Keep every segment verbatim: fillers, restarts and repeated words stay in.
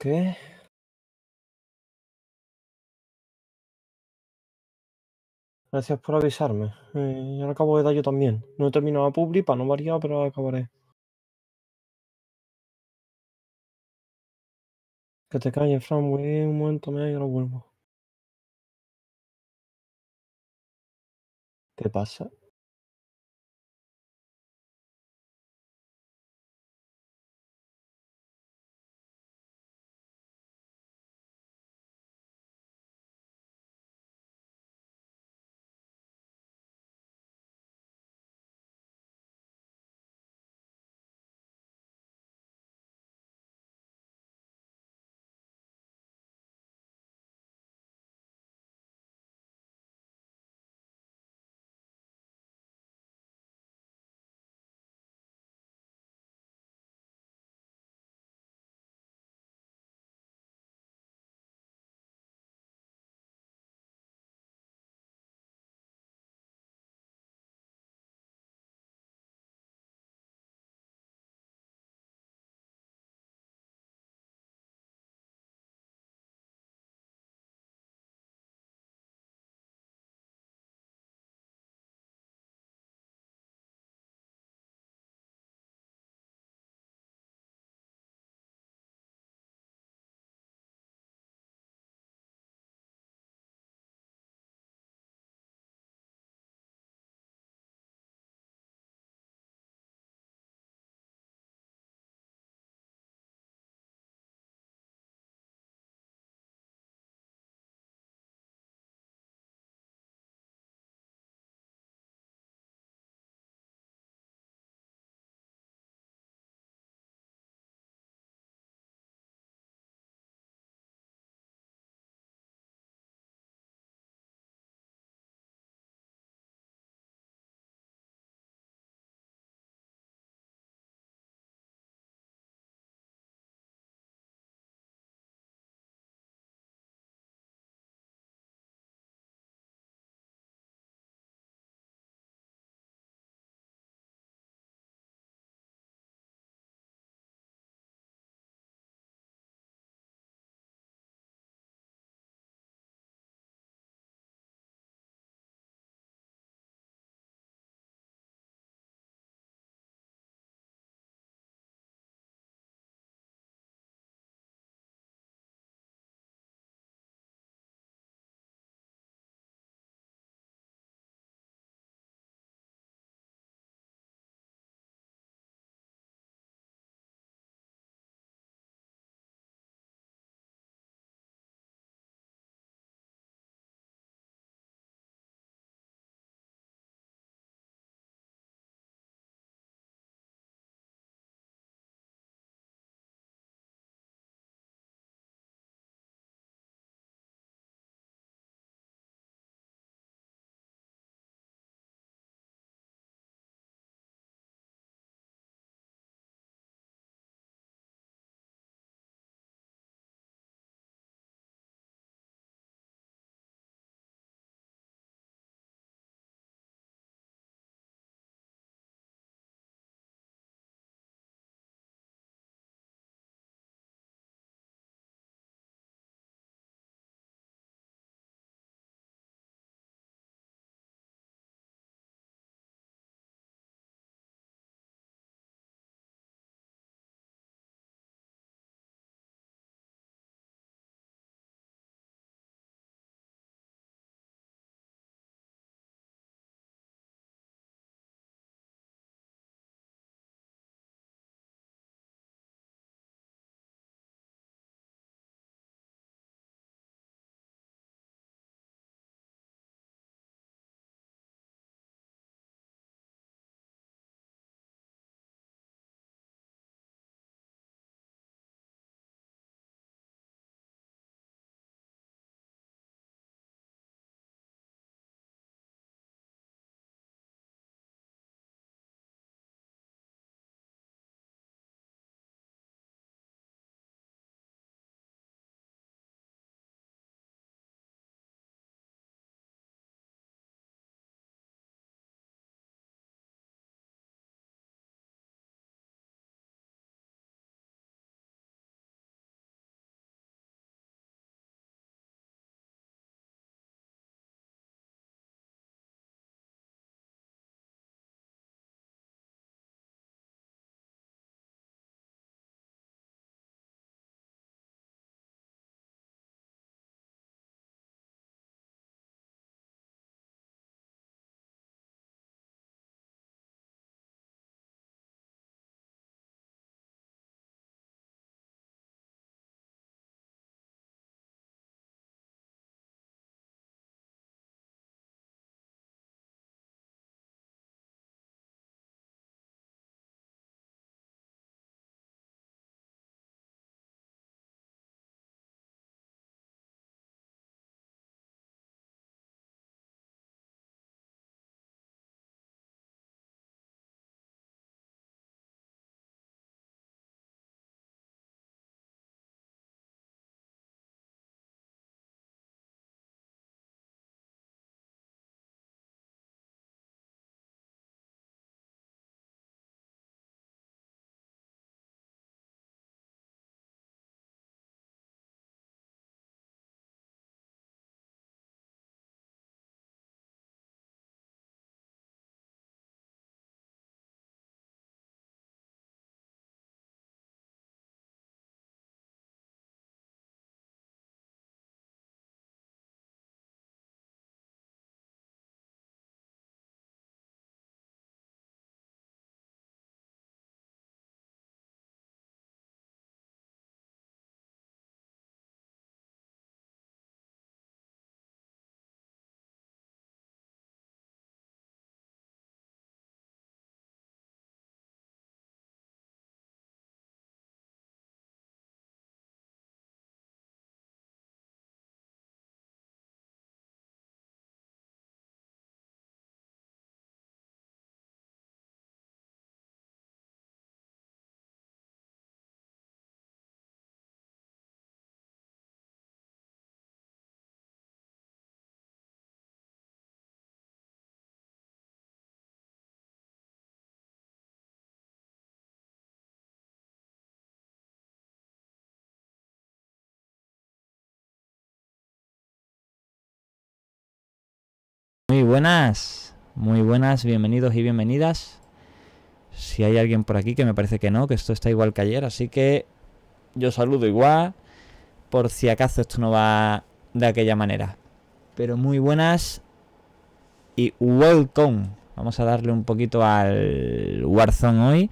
¿Qué? Gracias por avisarme. Eh, ya le acabo de dar yo también. No he terminado la publi para no variar, pero ahora acabaré. Que te calles, Fran, voy un momento me y ahora vuelvo. ¿Qué pasa? buenas. Muy buenas, bienvenidos y bienvenidas. Si hay alguien por aquí, que me parece que no, que esto está igual que ayer, así que yo saludo igual, por si acaso esto no va de aquella manera. Pero muy buenas y welcome. Vamos a darle un poquito al Warzone hoy.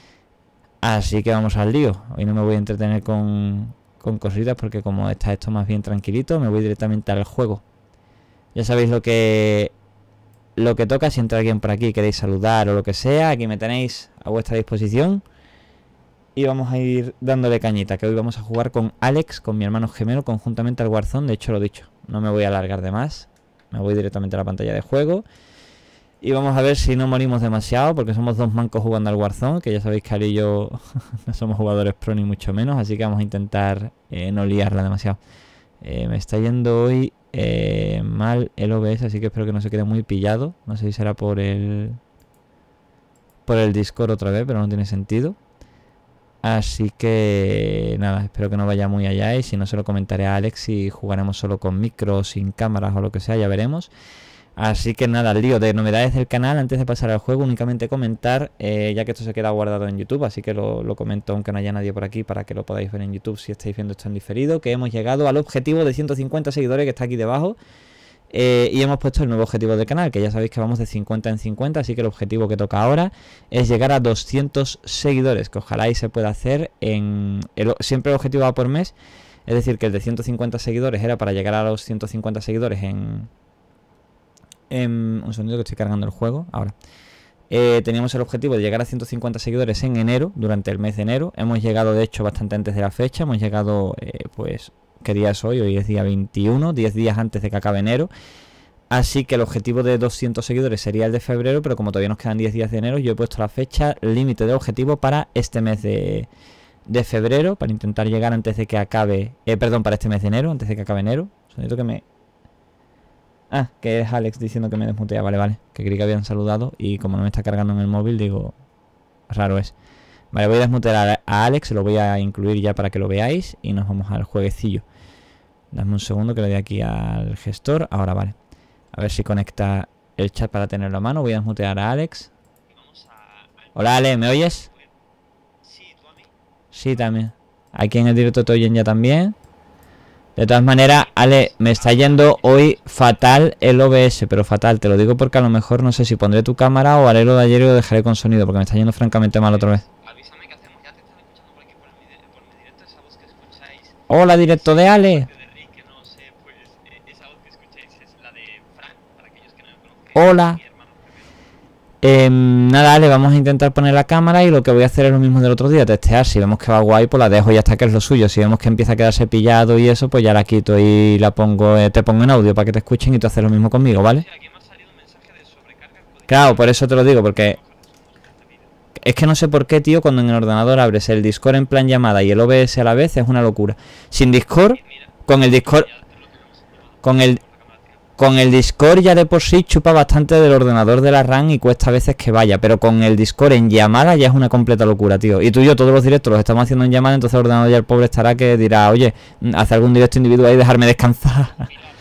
Así que vamos al lío. Hoy no me voy a entretener con, con cositas, porque como está esto más bien tranquilito, me voy directamente al juego. Ya sabéis lo que lo que toca. Si entra alguien por aquí, queréis saludar o lo que sea, aquí me tenéis a vuestra disposición. Y vamos a ir dándole cañita, que hoy vamos a jugar con Alex, con mi hermano gemelo, conjuntamente al Warzone. De hecho, lo dicho, no me voy a alargar de más. Me voy directamente a la pantalla de juego. Y vamos a ver si no morimos demasiado, porque somos dos mancos jugando al Warzone, que ya sabéis que Ali y yo no somos jugadores pro ni mucho menos, así que vamos a intentar eh, no liarla demasiado. Eh, me está yendo hoy eh, mal el O B S, así que espero que no se quede muy pillado. No sé si será por el por el Discord otra vez, pero no tiene sentido. Así que nada, espero que no vaya muy allá, y si no se lo comentaré a Alex y jugaremos solo con micro, sin cámaras o lo que sea, ya veremos. Así que nada, el lío de novedades del canal. Antes de pasar al juego, únicamente comentar, eh, ya que esto se queda guardado en YouTube, así que lo, lo comento aunque no haya nadie por aquí, para que lo podáis ver en YouTube si estáis viendo esto en diferido, que hemos llegado al objetivo de ciento cincuenta seguidores que está aquí debajo. Eh, y hemos puesto el nuevo objetivo del canal, que ya sabéis que vamos de cincuenta en cincuenta, así que el objetivo que toca ahora es llegar a doscientos seguidores, que ojalá y se pueda hacer en... El, siempre el objetivo va por mes, es decir, que el de ciento cincuenta seguidores era para llegar a los ciento cincuenta seguidores en... en un segundo que estoy cargando el juego, ahora. Eh, teníamos el objetivo de llegar a ciento cincuenta seguidores en enero, durante el mes de enero. Hemos llegado de hecho bastante antes de la fecha, hemos llegado eh, pues... ¿Qué día es hoy? Hoy es día veintiuno, diez días antes de que acabe enero. Así que el objetivo de doscientos seguidores sería el de febrero, pero como todavía nos quedan diez días de enero, yo he puesto la fecha límite de objetivo para este mes de, de febrero, para intentar llegar antes de que acabe... Eh, perdón, para este mes de enero, antes de que acabe enero. Sonido que me... Ah, que es Alex diciendo que me desmutea, vale, vale. Que creí que habían saludado y como no me está cargando en el móvil, digo... Raro es. Vale, voy a desmutear a Alex, lo voy a incluir ya para que lo veáis y nos vamos al jueguecillo. Dame un segundo que le doy aquí al gestor. Ahora vale. A ver si conecta el chat para tenerlo a mano. Voy a desmutear a Alex. Hola Ale, ¿me oyes? Sí, también. Aquí en el directo te oyen ya también. De todas maneras, Ale, me está yendo hoy fatal el O B S, pero fatal. Te lo digo porque a lo mejor no sé si pondré tu cámara o haré lo de ayer y lo dejaré con sonido, porque me está yendo francamente mal otra vez. Hola, directo de Ale. Hola. Eh, nada, Ale, vamos a intentar poner la cámara y lo que voy a hacer es lo mismo del otro día, testear. Si vemos que va guay, pues la dejo y ya está, que es lo suyo. Si vemos que empieza a quedarse pillado y eso, pues ya la quito y la pongo, eh, te pongo en audio para que te escuchen y tú haces lo mismo conmigo, ¿vale? Claro, por eso te lo digo, porque es que no sé por qué, tío, cuando en el ordenador abres el Discord en plan llamada y el O B S a la vez, es una locura. Sin Discord, con el Discord, con el... Con el Discord ya de por sí chupa bastante del ordenador de la RAM y cuesta a veces que vaya, pero con el Discord en llamada ya es una completa locura, tío. Y tú y yo todos los directos los estamos haciendo en llamada, entonces el ordenador ya el pobre estará que dirá, oye, haz algún directo individual y dejarme descansar.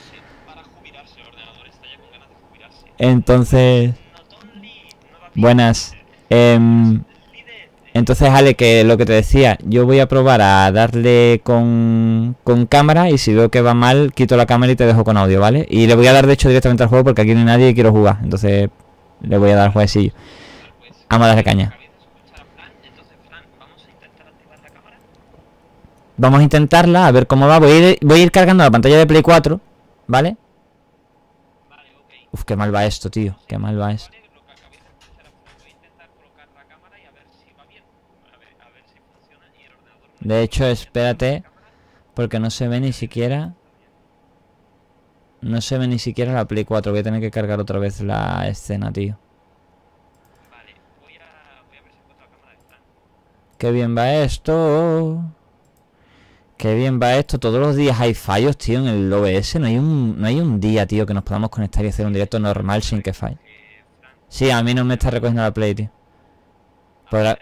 Entonces... Buenas. Eh, entonces, Ale, que lo que te decía, yo voy a probar a darle con, con cámara y si veo que va mal, quito la cámara y te dejo con audio, ¿vale? Y le voy a dar, de hecho, directamente al juego porque aquí no hay nadie y quiero jugar. Entonces, le voy a dar jueguecillo. Vamos a darle caña. Vamos a intentarla, a ver cómo va. Voy a ir, voy a ir cargando la pantalla de Play cuatro, ¿vale? Uf, qué mal va esto, tío. Qué mal va esto. De hecho, espérate, porque no se ve ni siquiera... No se ve ni siquiera la Play cuatro. Voy a tener que cargar otra vez la escena, tío. Qué bien va esto. Qué bien va esto. Todos los días hay fallos, tío, en el O B S. No hay un, no hay un día, tío, que nos podamos conectar y hacer un directo normal sin que falle. Sí, a mí no me está recogiendo la Play, tío. Podrá...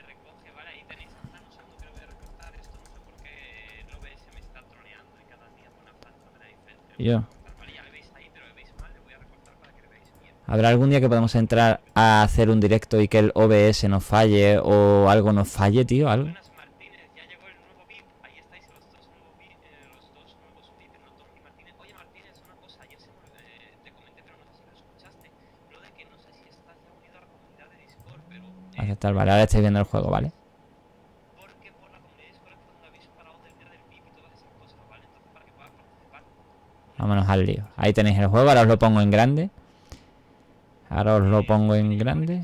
Yo. ¿Habrá algún día que podamos entrar a hacer un directo y que el O B S nos falle o algo nos falle, tío? ¿Algo? Buenas, Martínez, ya llegó el nuevo V I P. Ahí estáis los dos nuevos V I P, eh, los dos nuevos V I P, no Tom y Martínez. Oye, Martínez, una cosa, ayer se me, eh, te comenté, pero no sé si lo escuchaste. Lo de que no sé si estás ya unido a la comunidad de Discord, pero. Eh, Aceptar, vale, ahora estáis viendo el juego, ¿vale? Porque por la comunidad de Discord es cuando aviso para del día del V I P y todas esas cosas, ¿vale? Entonces, para que puedas participar. Vámonos al lío. Ahí tenéis el juego, ahora os lo pongo en grande. Ahora os lo pongo en grande.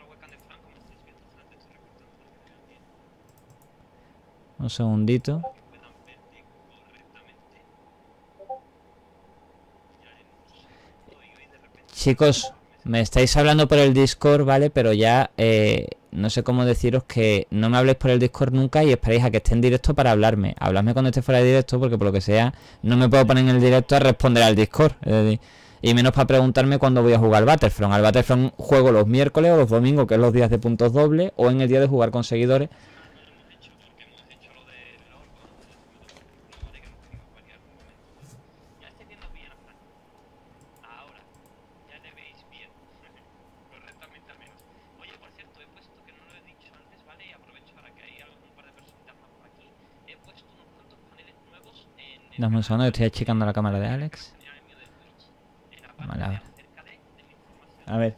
Un segundito. Chicos, me estáis hablando por el Discord, ¿vale? Pero ya eh, no sé cómo deciros que no me habléis por el Discord nunca y esperéis a que esté en directo para hablarme. Habladme cuando esté fuera de directo porque por lo que sea no me puedo poner en el directo a responder al Discord. Es decir, y menos para preguntarme cuándo voy a jugar al Battlefront. Al Battlefront juego los miércoles o los domingos, que es los días de puntos dobles, o en el día de jugar con seguidores. Dame un segundo, estoy achicando la cámara de Alex. Vale, a ver. A ver.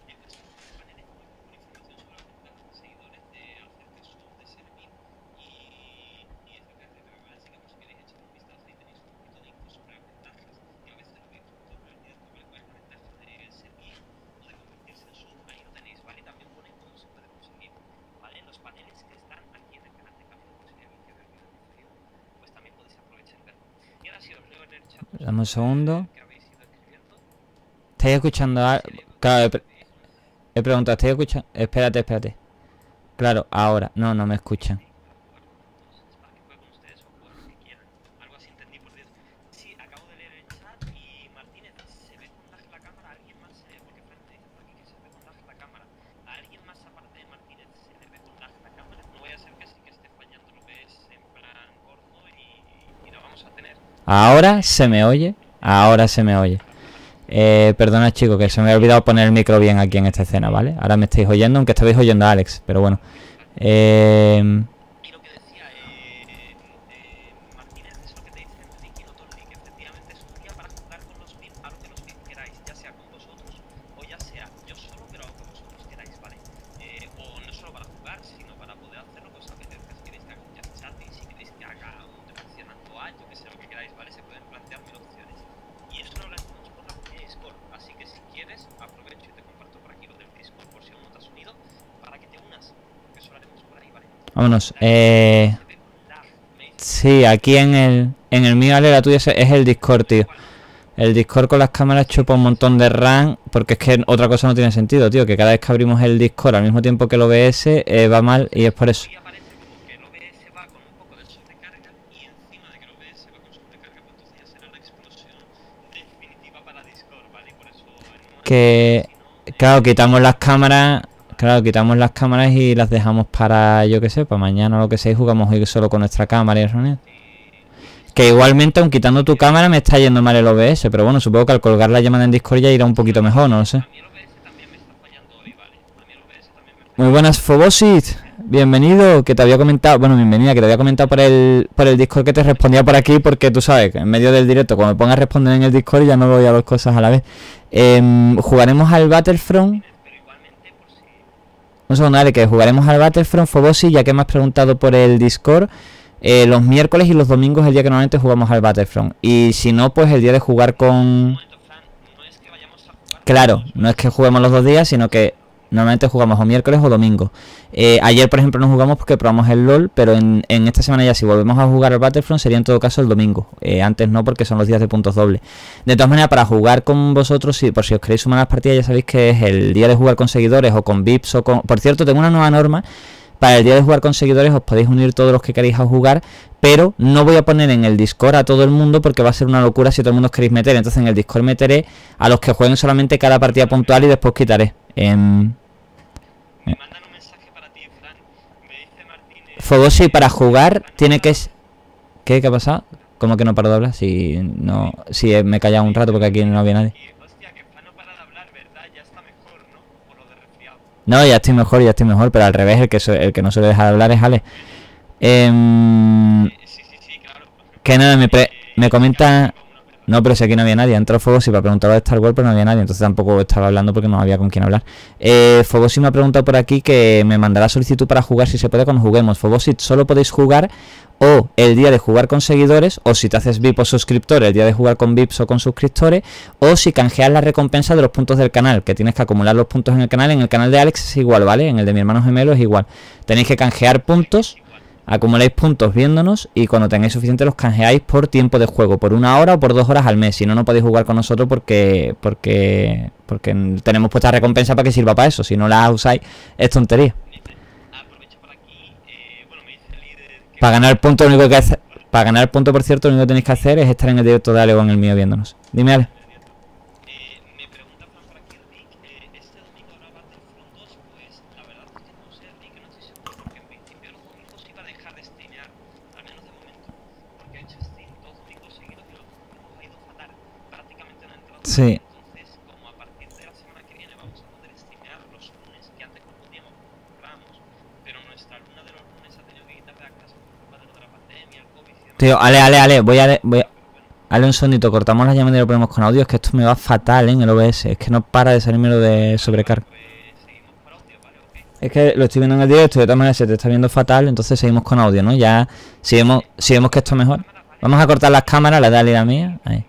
Dame un segundo. ¿Estáis escuchando a... Claro, he, pre he preguntado, ¿estáis escuchando? Espérate, espérate. Claro, ahora. No, no me escuchan. Ahora se me oye. Ahora se me oye. Eh, perdona, chicos, que se me ha olvidado poner el micro bien aquí en esta escena, ¿vale? Ahora me estáis oyendo, aunque estabais oyendo a Alex, pero bueno. Eh... Vámonos. Eh... Sí, aquí en el en el mío, Ale, la tuya es el Discord, tío. El Discord con las cámaras chupa un montón de RAM, porque es que otra cosa no tiene sentido, tío. Que cada vez que abrimos el Discord al mismo tiempo que el O B S eh, va mal y es por eso. Que, claro, quitamos las cámaras... Claro, quitamos las cámaras y las dejamos para, yo que sé, para mañana o lo que sea y jugamos hoy solo con nuestra cámara y el sonido. Que igualmente, aun quitando tu cámara, me está yendo mal el O B S, pero bueno, supongo que al colgar la llamada en Discord ya irá un poquito mejor, no lo sé. Muy buenas, Fobosit. Bienvenido, que te había comentado, bueno, bienvenida, que te había comentado por el por el Discord que te respondía por aquí, porque tú sabes que en medio del directo, cuando me pongas a responder en el Discord ya no voy a dos cosas a la vez. Eh, jugaremos al Battlefront. Un segundo, dale, que jugaremos al Battlefront, Fobosi, ya que me has preguntado por el Discord. Eh, los miércoles y los domingos es el día que normalmente jugamos al Battlefront. Y si no, pues el día de jugar con... Claro, no es que juguemos los dos días, sino que normalmente jugamos o miércoles o domingo. Eh, ayer, por ejemplo, no jugamos porque probamos el LOL, pero en, en esta semana ya si volvemos a jugar al Battlefront sería en todo caso el domingo. Eh, antes no, porque son los días de puntos dobles. De todas maneras, para jugar con vosotros, si, por si os queréis sumar a las partidas, ya sabéis que es el día de jugar con seguidores o con V I Ps o con... Por cierto, tengo una nueva norma. Para el día de jugar con seguidores os podéis unir todos los que queréis a jugar, pero no voy a poner en el Discord a todo el mundo porque va a ser una locura si todo el mundo os queréis meter. Entonces en el Discord meteré a los que jueguen solamente cada partida puntual y después quitaré. Eh, Me mandan un mensaje para ti, Fran. Me dice Martínez. Fogosi, para jugar tiene que... ¿Qué? ¿Qué ha pasado? ¿Cómo que no paro de hablar? Si no... Si me he callado un rato porque aquí no había nadie. Y, hostia, que Fran no para de hablar, ¿verdad? Ya está mejor. No, ya estoy mejor, ya estoy mejor, pero al revés, el que, su- el que no suele dejar hablar es Ale. Em, Eh, sí, sí, sí, claro. que nada, me, pre- Eh, me ya comenta... me iba una perra. No, pero si aquí no había nadie. Entró Fogosi para preguntar de Star Wars, pero no había nadie. Entonces tampoco estaba hablando porque no había con quién hablar. Eh, Fogosi me ha preguntado por aquí que me mandará solicitud para jugar si se puede cuando juguemos. Fogosi, solo podéis jugar o el día de jugar con seguidores, o si te haces V I P o suscriptor, el día de jugar con V I Ps o con suscriptores, o si canjeas la recompensa de los puntos del canal, que tienes que acumular los puntos en el canal. En el canal de Alex es igual, ¿vale? En el de mi hermano gemelo es igual. Tenéis que canjear puntos. Acumuláis puntos viéndonos y cuando tengáis suficiente los canjeáis por tiempo de juego, por una hora o por dos horas al mes. Si no, no podéis jugar con nosotros porque porque porque tenemos puesta recompensa para que sirva para eso. Si no la usáis, es tontería. Dice, aprovecho por aquí. Eh, bueno, me dice el líder que. Para ganar puntos, lo único que hace, para ganar punto, por cierto, lo único que tenéis que hacer es estar en el directo de Ale o en el mío viéndonos. Dime, Ale. Eh, me pregunta Fran por aquí, Rick, eh, este domingo habrá Battlefront dos, pues la verdad es que no sé, Rick, no estoy seguro, porque en principio los domingos iba a dejar de streamear, al menos de momento, porque he hecho stream dos domingos seguidos y los dos domingos ha ido fatal, prácticamente no ha entrado nada. Sí. Entonces, como a partir de la semana que viene vamos a poder streamear los lunes, que antes no podíamos, comprábamos, pero nuestra luna de los lunes ha tenido que quitar de la casa por culpa de lo de la pandemia, el COVID y demás. Tío, Ale, Ale, Ale, voy a... Voy a... Ale, un sonito, cortamos la llamada y lo ponemos con audio. Es que esto me va fatal, ¿eh? En el O B S. Es que no para de salirme lo de sobrecarga. Pues seguimos por audio, ¿vale? Ok. Es que lo estoy viendo en el directo y de todas maneras se te está viendo fatal, entonces seguimos con audio, ¿no? Ya, si vemos, si vemos que esto es mejor. Vamos a cortar las cámaras, la de Ale y la mía. Ahí.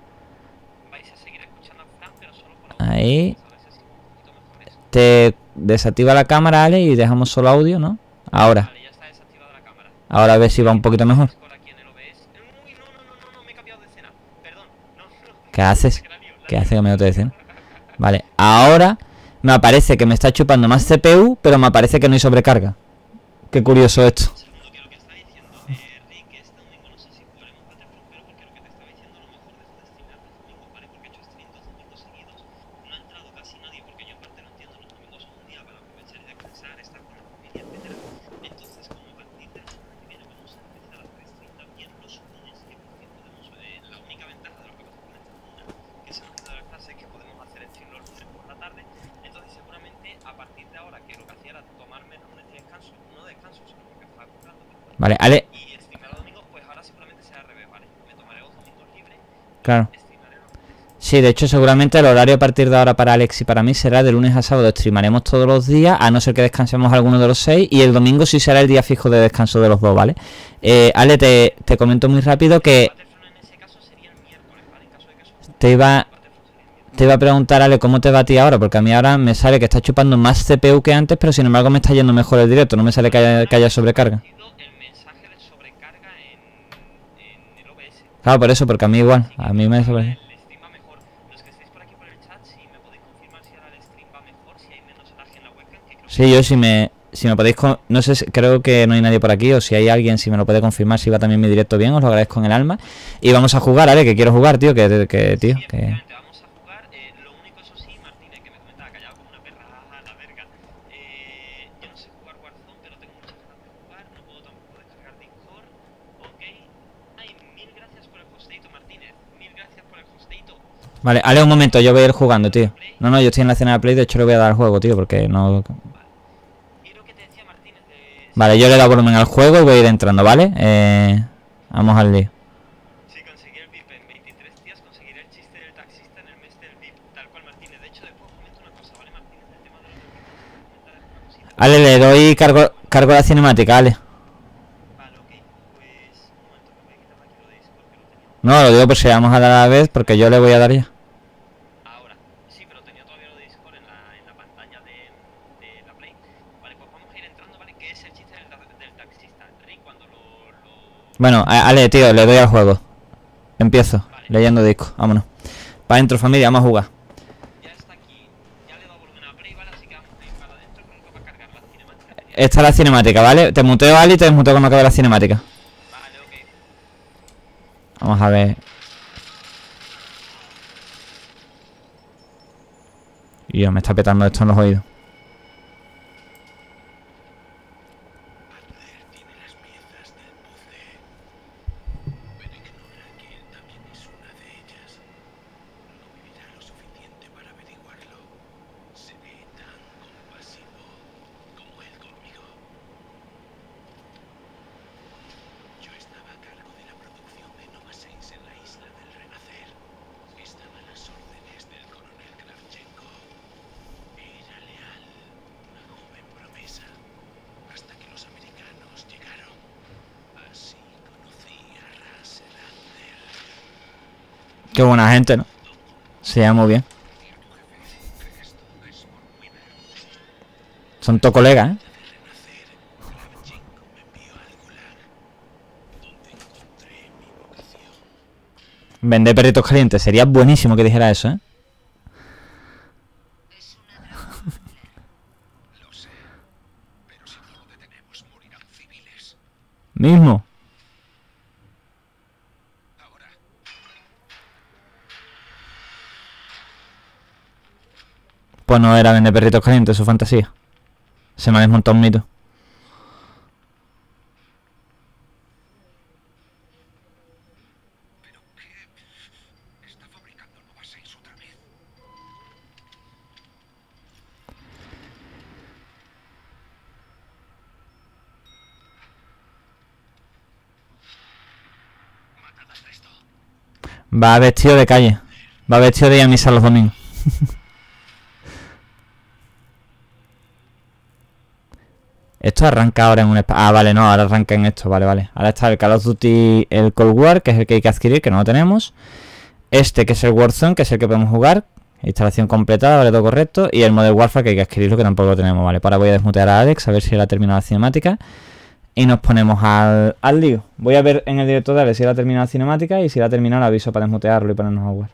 Vais a seguir escuchando a Fran, pero solo por audio. Ahí. A ver si así un poquito mejor eso. Te desactiva la cámara, Ale, y dejamos solo audio, ¿no? Ahora. Vale, ya está desactivada la cámara. Ahora a ver si va un poquito mejor. Discord aquí en el O B S. Uy, no, no, no, no, no, me he cambiado de escena. Perdón. No, no. ¿Qué haces? Que la lío, la ¿Qué lío. hace que me lo te dicen? Vale, ahora me aparece que me está chupando más C P U, pero me aparece que no hay sobrecarga. Qué curioso esto. Un segundo, que lo que está diciendo eh, Rick, que este domingo no sé si jugaremos Battlefront, pero porque lo que te estaba diciendo, a lo mejor dejo de streamear los domingos, ¿vale? Porque he hecho stream dos domingos seguidos, no ha entrado casi nadie, porque yo aparte no entiendo, los domingos son un día para aprovechar y descansar, estar con la familia, etcétera. Entonces, como a partir de la semana que viene vamos a empezar a hacer stream también los lunes, que por fin podemos, eh, la única ventaja de lo que pasa con esta luna, que se nos queda la clase, es que podemos hacer stream los lunes por la tarde. Entonces, seguramente a partir de ahora, que lo que hacía era tomarme el lunes de descanso, no descanso, sino porque estaba comprando, pero Vale, Ale, y streamear los domingos, pues ahora seguramente será al revés, ¿vale? Me tomaré dos domingos libres, claro. streamaré los lunes. Sí, de hecho seguramente el horario a partir de ahora para Alex y para mí será de lunes a sábado. Streamaremos todos los días, a no ser que descansemos alguno de los seis. Y el domingo sí será el día fijo de descanso de los dos, ¿vale? Eh, Ale, te, te comento muy rápido que Battlefront en ese caso sería el miércoles, ¿vale? En caso de que eso te iba, Battlefront sería el miércoles. te iba a preguntar, Ale, ¿cómo te va a ti ahora? Porque a mí ahora me sale que está chupando más C P U que antes, pero sin embargo me está yendo mejor el directo. No me sale que haya, que haya sobrecarga. Ha sido el mensaje de sobrecarga en, en el O B S. Claro, por eso, porque a mí igual. Así que A mí me ahora sobre... el stream va mejor. Los que estáis por aquí por el chat, si me podéis confirmar si ahora el stream va mejor, si hay menos lag en la webcam, que creo que Sí, yo si me, si me podéis... con- No sé, si- creo que no hay nadie por aquí, o si hay alguien, si me lo puede confirmar, si va también mi directo bien, os lo agradezco en el alma. Y vamos a jugar, Ale, que quiero jugar, tío, que, que tío, sí, que... efectivamente, vamos a jugar. Eh, lo único, eso sí, Martínez, que me comentaba callado como una perra a la verga. Eh, yo no sé jugar Warzone, pero tengo muchas ganas de jugar. No puedo tampoco descargar Discord. Ok. Ay, mil gracias por el hosteito, Martínez. Mil gracias por el hosteito. Vale, Ale, un momento, yo voy a ir jugando, tío. No, no, yo estoy en la escena de Play, de hecho le voy a dar al juego, tío, porque no... Y lo que te decía Martínez de... Vale, yo le he dado volumen al juego y voy a ir entrando, ¿vale? Eh, vamos al lío. Si conseguí el V I P en veintitrés días, conseguiré el chiste del taxista en el mes del V I P. Tal cual, Martínez. De hecho, después comento una cosa, ¿vale, Martínez? El tema de los V I P. Comentar una cosita. Ale, le doy cargo, cargo a la cinemática, Ale. Vale, ok. Pues... Un momento, que voy a quitar aquí lo de Discord, que lo tenía. No, lo digo por si vamos a dar a la vez, porque yo le voy a dar ya. Ahora. Sí, pero tenía todavía lo de Discord en la, en la pantalla de, de la Play. Vale, pues vamos a ir entrando, ¿vale? ¿Qué es el chiste del, ta- del taxista? Rick, cuando lo... lo... Bueno, a- Ale, tío, le doy al juego. Empiezo, Vale. leyendo disco, vámonos. Para adentro, familia, vamos a jugar. Ya está aquí. Ya le he dado volumen a la Play, ¿vale? Así que vamos a ir para adentro, creo que va a cargar la cinemática. Tenía- Esta es la cinemática, ¿vale? Te muteo, Ali, y te desmuteo cuando acabe la cinemática. Vale, ok. Vamos a ver. Y yo, me está petando esto en los oídos. Butler tiene las piezas del puzzle, pero ignora que él también es una de ellas. No vivirá lo suficiente para averiguarlo. Se ve tan compasivo. Qué buena gente, ¿no? Se llama muy bien. Son todos colegas, ¿eh? Vender perritos calientes. Sería buenísimo que dijera eso, ¿eh? Lo sé, pero si no lo detenemos morirán civiles. Mismo. Ahora, Pues no era vender perritos calientes, su fantasía. Se me ha desmontado un mito. ¿pero qué está fabricando Nova seis otra vez? Matad al resto. Va vestido de calle. Va vestido de ir a misa los domingos. Esto arranca ahora en un... espa- Ah, vale, no, ahora arranca en esto, vale, vale. Ahora está el Call of Duty, el Cold War, que es el que hay que adquirir, que no lo tenemos. Este, que es el Warzone, que es el que podemos jugar. Instalación completada, vale, todo correcto. Y el Modern Warfare, que hay que adquirirlo, que tampoco lo tenemos, vale. Ahora voy a desmutear a Alex, a ver si él ha terminado la cinemática. Y nos ponemos al, al lío. Voy a ver en el directo de Alex si él ha terminado la cinemática, y si la ha terminado, le aviso para desmutearlo y ponernos a jugar.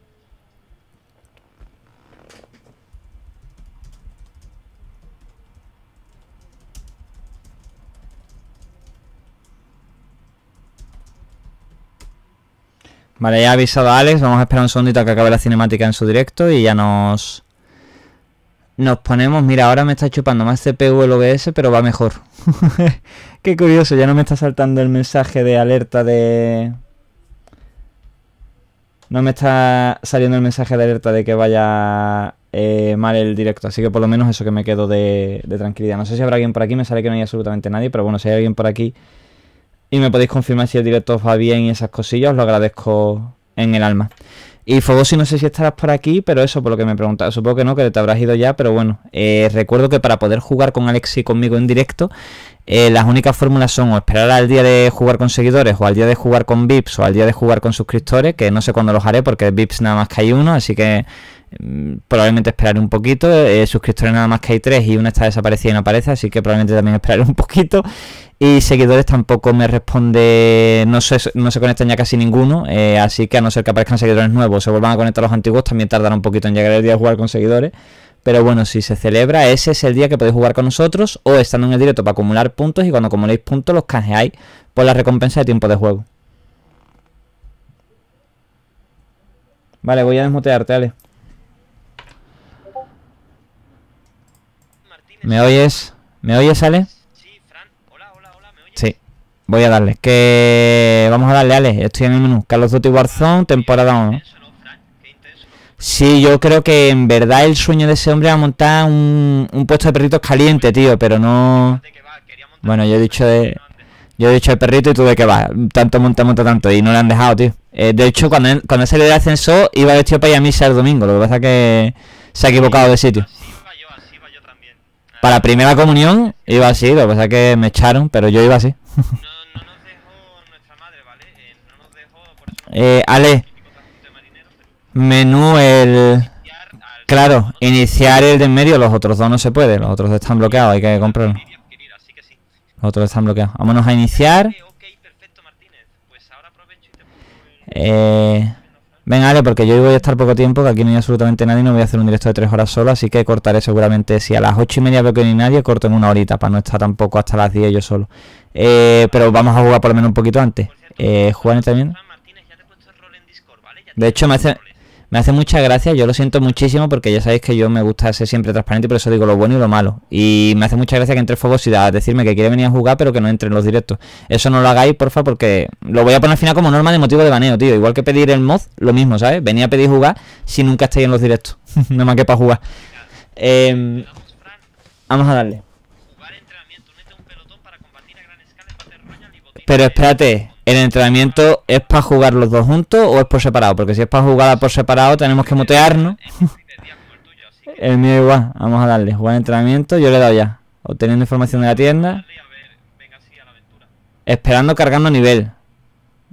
Vale, ya he avisado a Alex. Vamos a esperar un segundito a que acabe la cinemática en su directo y ya nos... Nos ponemos... Mira, ahora me está chupando más C P U el O B S, pero va mejor. Qué curioso, ya no me está saltando el mensaje de alerta de... No me está saliendo el mensaje de alerta de que vaya eh, mal el directo. Así que por lo menos eso, que me quedo de, de tranquilidad. No sé si habrá alguien por aquí, me sale que no hay absolutamente nadie, pero bueno, si hay alguien por aquí y me podéis confirmar si el directo os va bien y esas cosillas, os lo agradezco en el alma. Y Fogosi, no sé si estarás por aquí, pero eso, por lo que me preguntaba, supongo que no, que te habrás ido ya, pero bueno, eh, recuerdo que para poder jugar con Alex y conmigo en directo, eh, las únicas fórmulas son o esperar al día de jugar con seguidores, o al día de jugar con V I Ps, o al día de jugar con suscriptores, que no sé cuándo los haré, porque V I Ps nada más que hay uno, así que mm, probablemente esperaré un poquito. Eh, suscriptores nada más que hay tres, y una está desaparecida y no aparece, así que probablemente también esperaré un poquito. Y seguidores tampoco me responde, no se, no se conectan ya casi ninguno, eh, así que a no ser que aparezcan seguidores nuevos, se vuelvan a conectar los antiguos, también tardará un poquito en llegar el día de jugar con seguidores. Pero bueno, si se celebra, ese es el día que podéis jugar con nosotros, o estando en el directo para acumular puntos, y cuando acumuléis puntos los canjeáis por la recompensa de tiempo de juego. Vale, voy a desmutearte, Ale. Martínez. ¿Me oyes? ¿Me oyes, Ale? Sí, Fran. Hola, hola, hola, ¿me oyes? Sí. Voy a darle. Que vamos a darle, Ale. Estoy en el menú. Call of Duty Warzone, temporada uno. Qué intenso, ¿no, Fran? Qué intenso. Sí, yo creo que en verdad el sueño de ese hombre era montar un, un puesto de perritos caliente, tío, pero no... De que va, quería montar Bueno, yo he un dicho perro, de... no han dejado. Yo he dicho el perrito y tú de qué vas. Tanto monta, monta tanto. Y no le han dejado, tío. Eh, de hecho, cuando él, cuando él salió del ascensor, iba vestido para ir a misa el domingo. Lo que pasa es que se ha equivocado de sitio. Así iba yo, así iba yo también. Ah, Para la primera comunión iba así. Lo que pasa es que me echaron, pero yo iba así. No, no nos dejó nuestra madre, ¿vale? Eh, no nos dejó, por eso no Eh, Ale, típico trajecito de marinero, pero menú el... iniciar al Claro, ¿no? iniciar el de en medio. Los otros dos no se puede. Los otros están bloqueados. Hay que comprarlos. Adquirir y adquirir, así que sí. Los otros están bloqueados. Vámonos a iniciar. Ok, ok, perfecto, Martínez. Pues ahora aprovecho y te pongo el... Eh... Venga, Ale, porque yo hoy voy a estar poco tiempo, que aquí no hay absolutamente nadie, no voy a hacer un directo de tres horas solo, así que cortaré seguramente. Si a las ocho y media veo que no hay nadie, corto en una horita, para no estar tampoco hasta las diez yo solo. Eh, pero vamos a jugar por lo menos un poquito antes. Por cierto, Eh, jugar también. Fran Martínez, ya te he puesto el rol en Discord, ¿vale? Ya De te he hecho, me puesto hace, los roles. me hace mucha gracia, yo lo siento muchísimo, porque ya sabéis que yo me gusta ser siempre transparente, y por eso digo lo bueno y lo malo. Y me hace mucha gracia que entre Fogosidad a decirme que quiere venir a jugar, pero que no entre en los directos. Eso no lo hagáis, porfa, porque lo voy a poner al final como norma de motivo de baneo, tío. Igual que pedir el mod, lo mismo, ¿sabes? Venía a pedir jugar si nunca estáis en los directos. Nada más que para jugar. Eh, Vamos, Fran, vamos a darle. jugar entrenamiento. Únete a un pelotón para combatir a gran escala en Battle Royale y botín. Pero espérate, ¿el entrenamiento es para jugar los dos juntos o es por separado? Porque si es para jugar por separado tenemos que mutearnos. En mi de día como el tuyo, así que El mío igual, vamos a darle. Jugar entrenamiento, yo le he dado ya. Obteniendo información de la tienda. dale a ver, venga así a la aventura. Esperando cargando nivel.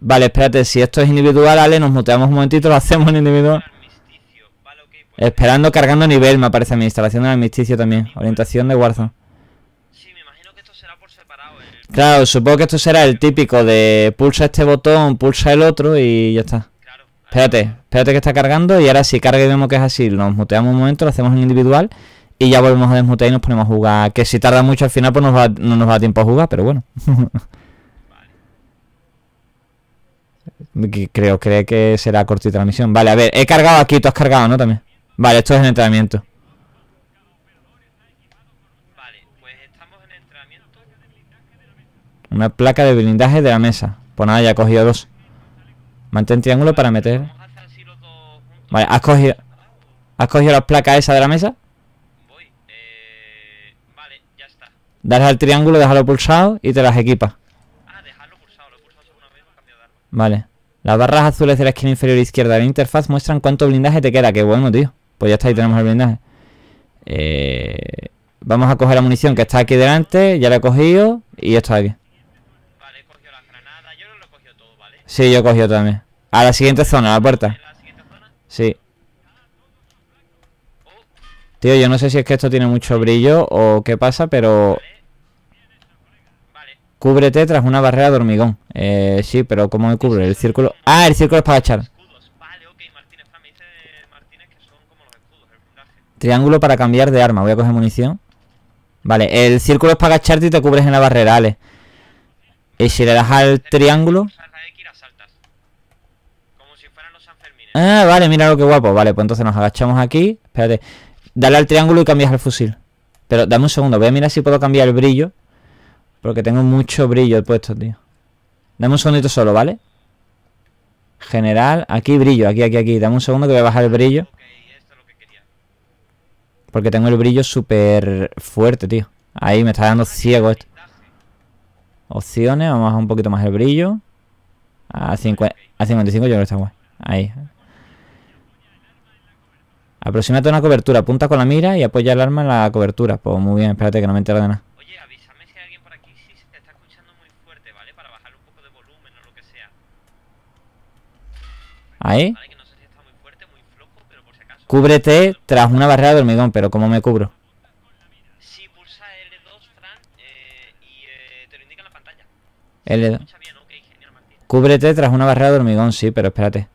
Vale, espérate, si esto es individual, Ale, nos muteamos un momentito, lo hacemos en individual. Armisticio. Vale, ok, pues. Esperando, cargando nivel, me aparece a mi instalación del armisticio también. Orientación de Warzone. Sí, me imagino que esto será por separado. El... Claro, supongo que esto será el típico de pulsa este botón, pulsa el otro y ya está. Claro. Espérate, espérate que está cargando y ahora si carga y vemos que es así, nos muteamos un momento, lo hacemos en individual y ya volvemos a desmutear y nos ponemos a jugar. Que si tarda mucho al final pues nos va, no nos va a dar tiempo a jugar, pero bueno. Creo, creo que será cortita la misión. Vale, a ver, he cargado aquí, tú has cargado, ¿no? También. Vale, esto es el entrenamiento. Vale, pues estamos en entrenamiento. Una placa de blindaje de la mesa. Pues nada, ya he cogido dos. Mantén triángulo para meter. Vamos a hacer así los dos juntos. Vale, ¿has cogido ¿Has cogido las placas esas de la mesa? Voy. Eh... Vale, ya está. Dale al triángulo, déjalo pulsado y te las equipas. Ah, dejarlo pulsado. Lo he pulsado solo una vez, no he cambiado de arma. Vale. Las barras azules de la esquina inferior izquierda de la interfaz muestran cuánto blindaje te queda. Qué bueno, tío. Pues ya está, ahí tenemos el blindaje. Eh... Vamos a coger la munición que está aquí delante. Ya la he cogido. Y esto de aquí. Vale, he cogido las granadas. Yo no lo he cogido todo, ¿vale? Sí, yo he cogido también. A la siguiente zona, a la puerta. ¿En la siguiente zona? Sí. Oh, Tío, yo no sé si es que esto tiene mucho brillo o qué pasa, pero... vale. Cúbrete tras una barrera de hormigón. Eh, sí, pero ¿cómo me cubre? El círculo... Ah, el círculo es para agachar. Escudos. Vale, ok, Martínez. Fran, me dice Martínez que son como los escudos, el blindaje. Triángulo para cambiar de arma. Voy a coger munición. Vale, el círculo es para agacharte y te cubres en la barrera, Ale. Y si le das al triángulo... Pulsar la X y las saltas. Como si fueran los Sanfermines. Ah, vale, mira lo que guapo. Vale, pues entonces nos agachamos aquí. Espérate. Dale al triángulo y cambias el fusil. Pero dame un segundo. Voy a mirar si puedo cambiar el brillo. Porque tengo mucho brillo puesto, tío. Dame un segundito solo, ¿vale? General. Aquí brillo. Aquí, aquí, aquí. Dame un segundo que voy a bajar el brillo. Ok, esto es lo que quería. Porque tengo el brillo súper fuerte, tío. Ahí me está dando ciego esto. Blindaje. Opciones. Vamos a bajar un poquito más el brillo. A, cincuenta, a cincuenta y cinco yo creo que está guay. Ahí. Aproxímate a una cobertura. Apunta con la mira y apoya el arma en la cobertura. Pues muy bien. Espérate que no me entero de nada. Oye, avísame si hay alguien por aquí si se te está escuchando muy fuerte, ¿vale? Para bajarle un poco de volumen o lo que sea. Ahí. Vale, que no sé si está muy fuerte, muy flojo, pero por si acaso. Cúbrete tras una barrera de hormigón. Pero ¿cómo me cubro? Si pulsa L dos, Fran, eh, y eh, te lo indica en la pantalla. L dos. Escucha bien, ok, genial, Martín. Cúbrete tras una barrera de hormigón, sí, pero espérate.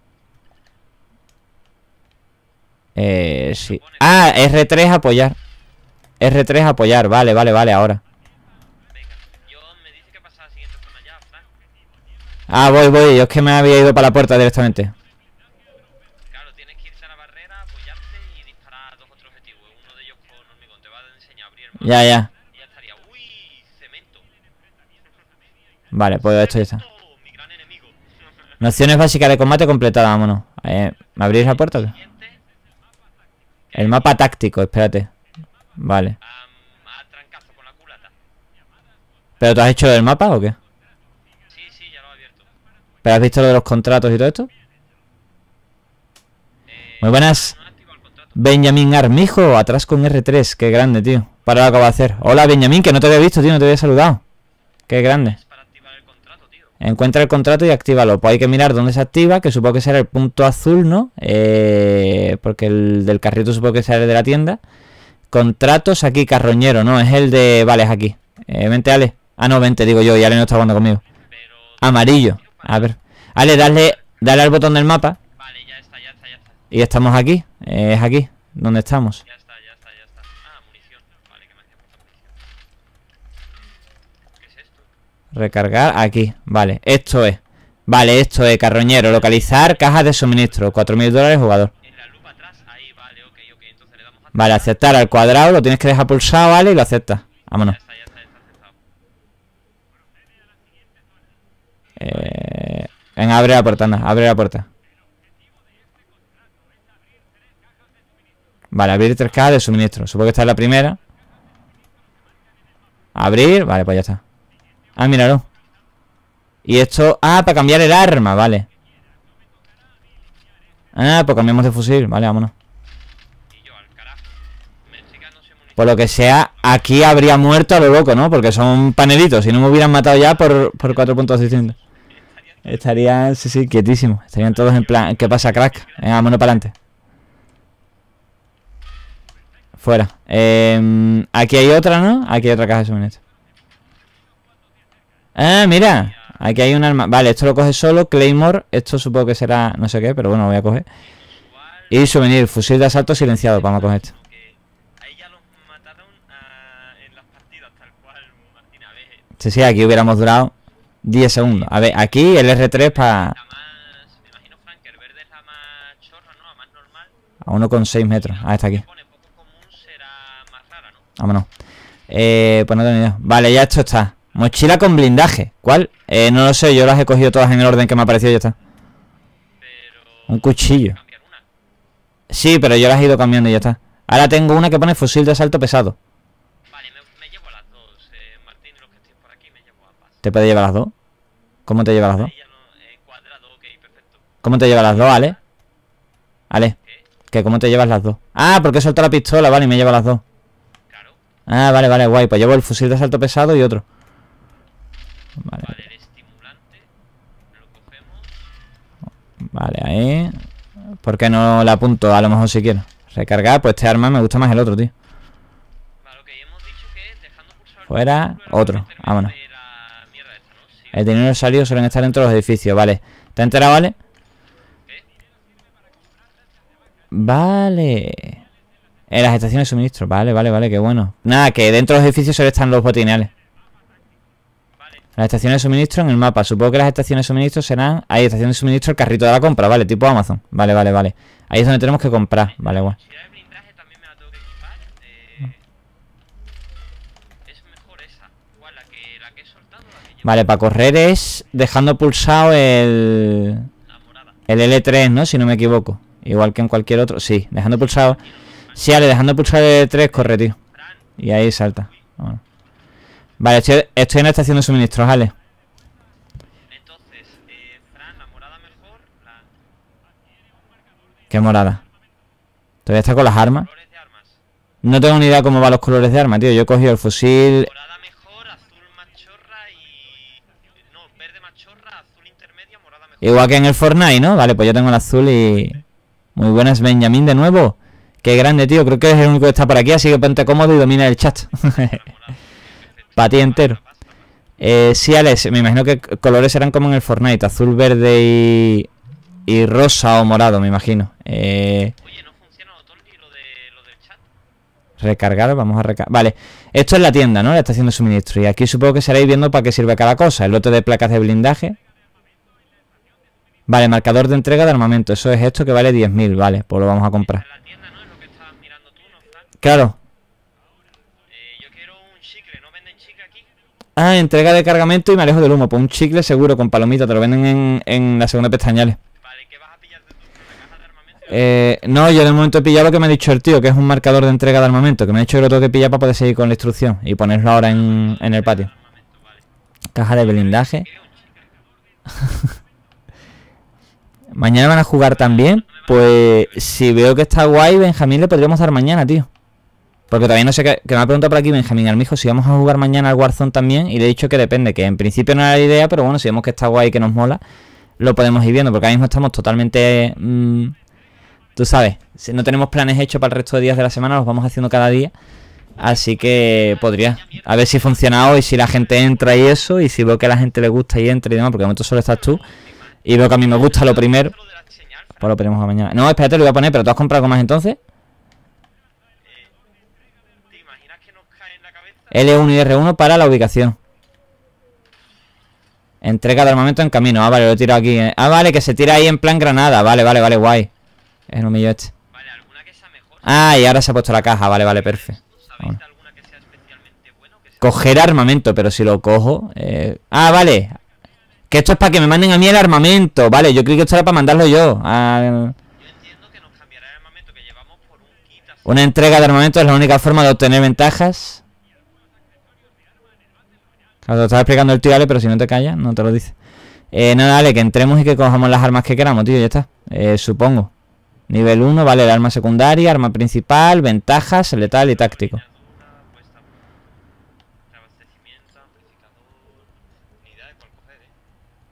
Eh, sí. Ah, R tres apoyar. R tres apoyar, vale, vale, vale, ahora. Venga, yo me dice que pasa a la siguiente zona ya, Fran. Ah, voy, voy, yo es que me había ido para la puerta directamente. Claro, tienes que irse a la barrera, apoyarte y disparar a dos otros objetivos. Uno de ellos con hormigón, te va a enseñar a abrir el mapa. Ya, ya. Y ya estaría. Uy, cemento. Vale, pues esto ya está. Cemento, mi gran enemigo. Nociones básicas de combate completadas, vámonos. Eh, ¿me abrís la puerta o qué? Siguiente, El mapa táctico, espérate. Vale. am, a trancazo con la culata. ¿Pero tú has hecho el mapa o qué? Sí, sí, ya lo he abierto. ¿Pero has visto lo de los contratos y todo esto? Eh, Muy buenas. no he activado el contrato. Benjamín Armijo, atrás con R tres. Qué grande, tío. Para lo que acabo de hacer. Hola, Benjamín, que no te había visto, tío. No te había saludado. Qué grande. Es para activar el contrato, tío. Encuentra el contrato y actívalo. Pues hay que mirar dónde se activa, que supongo que será el punto azul, ¿no? Eh, porque el del carrito supongo que será el de la tienda. Contratos aquí, carroñero, no, es el de... Vale, es aquí. Eh, vente, Ale. Ah, no, vente, digo yo, y Ale no está jugando conmigo. Pero. Amarillo. A ver. Ale, dale, dale al botón del mapa. Vale, ya está, ya está, ya está. Y estamos aquí. Eh, es aquí, donde estamos. Ya está, ya está, ya está. Ah, munición. Vale, que me hacía falta munición. ¿Qué es esto? Recargar aquí. Vale, esto es. Vale, esto es, carroñero. Localizar cajas de suministro. cuatro mil dólares jugador. En la lupa atrás, ahí, vale, ok, ok. Entonces le damos a. Vale, aceptar al cuadrado. Lo tienes que dejar pulsado, ¿vale? Y lo aceptas. Vámonos. Ya está, ya está, ya está aceptado. Eh, venga, abre la puerta, anda, abre la puerta. Vale, abrir tres cajas de suministro. Supongo que esta es la primera. Abrir, vale, pues ya está. Ah, míralo. Y esto, ah, para cambiar el arma, vale. Ah, pues cambiamos de fusil, vale, vámonos. Y yo, al carajo. Me estoy quedando sin munición. Por lo que sea, aquí habría muerto a lo loco, ¿no? Porque son panelitos. Si no me hubieran matado ya por, por cuatro puntos distintos. Estaría Estarían, sí, sí, quietísimos. Estarían todos en plan, ¿qué pasa, crack? Venga, vámonos para adelante. Fuera. Eh, aquí hay otra, ¿no? Aquí hay otra caja de suministro. Ah, mira. Aquí hay un arma. Vale, esto lo coge solo. Claymore. Esto supongo que será no sé qué, pero bueno, lo voy a coger. Y souvenir. Fusil de asalto silenciado. Vamos a coger esto. Ahí ya los mataron ah, en las partidas, tal cual, Martín. A ver, Sí, sí, aquí hubiéramos durado diez segundos. A ver, aquí el R tres para... la más... Me imagino, Frank, que el verde es la más chorra, ¿no? La más normal. A uno coma seis metros. Ah, está aquí. Que pone poco común será más rara, ¿no? Vámonos. Eh, pues no tengo ni idea. Vale, ya esto está. Mochila con blindaje. ¿Cuál? Eh, no lo sé, yo las he cogido todas en el orden que me ha parecido y ya está. Pero... Un cuchillo. cambiar una. Sí, pero yo las he ido cambiando y ya está. Ahora tengo una que pone fusil de asalto pesado. Vale, me, me llevo las dos, eh, Martín, y los que estoy por aquí me llevo ambas. ¿Te puede llevar las dos? ¿Cómo te lleva las dos? Ahí ya no... Eh, cuadrado, ok, perfecto. ¿Cómo te lleva las dos, Ale? Ale, ¿Qué? que cómo te llevas las dos. Ah, porque he soltado la pistola, vale, y me lleva las dos. Claro. Ah, vale, vale, guay. Pues llevo el fusil de asalto pesado y otro. Vale, Vale, el estimulante. Lo cogemos. vale, ahí. ¿Por qué no la apunto? A lo mejor si quiero. Recargar, pues este arma me gusta más el otro, tío. Vale, ok, hemos dicho que dejando pulsar el Fuera, botón, luego otro. meterme Vámonos. de la mierda esta, ¿no? Sí. El dinero salido suelen estar dentro de los edificios, vale. ¿Te has enterado, vale? ¿Qué? Vale. En las estaciones de suministro, vale, vale, vale, qué bueno. Nada, que dentro de los edificios solo están los botinales. Vale. Las estaciones de suministro en el mapa. Supongo que las estaciones de suministro serán... Hay estaciones de suministro el carrito de la compra, vale, tipo Amazon. Vale, vale, vale. Ahí es donde tenemos que comprar, vale, guay. Si de blindaje también me la tengo que equipar. Eh... Es mejor esa. ¿Cuál? ¿La que, la que he soltado o la que llevo? Vale, para correr es dejando pulsado el... La morada. El L tres, ¿no? Si no me equivoco. Igual que en cualquier otro. Sí, dejando pulsado... Sí, Ale, dejando pulsar el L tres, corre, tío. Fran, Y ahí salta. Bueno. Vale, estoy, estoy en la estación de suministros, Ale. entonces, eh, Fran, la morada mejor. La... Qué morada. Todavía está con las armas. Colores de armas. No tengo ni idea cómo van los colores de arma, tío. Yo he cogido el fusil... Morada mejor, azul más chorra y... No, verde más chorra, azul intermedia, morada mejor. Igual que en el Fortnite, ¿no? Vale, pues yo tengo el azul y... Muy buenas, Benjamín, de nuevo. Qué grande, tío. Creo que es el único que está por aquí, así que ponte cómodo y domina el chat. Para ti entero. Eh, sí, Alex, me imagino que colores serán como en el Fortnite. Azul, verde y... Y rosa o morado, me imagino. Eh... Oye, no funciona lo Toldi, lo, de, lo del chat. Recargar, vamos a recargar. Vale, esto es la tienda, ¿no? La estación de suministro. Y aquí supongo que seréis viendo para qué sirve cada cosa. El lote de placas de blindaje. Vale, marcador de entrega de armamento. Eso es esto que vale diez mil. Vale, pues lo vamos a comprar. La tienda, ¿no? Es lo que estabas mirando tú, ¿no, Fran? Claro. Eh, yo quiero un chicle, ¿no venden chicle aquí? Ah, entrega de cargamento y me alejo del humo. Pues un chicle seguro con palomita. Te lo venden en, en la segunda pestañales. Vale, ¿qué vas a pillar de tu una caja de armamento? Eh, no, yo de momento he pillado lo que me ha dicho el tío, que es un marcador de entrega de armamento. Que me ha dicho que lo tengo que pillar para poder seguir con la instrucción y ponerlo ahora en, en el patio. Armamento, vale. Caja de blindaje. Quiero un chicle. Mañana van a jugar también. Pues si veo que está guay, Benjamín le podríamos dar mañana, tío. Porque todavía no sé qué. Que me ha preguntado por aquí Benjamín Armijo si vamos a jugar mañana al Warzone también. Y le he dicho que depende, que en principio no era la idea, pero bueno, si vemos que está guay y que nos mola, lo podemos ir viendo. Porque ahora mismo estamos totalmente... Mmm, tú sabes, si no tenemos planes hechos para el resto de días de la semana, los vamos haciendo cada día. Así que podría. A ver si funciona hoy, si la gente entra y eso. Y si veo que a la gente le gusta y entra y demás. Porque de momento solo estás tú. Y veo que a mí me gusta lo primero. Lo de la señal, Fran. Pues lo ponemos a mañana. No, espérate, lo voy a poner, pero ¿tú has comprado algo más entonces? ¿Te imaginas que nos cae en la cabeza? L uno y R uno para la ubicación. Entrega de armamento en camino. Ah, vale, lo he tirado aquí. eh. Ah, vale, que se tira ahí en plan granada. Vale, vale, vale, guay. Es un millo este. Vale, ¿alguna que sea mejor? Ah, y ahora se ha puesto la caja. Vale, vale, perfecto. ¿Sabéis de alguna que sea especialmente buena o que sea... Coger armamento, pero si lo cojo... Eh... Ah, vale. Que esto es para que me manden a mí el armamento. Vale, yo creí que esto era para mandarlo yo. Ah, Yo entiendo que nos cambiará el armamento que llevamos por un kit así. una entrega de armamento es la única forma de obtener ventajas. Claro, te lo estaba explicando el tío Ale, pero si no te callas, no te lo dice. Eh, nada, dale, que entremos y que cojamos las armas que queramos, tío, ya está. Eh, supongo. Nivel uno, vale, el arma secundaria, arma principal, ventajas, letal y táctico. Puesta, puesta. Reabastecimiento, amplificador... Ni idea de cuál coger, ¿eh?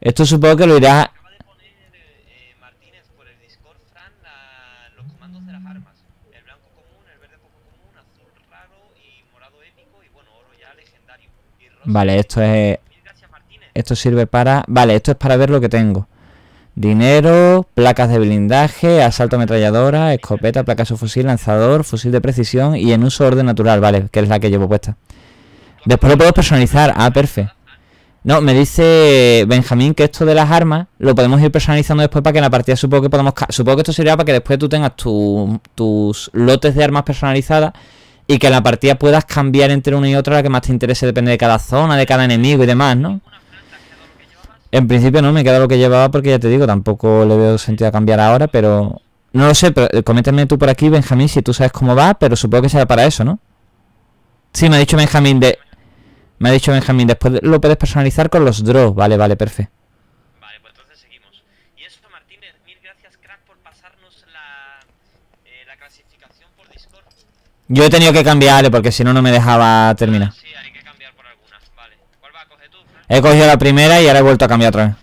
Esto supongo que lo irá... Acaba de poner eh, Martínez por el Discord, Fran, la- los comandos de las armas. El blanco común, el verde poco común, azul raro y morado épico y bueno, oro ya legendario. Y rosa. Vale, esto es... Mil gracias, Martínez. Esto sirve para... Vale, esto es para ver lo que tengo. Dinero, placas de blindaje, asalto ametralladora, escopeta, placa de fusil, lanzador, fusil de precisión y en uso orden natural, vale, que es la que llevo puesta. Después lo puedo personalizar. Ah, perfecto. No, me dice Benjamín que esto de las armas lo podemos ir personalizando después para que en la partida supongo que podamos... Supongo que esto sería para que después tú tengas tu, tus lotes de armas personalizadas y que en la partida puedas cambiar entre una y otra la que más te interese, depende de cada zona, de cada enemigo y demás, ¿no? En principio no, me queda lo que llevaba porque ya te digo, tampoco le veo sentido a cambiar ahora, pero... No lo sé, pero coméntame tú por aquí, Benjamín, si tú sabes cómo va, pero supongo que será para eso, ¿no? Sí, me ha dicho Benjamín de... Me ha dicho Benjamín, después lo puedes personalizar con los draws. Vale, vale, perfecto. Vale, pues entonces seguimos. Y eso, Martínez, mil gracias, crack, por pasarnos la, eh, la clasificación por Discord. Yo he tenido que cambiarle porque si no, no me dejaba terminar. Sí, hay que cambiar por algunas. Vale. ¿Cuál vas a coger tú, Fran? He cogido la primera y ahora he vuelto a cambiar otra vez.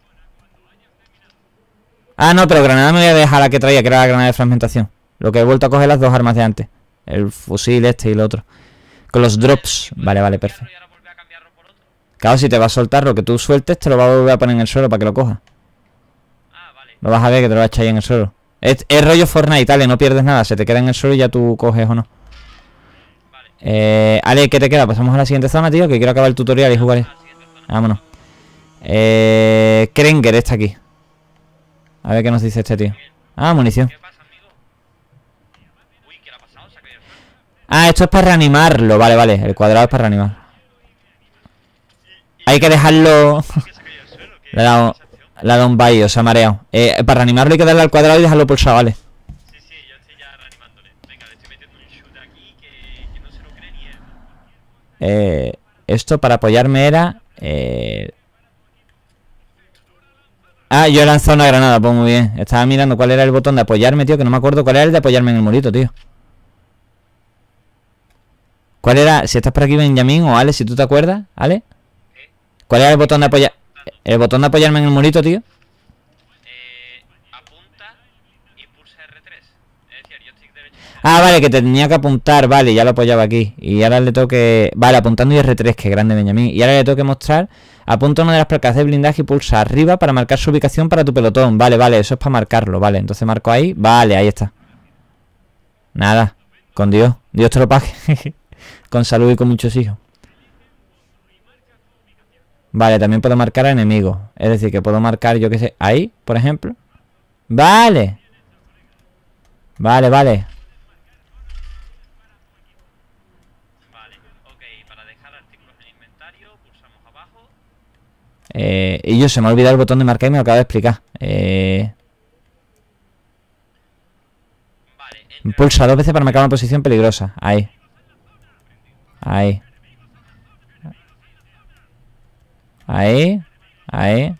Ah, no, pero granada me voy a dejar la que traía, que era la granada de fragmentación. Lo que he vuelto a coger las dos armas de antes. El fusil este y el otro. Con los drops. Vale, vale, perfecto. Y ahora volver a cambiarlo por otro. Claro, si te va a soltar lo que tú sueltes, te lo va a volver a poner en el suelo para que lo cojas. Ah, vale. Lo vas a ver que te lo va a echar ahí en el suelo. Es, es rollo Fortnite, Ale, no pierdes nada. Se te queda en el suelo y ya tú coges o no. Vale. Eh, Ale, ¿qué te queda? Pasamos a la siguiente zona, tío, que quiero acabar el tutorial y jugar. La siguiente zona. Vámonos. Eh, Krenger está aquí. A ver qué nos dice este tío. Ah, munición. ¿Qué pasa, amigo? Uy, ¿qué le ha pasado? Se ha caído el suelo. Ah, esto es para reanimarlo. Vale, vale. El cuadrado es para reanimar. Hay que dejarlo... ¿Qué se ha caído el suelo? ¿Qué Le ha dado, sensación? le ha dado un baño, se ha mareado. Eh, para reanimarlo hay que darle al cuadrado y dejarlo pulsado, vale. Sí, sí, yo estoy ya reanimándole. Venga, le estoy metiendo un shoot aquí que, que no se lo cree ni él. Eh, esto para apoyarme era... Eh... Ah, yo he lanzado una granada, pues muy bien. Estaba mirando cuál era el botón de apoyarme, tío, que no me acuerdo cuál era el de apoyarme en el murito, tío. ¿Cuál era? Si estás por aquí, Benjamín o Ale, si tú te acuerdas, Ale. ¿Cuál era el botón de apoyar? El botón de apoyarme en el murito, tío. Eh, apunta y pulsa R tres. Es decir, yo estoy derecho. Ah, vale, que tenía que apuntar, vale, ya lo apoyaba aquí. Y ahora le tengo que... Vale, apuntando y R tres, que grande Benjamín. Y ahora le tengo que mostrar... Apunta una de las placas de blindaje y pulsa arriba para marcar su ubicación para tu pelotón. Vale, vale, eso es para marcarlo, vale. Entonces marco ahí, vale, ahí está. Nada, con Dios, Dios te lo pague. Con salud y con muchos hijos. Vale, también puedo marcar a enemigos. Es decir, que puedo marcar, yo qué sé, ahí, por ejemplo. Vale. Vale, vale. Vale, ok, para dejar artículos en inventario, pulsamos abajo. Eh, y yo se me ha olvidado el botón de marcar y me lo acabo de explicar. Eh, Vale, entre pulsa dos veces para marcar una posición peligrosa. Ahí. Ahí. Ahí. Ahí.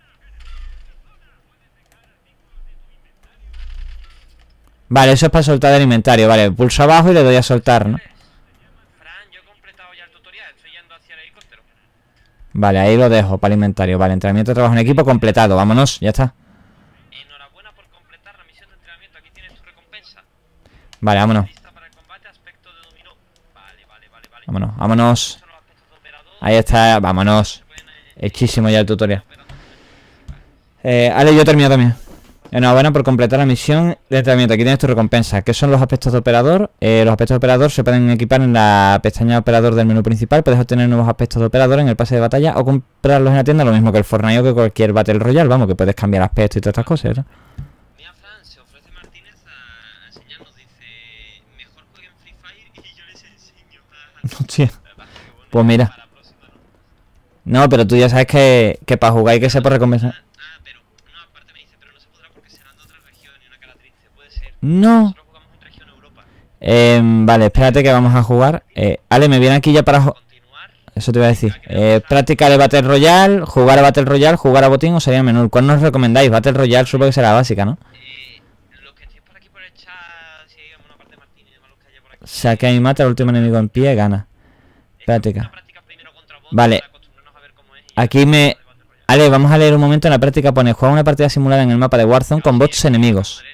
Vale, eso es para soltar el inventario. Vale, pulso abajo y le doy a soltar, ¿no? Fran, yo he completado ya el tutorial, estoy yendo hacia el helicóptero. Vale, ahí lo dejo para el inventario. Vale, entrenamiento de trabajo en equipo completado. Vámonos, ya está. Enhorabuena por completar la misión de entrenamiento, aquí tienes tu recompensa. Vale, vámonos. Lista para el combate, aspecto de dominó. Vale, vale, vale, vale. Vámonos, vámonos. Son los aspectos de operador. Ahí está, vámonos. Se pueden, eh, Hechísimo ya el tutorial. operador. Eh, Ale, yo termino también. Enhorabuena por completar la misión de entrenamiento. Aquí tienes tu recompensa. ¿Qué son los aspectos de operador? Eh, los aspectos de operador se pueden equipar en la pestaña de operador del menú principal. Puedes obtener nuevos aspectos de operador en el pase de batalla o comprarlos en la tienda, lo mismo que el Fortnite o que cualquier Battle Royale. Vamos, que puedes cambiar aspectos y todas estas cosas, ¿no? Mira, Fran, se ofrece Martínez a enseñarnos, dice, mejor jueguen Free Fire y yo les enseño a... Hostia. La verdad que bueno, Pues mira. para la próxima, ¿no? No, pero tú ya sabes que, que para jugar hay que ser por recompensa. Ah, pero, no, aparte me dice, pero no se podrá porque serán de otra región y una característica, puede ser. No. Nosotros jugamos en región Europa. Eh, vale, espérate que vamos a jugar. Eh, Ale, me viene aquí ya para... jo- Continuar, Eso te iba a decir. Eh, practicar el Battle Royale, jugar a Battle Royale, jugar a botín o sería el menú. ¿Cuál nos recomendáis? Battle Royale supongo que será la básica, ¿no? eh, los que estéis por aquí por el chat, si hay alguna parte de Martín y demás, los que haya por aquí. Saca y mata al último enemigo en pie, gana. Es que Práctica. una práctica primero contra bots Vale. para acostumbrarnos a ver cómo es y Aquí me... de Battle Royale. Ale, vamos a leer un momento. En la práctica pone: juega una partida simulada en el mapa de Warzone con bots enemigos.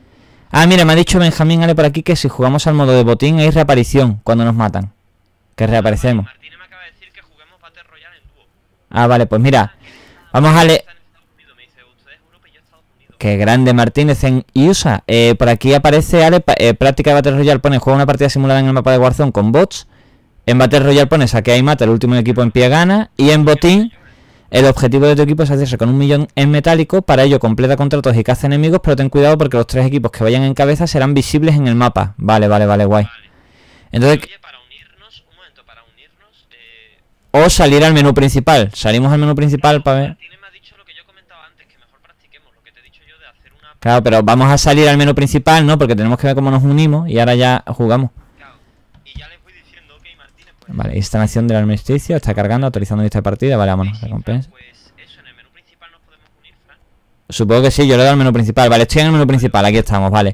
Ah, mira, me ha dicho Benjamín, Ale, por aquí que si jugamos al modo de botín hay reaparición cuando nos matan. Que reaparecemos. Martínez me acaba de decir que juguemos Battle Royale en dúo. Ah, vale, pues mira. Vamos a leer. Está en Estados Unidos, me dice, ustedes Europa y yo Estados Unidos. Qué grande, Martínez en I U S A. Eh, por aquí aparece, Ale, pa- eh, práctica de Battle Royale pone: juega una partida simulada en el mapa de Warzone con bots. En Battle Royale pone: saquea y mata, el último equipo en pie gana. Y en botín, el objetivo de tu equipo es hacerse con un millón en metálico. Para ello completa contratos y caza enemigos, pero ten cuidado porque los tres equipos que vayan en cabeza serán visibles en el mapa. Vale, vale, vale, guay. Vale. Entonces, Oye, para unirnos, un momento, para unirnos, eh... o salir al menú principal. Salimos al menú principal para ver. Martínez me ha dicho lo que yo comentaba antes, que mejor practiquemos lo que te he dicho yo de hacer una... Claro, pero vamos a salir al menú principal, ¿no? Porque tenemos que ver cómo nos unimos y ahora ya jugamos. Claro, y ya les voy diciendo, ok, Martínez, pues... Vale, instalación del armisticio, está cargando, autorizando esta partida. Vale, vámonos, sí, Fran, recompensa. pues eso, en el menú principal nos podemos unir, Fran. Supongo que sí, yo le doy al menú principal. Vale, estoy en el menú principal, aquí estamos, vale.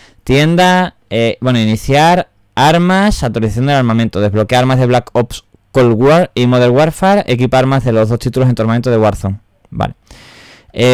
Tienda, eh, bueno, iniciar, armas, actualización del armamento, desbloquear armas de Black Ops Cold War y Modern Warfare, equipar armas de los dos títulos en tu armamento de Warzone. Vale. Eh,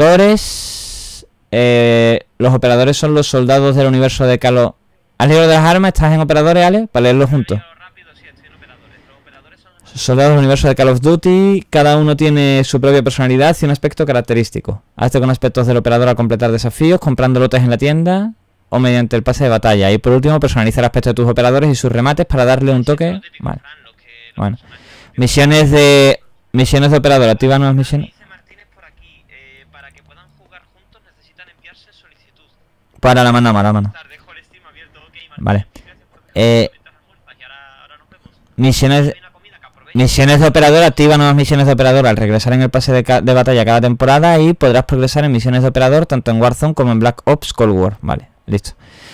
operadores, eh, los operadores son los soldados del universo de Call of... ¿Has leído de las armas? ¿Estás en operadores, Ale? Para leerlo juntos. Pero rápido, sí, estoy en operadores. Los operadores son... Soldados del universo de Call of Duty, cada uno tiene su propia personalidad y un aspecto característico. Hazte con aspectos del operador al completar desafíos, comprando lotes en la tienda o mediante el pase de batalla. Y por último, personaliza el aspecto de tus operadores y sus remates para darle un toque. Lo típico, Vale. Fran, lo que los Bueno. personajes de los Misiones de misiones de operador. Activa nuevas misiones. Dice Martínez por aquí, eh, para que puedan jugar juntos necesitan enviarse solicitud. Para la mano, la mano. Estar, dejo el Steam abierto, ok, Martínez. Vale. Gracias por dejarme Eh, mientras almuerzas, y ahora, ahora nos vemos. Misiones Hay una comida que aproveche. Misiones de operador, activa nuevas misiones de operador al regresar en el pase de, ca- de batalla cada temporada y podrás progresar en misiones de operador tanto en Warzone como en Black Ops Cold War. Vale, listo.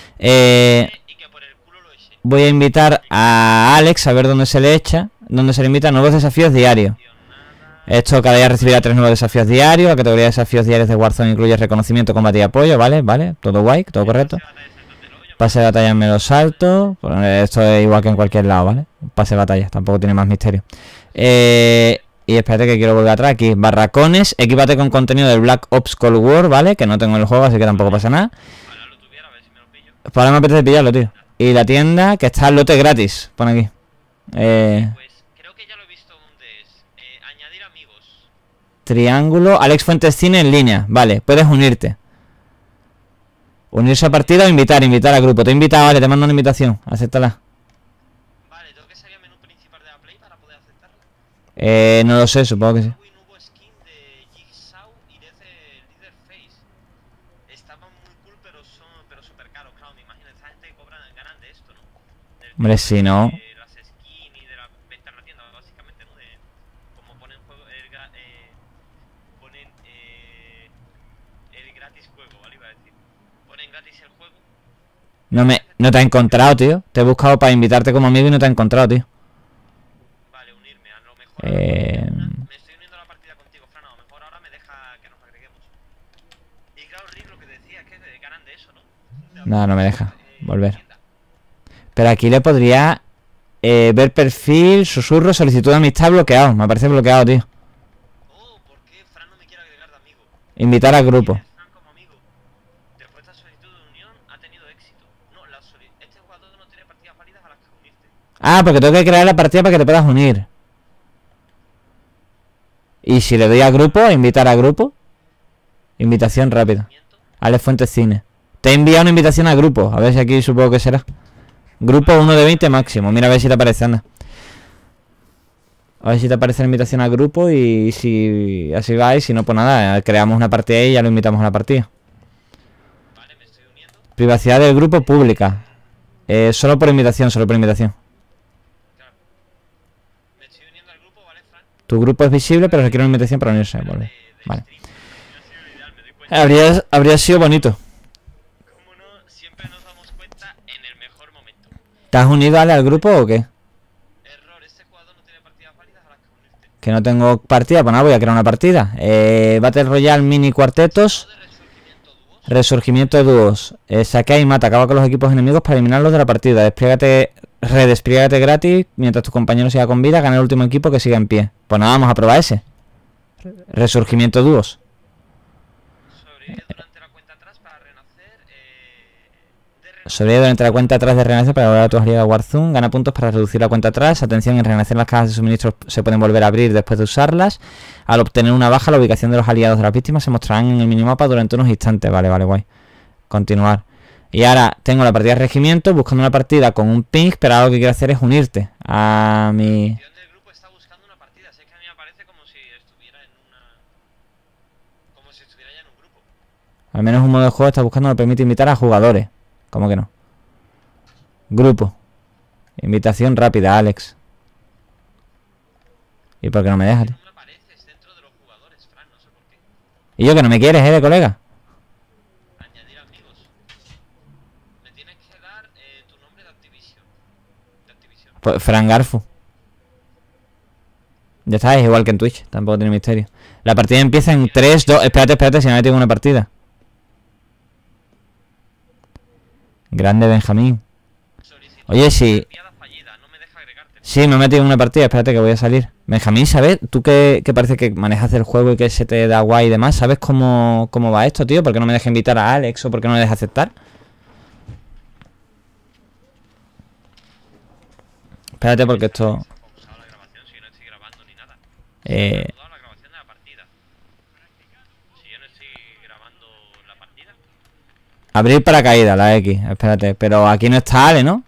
Eh, Y que por el culo lo eche. voy a invitar a Alex a ver dónde se le echa, dónde se le invita nuevos desafíos diarios. Tío, nada. Esto cada día recibirá tres nuevos desafíos diarios. La categoría de desafíos diarios de Warzone incluye reconocimiento, combate y apoyo, ¿vale? Vale, todo guay, todo correcto. Se va a dar el salto del hoyo. Pase de batalla me lo salto. Bueno, esto es igual que en cualquier lado, ¿vale? Pase de batalla, tampoco tiene más misterio. Eh, y espérate que quiero volver atrás. Aquí, barracones. Equípate con contenido del Black Ops Cold War, ¿vale? Que no tengo en el juego, así que tampoco pasa nada. Ojalá lo tuviera, a ver si me lo pillo. Pues ahora me apetece pillarlo, tío. Y la tienda, que está al lote gratis. Pone aquí. Eh, Pues creo que ya lo he visto dónde es. Eh, añadir amigos. triángulo. Alex Fuentes Cine en línea. Vale, puedes unirte. Unirse a partida o invitar, invitar al grupo. Te he invitado, vale, te mando una invitación. Acéptala. Vale, tengo que salir al menú principal de la Play para poder aceptarla. Eh, no lo sé, supongo que sí. Uy, no hubo skin de Jigsaw y de Leatherface. Estaban muy cool, pero son pero súper caros. Claro, me imagino, esta gente cobran, ganan de esto, ¿no? Del Hombre, tema si de no. las skins y de la venta en la tienda, básicamente, ¿no? De como ponen juego, el, gra- eh, ponen eh, el gratis juego, ¿vale? Iba a decir. Ponen gratis el juego. No me, no te he encontrado, tío. Te he buscado para invitarte como amigo y no te he encontrado, tío. Vale, unirme. A lo mejor Eh, me estoy uniendo a la partida contigo, Fran. A lo mejor ahora me deja que nos agreguemos. Y claro, Rick, lo que decía es que ganan de eso, ¿no? De Nada, no me deja eh, volver. tienda. Pero aquí le podría eh, ver perfil, susurro, solicitud de amistad bloqueado. Me parece bloqueado, tío. Oh, ¿por qué Fran no me quiere agregar de amigo? Invitar al grupo. ¿Tienes Fran como amigo? Después de esta solicitud de unión ha tenido éxito. No, la soli- este jugador no tiene partidas válidas a las que unirte. Ah, porque tengo que crear la partida para que te puedas unir. Y si le doy a grupo, invitar a grupo. Invitación rápida. Miento. Alex Fuentes Cine. Te he enviado una invitación a grupo. A ver si aquí supongo que será. Grupo uno de veinte máximo. Mira a ver si te aparece, anda. A ver si te aparece la invitación al grupo y si así va y si no, pues nada, creamos una partida y ya lo invitamos a la partida. Vale, me estoy uniendo. Privacidad del grupo pública. Eh, solo por invitación, solo por invitación. Claro. Me estoy uniendo al grupo, ¿vale, Fran? Tu grupo es visible, pero requiere una invitación para unirse. Vale. De, de Vale. stream. No ha sido lo ideal, me doy cuenta. Habría, habría sido bonito. Como no, siempre nos damos cuenta en el mejor momento. ¿Te has unido, Ale, al grupo o qué? Error, este jugador no tiene partidas válidas a las que unirte. Que no tengo partida, pues nada, voy a crear una partida. Eh, Battle Royale mini cuartetos. ¿No de resurgimiento dúos? Resurgimiento de dúos. Eh, saquea y mata. Acaba con los equipos enemigos para eliminarlos de la partida. Despliégate, redespliégate gratis. Mientras tu compañero siga con vida, gana el último equipo que siga en pie. Pues nada, vamos a probar ese. Resurgimiento dúos. Sobrevive durante la cuenta atrás para renacer. Eh, de renacer. Sobrevive durante la cuenta atrás de renacer para volver a tu aliado Warzone. Gana puntos para reducir la cuenta atrás. Atención, en renacer las cajas de suministros se pueden volver a abrir después de usarlas. Al obtener una baja, la ubicación de los aliados de las víctimas se mostrarán en el minimapa durante unos instantes. Vale, vale, guay. Continuar. Y ahora tengo la partida de regimiento, buscando una partida con un ping, pero ahora lo que quiero hacer es unirte a mi... El del grupo está buscando una partida. Sé que a mí me parece como si estuviera en una. Como si estuviera ya en un grupo. Al menos un modo de juego está buscando me permite invitar a jugadores. ¿Cómo que no? Grupo. Invitación rápida, Alex. ¿Y por qué no me dejas, tío? No me apareces dentro de los jugadores, Fran, no sé por qué. ¿Y yo que no me quieres, eh, de colega? Añadir amigos. Me tienes que dar eh, tu nombre de Activision. De Activision. Pues Fran Garfu. Ya está, es igual que en Twitch. Tampoco tiene misterio. La partida empieza en tres, dos... Espérate, espérate, si no me tengo una partida. Grande Benjamín. Solicitud Oye, sí. enviada fallida. No me deja agregarte. Sí, me he metido en una partida. Espérate que voy a salir. Benjamín, ¿sabes? Tú que, que parece que manejas el juego y que se te da guay y demás. ¿Sabes cómo, cómo va esto, tío? ¿Por qué no me deja invitar a Alex o por qué no me deja aceptar? Espérate porque esto... Se ha pausado la grabación si yo no estoy grabando ni nada. Eh... Se ha pausado la grabación de la partida. Si yo no estoy grabando la partida. Abrir paracaídas, la X. Espérate. Pero aquí no está Ale, ¿no?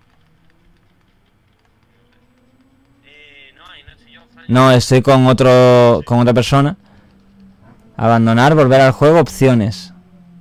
Eh, no, ahí no estoy yo, Fran. No, estoy con otro... Con otra persona. Abandonar, volver al juego, opciones.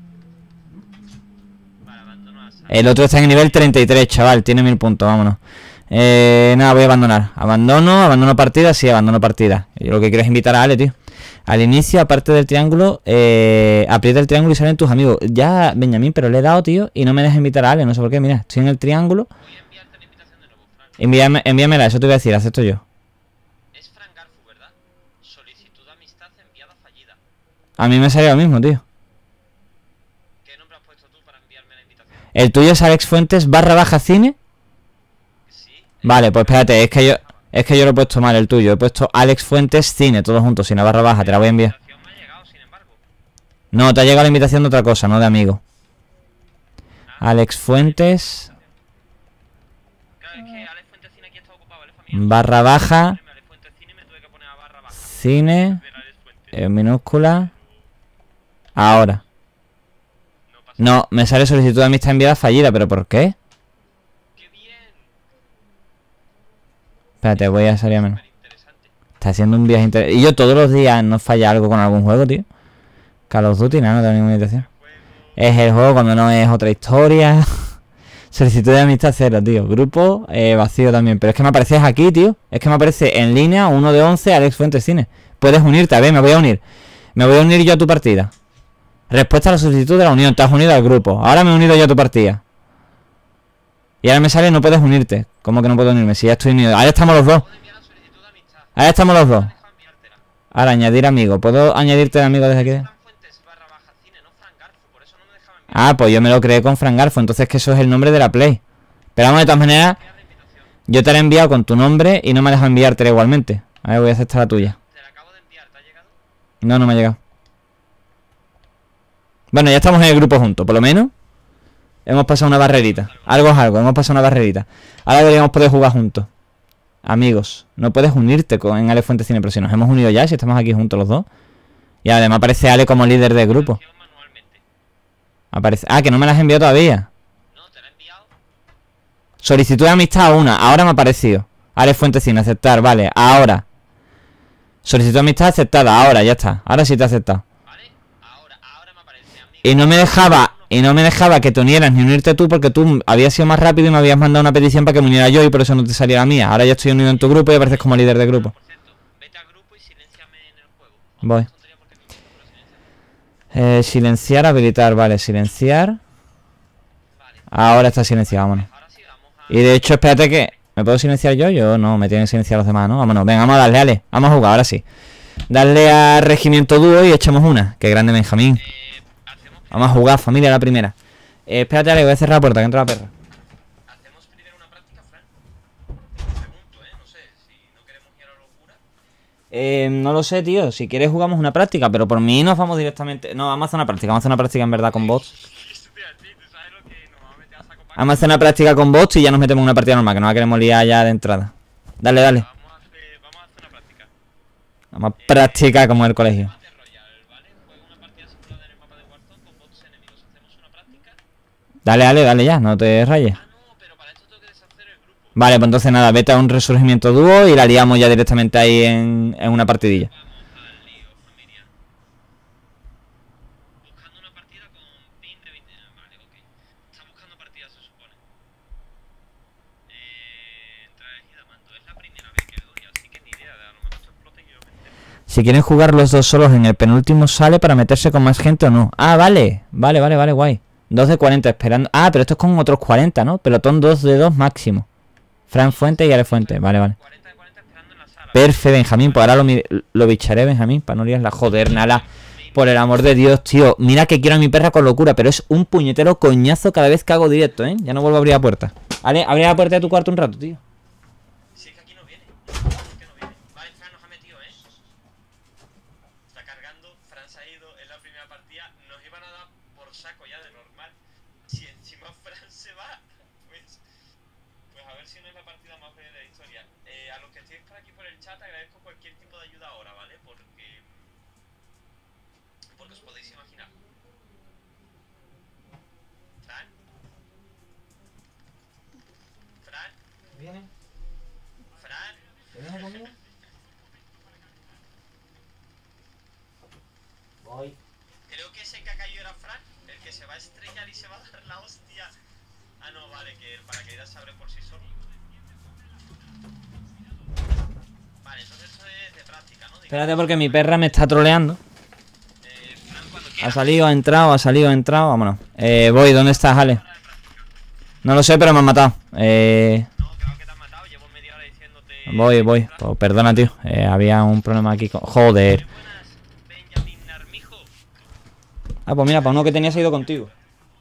Vale, abandono a Sara. El otro está en el nivel treinta y tres, chaval. Tiene mil puntos, vámonos. Eh, nada, voy a abandonar. Abandono, abandono partida, sí, abandono partida. Yo lo que quiero es invitar a Ale, tío. Al inicio, aparte del triángulo, eh, aprieta el triángulo y salen tus amigos. Ya, Benjamín, pero le he dado, tío, y no me deja invitar a Ale, no sé por qué. Mira, estoy en el triángulo. Voy a enviarte la invitación de nuevo, Fran. Envíame, envíamela, eso te voy a decir, acepto yo. Es Fran Garfu, ¿verdad? Solicitud de amistad enviada fallida. A mí me salió lo mismo, tío. ¿Qué nombre has puesto tú para enviarme la invitación? El tuyo es Alex Fuentes barra baja cine. Sí. Vale, pues espérate, es que yo es que yo lo he puesto mal el tuyo. He puesto Alex Fuentes cine, todo junto, sin la barra baja, te la voy a enviar. La invitación me ha llegado, sin embargo. No, te ha llegado la invitación de otra cosa, no de amigo. Alex Fuentes Claro, es que Alex Fuentes Cine aquí está ocupado, ¿vale, familia? barra baja Alex Fuentes Cine me tuve que poner a barra baja. cine Ver Alex Fuentes. en minúscula. Ahora. No pasa No, me sale solicitud de amistad enviada fallida, pero ¿por qué? ¡Qué bien! Espérate, voy a salir a menos. Súper interesante. Está haciendo un viaje interesante. Y yo todos los días no falla algo con algún juego, tío. Call of Duty, nada, no tengo ninguna invitación. Es el juego cuando no es otra historia. Solicitud de amistad cero, tío. Grupo eh, vacío también. Pero es que me apareces aquí, tío. Es que me aparece en línea uno de once Alex Fuentes Cine. Puedes unirte, a ver, me voy a unir. Me voy a unir yo a tu partida. Respuesta a la solicitud de la unión. Te has unido al grupo. Ahora me he unido yo a tu partida. Y ahora me sale no puedes unirte. ¿Cómo que no puedo unirme? Si ya estoy unido. Ahora estamos los dos. Puedo enviar la solicitud de amistad. Ahora estamos los dos. Deja enviártela. Ahora añadir amigo. ¿Puedo añadirte de amigo desde aquí? Fran Fuentes barra baja cine, no Fran Garfu, por eso no me dejaba enviar Ah, pues yo me lo creé con Fran Garfo. Entonces que eso es el nombre de la Play. Pero vamos, de todas maneras, la invitación. yo te la he enviado con tu nombre y no me ha dejado enviártela igualmente. A ver, voy a aceptar la tuya. Te la acabo de enviar, ¿te ha llegado? No, no me ha llegado. Bueno, ya estamos en el grupo juntos, por lo menos. Hemos pasado una barrerita. Algo es algo, hemos pasado una barrerita. Ahora deberíamos poder jugar juntos. Amigos, no puedes unirte con en Ale Fuentes Cine, pero si nos hemos unido ya, si estamos aquí juntos los dos. Y además aparece Ale como líder del grupo. Acción manualmente. Aparece... Ah, que no me la has enviado todavía. No, te la he enviado. Solicitud de amistad a una. Ahora me ha aparecido. Ale Fuentes Cine, aceptar, vale. Ahora. Solicitud de amistad aceptada. Ahora, ya está. Ahora sí te he aceptado. ¿Vale? Ahora, ahora me aparece amigo. Y no me dejaba... Y no me dejaba que te unieras ni unirte tú porque tú habías sido más rápido y me habías mandado una petición para que me uniera yo y por eso no te salía la mía. Ahora ya estoy unido en tu grupo y apareces como líder de grupo. Por cierto, vete al grupo y silénciame en el juego. Voy. Tontería porque mi grupo lo silencia. Eh, silenciar, habilitar, vale, silenciar. Vale. Ahora está silenciado, vámonos. Ahora sí, vamos a... Y de hecho, espérate que... ¿Me puedo silenciar yo? Yo no, me tienen que silenciar los demás, ¿no? Vámonos, venga, vamos a darle, Ale. Vamos a jugar, ahora sí. Darle a Regimiento Dúo y echamos una. Qué grande Benjamín. Eh, hacemos, Vamos a jugar, familia, la primera. Eh, espérate, Ale, voy a cerrar la puerta, que entra la perra. hacemos primero una práctica, Fran. Pregunto, ¿eh? No sé, si no queremos ir a la locura. Eh, no lo sé, tío. Si quieres jugamos una práctica, pero por mí nos vamos directamente... No, vamos a hacer una práctica. Vamos a hacer una práctica en verdad con bots. Vamos a hacer una práctica con bots y ya nos metemos en una partida normal, que no la queremos liar ya de entrada. Dale, dale. Vamos a hacer, vamos a hacer una práctica. Vamos a practicar como en el colegio. Battle Royale, ¿vale? Juega una partida simulada en el mapa de Warzone con bots enemigos. Hacemos una práctica. Dale, dale, dale ya. No te rayes. Ah, no, pero para esto tengo que deshacer el grupo. Vale, pues entonces nada. Vete a un resurgimiento dúo y la liamos ya directamente ahí en, en una partidilla. Vamos al lío, familia. Buscando una partida con pin de veinte. Vale, ok. Está buscando partida, se supone. Eh, entra elegida mando. Es la primera vez que doy, así que ni idea. A lo mejor esto explota y yo me entero. Si quieren jugar los dos solos en el penúltimo sale para meterse con más gente o no. Ah, vale. Vale, vale, vale, guay. dos de cuarenta esperando. Ah, pero esto es con otros cuarenta, ¿no? Pelotón dos de dos máximo. Fran Fuente y Ale Fuente. Vale, vale. cuarenta de cuarenta esperando en la sala. Perfecto, Benjamín. Pues ahora lo, mi- lo bicharé, Benjamín, para no liarla. Joder, Nala. Por el amor de Dios, tío. Mira que quiero a mi perra con locura, pero es un puñetero coñazo cada vez que hago directo, ¿eh? Ya no vuelvo a abrir la puerta. Ale, abre la puerta de tu cuarto un rato, tío. Si es que aquí no viene. ¿Por qué no viene? Vale, Fran nos ha metido, ¿eh? Está cargando, Fran se ha ido en la primera partida. Nos iban a dar por saco ya de normal. Si encima Fran se va, pues... Pues a ver si no es la partida más breve de la historia. Eh, a los que estéis por aquí por el chat agradezco cualquier tipo de ayuda ahora, ¿vale? Porque... Porque os podéis imaginar. Fran. Fran. ¿Viene? Fran. ¿Viene conmigo? Voy. Creo que ese que ha caído era Fran, el que se va a estrellar y se va a dar la hostia. Ah, no, vale, que el paracaídas se abre por sí solo. Vale, entonces esto es de práctica, ¿no? Espérate porque mi perra me está troleando. Eh, Fran, cuando Ha quieras. salido, ha entrado, ha salido, ha entrado. Vámonos. Eh, voy, ¿dónde estás, Ale? No lo sé, pero me han matado. Eh... No, creo que te han matado, llevo media hora diciéndote... Voy, voy. Pues perdona, tío. Eh, había un problema aquí con... Joder. Buenas, Benjamin Narmijo. Ah, pues mira, para uno que tenía se ha ido contigo.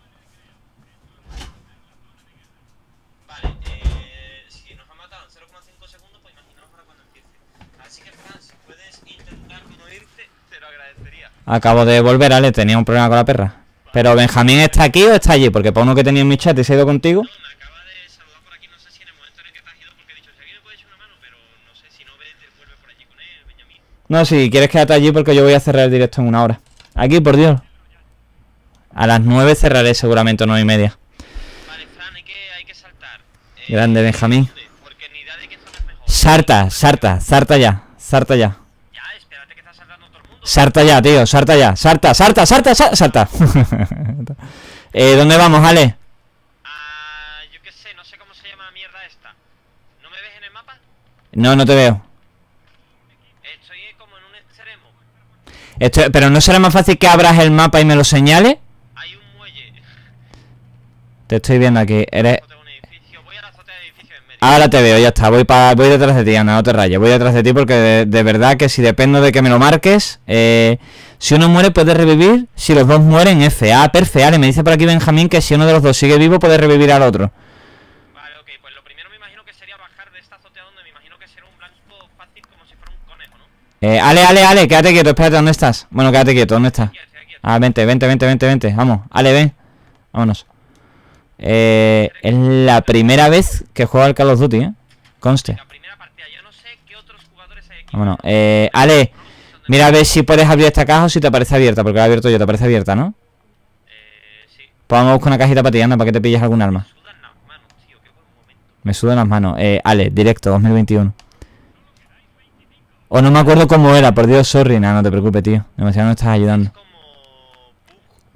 Vale, eh, si nos ha matado en cero coma cinco segundos, pues imaginaos para cuando empiece. Así que, Fran, si puedes intentar no irte, te lo agradecería. Acabo de volver, Ale. Tenía un problema con la perra. Pero Benjamín está aquí o está allí, porque para uno que tenía en mi chat y se ha ido contigo. No, me acaba de saludar por aquí, no sé si en el momento en el que te has ido, porque he dicho, si alguien me puede echar una mano, pero no sé si no ves, vuelve por allí con él, Benjamín. No, si quieres quédate allí porque yo voy a cerrar el directo en una hora. Aquí, por Dios. A las nueve cerraré seguramente, nueve y media. Vale, Fran, hay que, hay que saltar. Eh, Grande, Benjamín. Porque ni idea de qué zona es mejor. Sarta, sarta, sarta ya. Sarta ya. Ya, espérate que está saltando todo el mundo. Sarta ya, tío, sarta ya. Sarta, sarta, sarta, sarta. sarta. eh, ¿Dónde vamos, Ale? Ah, yo qué sé, no sé cómo se llama la mierda esta. ¿No me ves en el mapa? No, no te veo. Estoy como en un extremo. Esto, pero ¿no será más fácil que abras el mapa y me lo señales? Hay un muelle. Te estoy viendo aquí. Eres... Azotea de un edificio. Voy a la azotea del edificio en medio. Ahora te veo, ya está. Voy pa... voy detrás de ti, Ana, no te rayes. Voy detrás de ti porque de, de verdad que si dependo de que me lo marques, eh, si uno muere puede revivir. Si los dos mueren, F. Ah, perfecto. Ale, me dice por aquí Benjamín que si uno de los dos sigue vivo puede revivir al otro. Vale, ok, pues lo primero me imagino que sería bajar de esta azotea donde me imagino que será un blanco fácil como si fuera un conejo, ¿no? Eh, Ale, Ale, Ale, quédate quieto, espérate, ¿dónde estás? Bueno, quédate quieto, ¿dónde estás? Aquí, aquí, aquí. Ah, vente, vente, vente, vente, vente. Vamos, Ale, ven. Vámonos. Eh, es la primera vez que juego al Call of Duty, ¿eh? Conste. La primera partida, yo no sé qué otros jugadores hay aquí. Vámonos. Eh, Ale, mira a ver si puedes abrir esta caja o si te parece abierta, porque la he abierto yo, te parece abierta, ¿no? Eh, sí. Pues vamos a buscar una cajita para ti, anda, para que te pilles algún arma. Sudan las manos, tío, qué buen momento. Me sudan las manos. Eh, Ale, directo, dos mil veintiuno. O no me acuerdo cómo era, por Dios, sorry. Nada, no te preocupes, tío. Demasiado no estás ayudando. Como... Pug.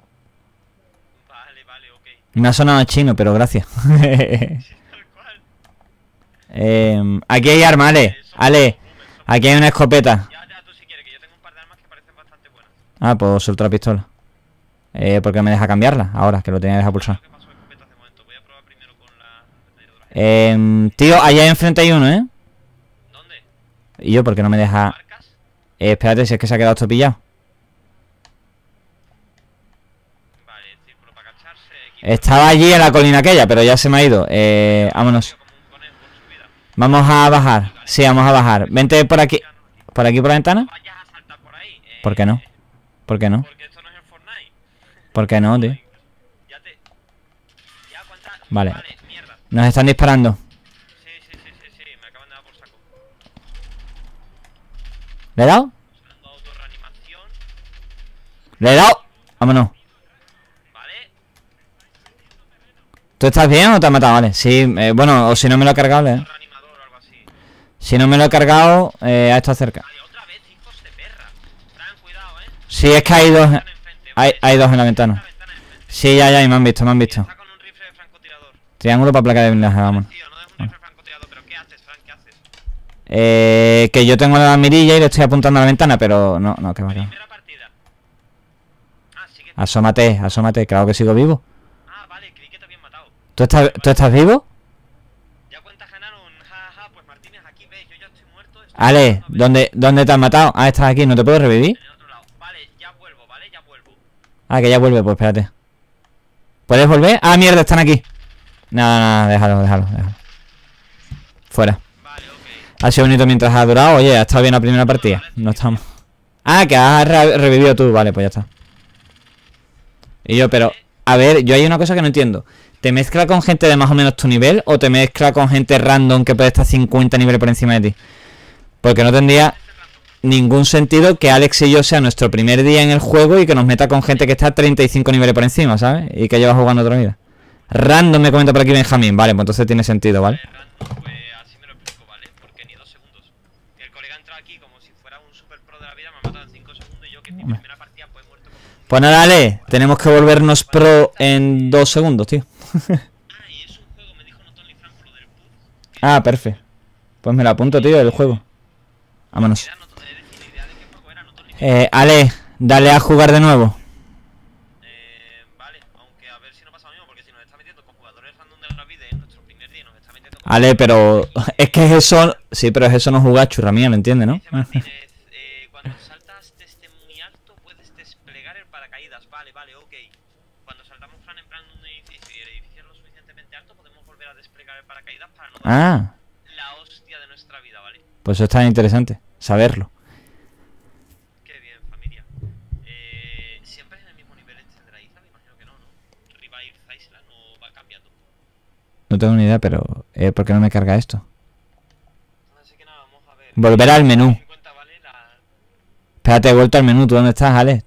Vale, vale, ok. Me ha sonado chino, pero gracias. Sí, tal cual. eh, aquí hay arma, Ale. Eh, son Ale, boomers, son- aquí hay una escopeta. Ya, ya, tú si quieres, que yo tengo un par de armas que parecen bastante buenas. Ah, pues suelto la pistola. Eh, porque me deja cambiarla ahora, que lo tenía que dejar pulsar. ¿Qué pasó? Escopetas de momento. Voy a probar primero con la ametralladora. Eh, tío, allá enfrente hay uno, ¿eh? ¿Dónde? Y yo, porque no me deja... ¿Marcas? Eh, espérate, si es que se ha quedado esto pillado. Vale, círculo para agacharse. Equipo Estaba allí en la colina aquella, pero ya se me ha ido. Eh, vámonos. como un conejo en su vida. Vamos a bajar. Sí, vamos a bajar. Vente por aquí. ¿Por aquí por la ventana? Vayas a saltar por ahí. Eh, ¿Por qué no? ¿Por qué no? Porque esto no es el Fortnite. ¿Por qué no, tío? Ya te... Ya, ¿cuánta? Vale. Vale, mierda. Nos están disparando. Sí, sí, sí, sí, sí. Me acaban de dar por saco. ¿Le he dado? Usando autorreanimación. ¡Le he dado! Vámonos. Vale. ¿Tú estás bien o te has matado? Vale, sí, eh, bueno, o si no me lo he cargado, le- Reanimador o algo así. si no me lo he cargado, eh, ha estado cerca. Vale, otra vez, hijos de perra. Fran, cuidado, eh. Sí, es que hay dos, Están enfrente. hay, Vale, hay dos en la una ventana. ventana enfrente. Sí, ya, ya, y me han visto, me han visto. Está con un rifle de francotirador. Triángulo para placa de blindaje, vamos. Tío, no es un rifle francotirador, pero ¿qué haces, Fran? ¿Qué haces? Eh, que yo tengo la mirilla y le estoy apuntando a la ventana, pero no, no, que va, que va. Primera partida. Ah, sigue. Asómate, asómate, claro que sigo vivo. Ah, vale, creí que te habían matado. ¿Tú estás, ¿tú estás vivo? Ya cuenta ganaron, jaja, pues Martínez, aquí ves, yo ya estoy muerto. Estoy Ale, jugando a ver ¿dónde, ¿dónde te has matado? Ah, estás aquí, ¿no te puedo revivir? en el otro lado. Vale, ya vuelvo, ¿vale? Ya vuelvo. Ah, que ya vuelve, pues espérate. ¿Puedes volver? Ah, mierda, están aquí. Nada, nada, déjalo, déjalo, déjalo. Fuera. Vale, ok. Ha sido bonito mientras ha durado. Oye, ha estado bien la primera partida. No estamos. Ah, que has re- revivido tú. Vale, pues ya está. Y yo, pero... A ver, yo hay una cosa que no entiendo. ¿Te mezcla con gente de más o menos tu nivel? ¿O te mezcla con gente random que puede estar cincuenta niveles por encima de ti? Porque no tendría ningún sentido que Alex y yo sea nuestro primer día en el juego y que nos meta con gente que está treinta y cinco niveles por encima, ¿sabes? Y que lleva jugando otra vida. Random me comenta por aquí Benjamín. Vale, pues entonces tiene sentido, ¿vale? Eh, random, pues así me lo explico, ¿vale? Porque ni dos segundos. El colega entra aquí como si fuera un super pro de la vida, me ha matado en cinco segundos y yo que en mi primera partida pues he muerto como un... Pues nada, Ale, tenemos que volvernos pro en dos segundos, tío. Ah, y es un juego, me dijo Notoni Fran por lo del pub. Ah, perfecto. Pues me lo apunto, tío, el juego. Vámonos. Era Notoni, es decir, idea de qué juego era Notoni. Eh, Ale, dale a jugar de nuevo. Eh, vale, aunque a ver si no pasa lo mismo, porque si nos está metiendo con jugadores random de la vida y es nuestro primer día y nos está metiendo con... Ale, pero es que es eso... Sí, pero es eso no jugar churra mía, ¿lo entiendes, no? Dice Martínez, eh, cuando saltas desde muy alto puedes desplegar el paracaídas. Vale, vale, ok. Cuando saltamos Fran en plan de un edificio y el edificio es lo suficientemente alto, podemos volver a desplegar el paracaídas para no dar Ah, la hostia de nuestra vida, ¿vale? pues eso está interesante, saberlo. Qué bien, familia. Eh, ¿Siempre es en el mismo nivel este de la isla? Me imagino que no, ¿no? Revive Island no va cambiando. No tengo ni idea, pero... Eh, ¿por qué no me carga esto? Así que nada, vamos a ver. Volver al menú. cincuenta, ¿vale? La... Espérate, he vuelto al menú. ¿Tú dónde estás, Ale?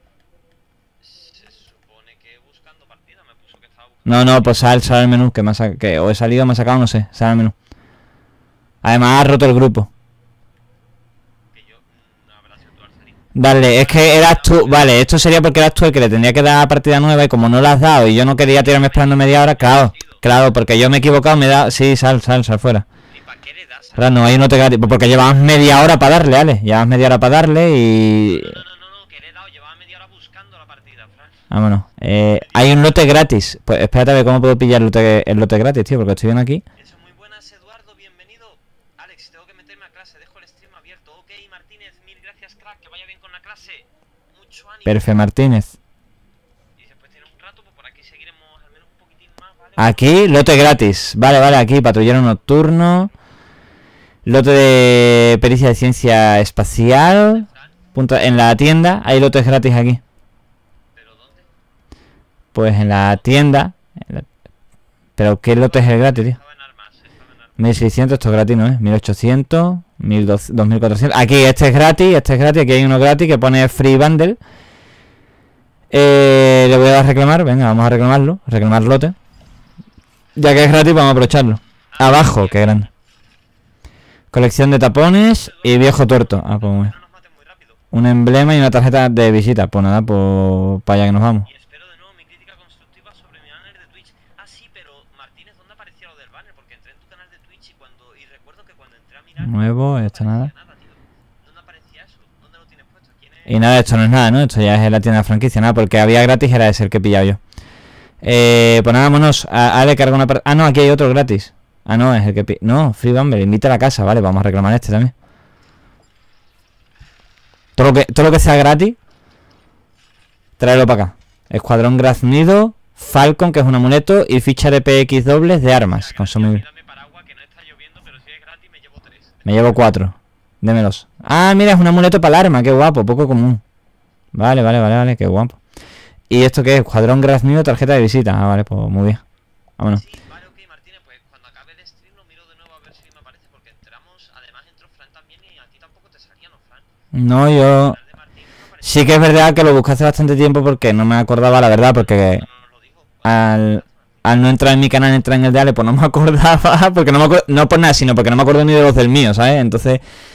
Se supone que buscando partida me puso que estaba buscando. No, no, pues sal, sal al menú, que me ha sa- que o he salido o me ha sacado, no sé. Sal al menú. Además, ha roto el grupo. Que yo no habrá sido tú al salir. Dale, es que eras tú... Vale, esto sería porque eras tú el que le tendría que dar partida nueva y como no la has dado y yo no quería tirarme esperando media hora, claro. Claro, porque yo me he equivocado, me da... Sí, sal, sal, sal fuera. ¿Y para qué le das? Ahora no, hay un lote gratis. Pues porque llevabas media hora para darle, Ale. Llevabas media hora para darle y... No, no, no, no, que le he dado, llevaba media hora buscando la partida, Fran. Vámonos. Eh, hay un lote gratis. Pues espérate a ver cómo puedo pillar el lote, el lote gratis, tío, porque estoy viendo aquí. Eso, muy buenas, Eduardo, bienvenido. Alex, tengo que meterme a clase, dejo el stream abierto. Ok, Martínez, mil gracias, crack, que vaya bien con la clase. Mucho ánimo. Perfe Martínez. Y después tienes un rato, pues por aquí seguiremos al menos un poquitín más, ¿vale? Aquí, lote gratis. Vale, vale, aquí, patrullero nocturno. Lote de pericia de ciencia espacial. Fran, Punto, en la tienda hay lotes gratis aquí. ¿pero dónde? Pues en la tienda. en la- Pero ¿qué lote es el gratis, tío? Estaba en armas, estaba en armas. mil seiscientos, esto es gratis, ¿no? ¿Eh? mil ochocientos, mil dos mil cuatrocientos. Aquí este es gratis, este es gratis. Aquí hay uno gratis que pone Free Bundle. Eh, le voy a dar a reclamar. Venga, vamos a reclamarlo. Reclamar lote. Ya que es gratis, vamos a aprovecharlo. Abajo, qué grande. Colección de tapones y viejo tuerto. Ah, pues muy bien. No nos maten muy rápido. Un emblema y una tarjeta de visita. Pues nada, pues para allá que nos vamos. Y espero de nuevo mi crítica constructiva sobre mi banner de Twitch. Ah, sí, pero Martínez, ¿dónde aparecía lo del banner? Porque entré en tu canal de Twitch y cuando y recuerdo que cuando entré a mirar Nuevo, no esto aparecía nada. nada, tío. ¿Dónde aparecía eso? ¿Dónde lo tienes puesto? ¿Quién es? Y nada, esto no es nada, ¿no? Esto ya es en la tienda de franquicia, nada, porque había gratis, era ese el que he pillado yo. Eh, pues nada, vámonos. A, Ale carga una parte. Ah, no, aquí hay otro gratis. Ah, no, es el que pi... No, Free Bumble, invita a la casa, vale, vamos a reclamar este también. Todo lo que, todo lo que sea gratis, tráelo para acá. Escuadrón graznido, Falcon, que es un amuleto, y ficha de P X dobles de armas. Consumible. Dame paraguas que no está lloviendo, pero si es gratis me llevo tres. Me llevo cuatro. Démelos. Ah, mira, es un amuleto para el arma, qué guapo, poco común. Vale, vale, vale, vale, qué guapo. ¿Y esto qué es? Escuadrón Graznido, tarjeta de visita. Ah, vale, pues muy bien. Vámonos. Sí, vale, ok, Martínez, pues cuando acabe el stream lo miro de nuevo a ver si me aparece, porque entramos, además entró Fran también y a ti tampoco te salía, ¿no, Fran? No, yo... El de Martínez no aparece. Sí que es verdad que lo busqué hace bastante tiempo porque no me acordaba, la verdad, porque No nos lo dijo. al, al no entrar en mi canal, entrar en el de Ale, pues no me acordaba, porque no me acuerdo, no por nada, sino porque no me acuerdo ni de los del mío, ¿sabes? Entonces,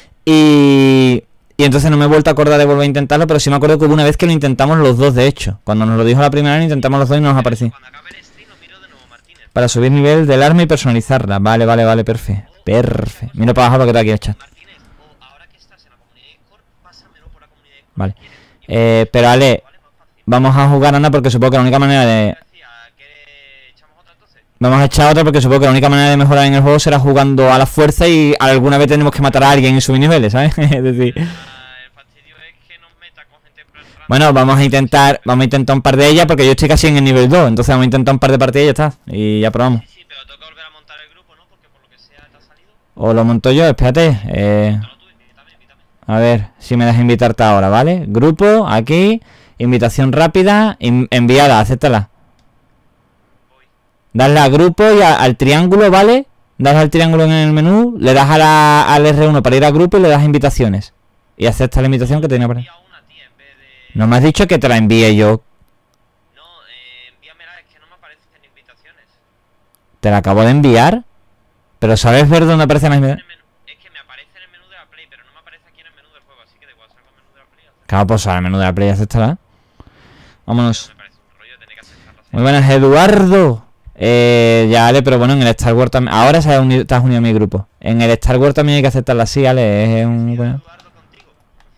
y... Y entonces no me he vuelto a acordar de volver a intentarlo, pero sí me acuerdo que hubo una vez que lo intentamos los dos, de hecho. Cuando nos lo dijo la primera vez, lo intentamos los dos y no nos apareció. Cuando acabe el stream lo miro de nuevo, Martínez. Para subir nivel del arma y personalizarla. Vale, vale, vale, perfecto. Perfecto. Mira para abajo lo que está aquí el chat. Martínez, o ahora que estás en la comunidad Discord, pásamelo por la comunidad Discord. Vale. si quieres. Y Eh, pero Ale, vale, más fácil. vamos a jugar, anda, porque supongo que la única manera de... García, ¿qué echamos otra entonces? Vamos a echar otra porque supongo que la única manera de mejorar en el juego será jugando a la fuerza y alguna vez tenemos que matar a alguien y subir niveles, ¿sabes? Es decir... Ah, el fastidio es que nos meta con gente en plan random. Bueno, vamos a intentar, vamos a intentar un par de ellas porque yo estoy casi en el nivel dos, entonces vamos a intentar un par de partidas y ya está. Y ya probamos. Sí, sí, pero tengo que volver a montar el grupo, ¿no? Porque por lo que sea te ha salido. O lo monto yo, espérate. Eh, Montalo tú, invítame, invítame. a ver si me das invitarte ahora, ¿vale? Grupo, aquí, invitación rápida, in- enviada, acéptala. Voy. Dale a grupo y a- al triángulo, ¿vale? Das al triángulo en el menú, le das a la, al R uno para ir a grupo y le das invitaciones. Y acepta la invitación que tenía por ahí. Envía una, tía, en vez de... No me has dicho que te la envíe yo. No, eh, envíamela, es que no me aparecen invitaciones. Te la acabo de enviar. Pero ¿sabes ver dónde aparecen las En invitaciones? el menú. Es que me aparece en el menú de la Play, pero no me aparece aquí en el menú del juego, así que da igual, salgo al menú de la Play. acepto. Claro, pues al menú de la play, acéptala. Vámonos. Me parece un rollo tener que aceptarlo así. Muy buenas, Eduardo. Eh, ya, Ale, pero bueno, en el Star Wars también. Ahora se ha unido, te has unido a mi grupo. En el Star Wars también hay que aceptarla así, Ale. Es un. Bueno, Eduardo contigo.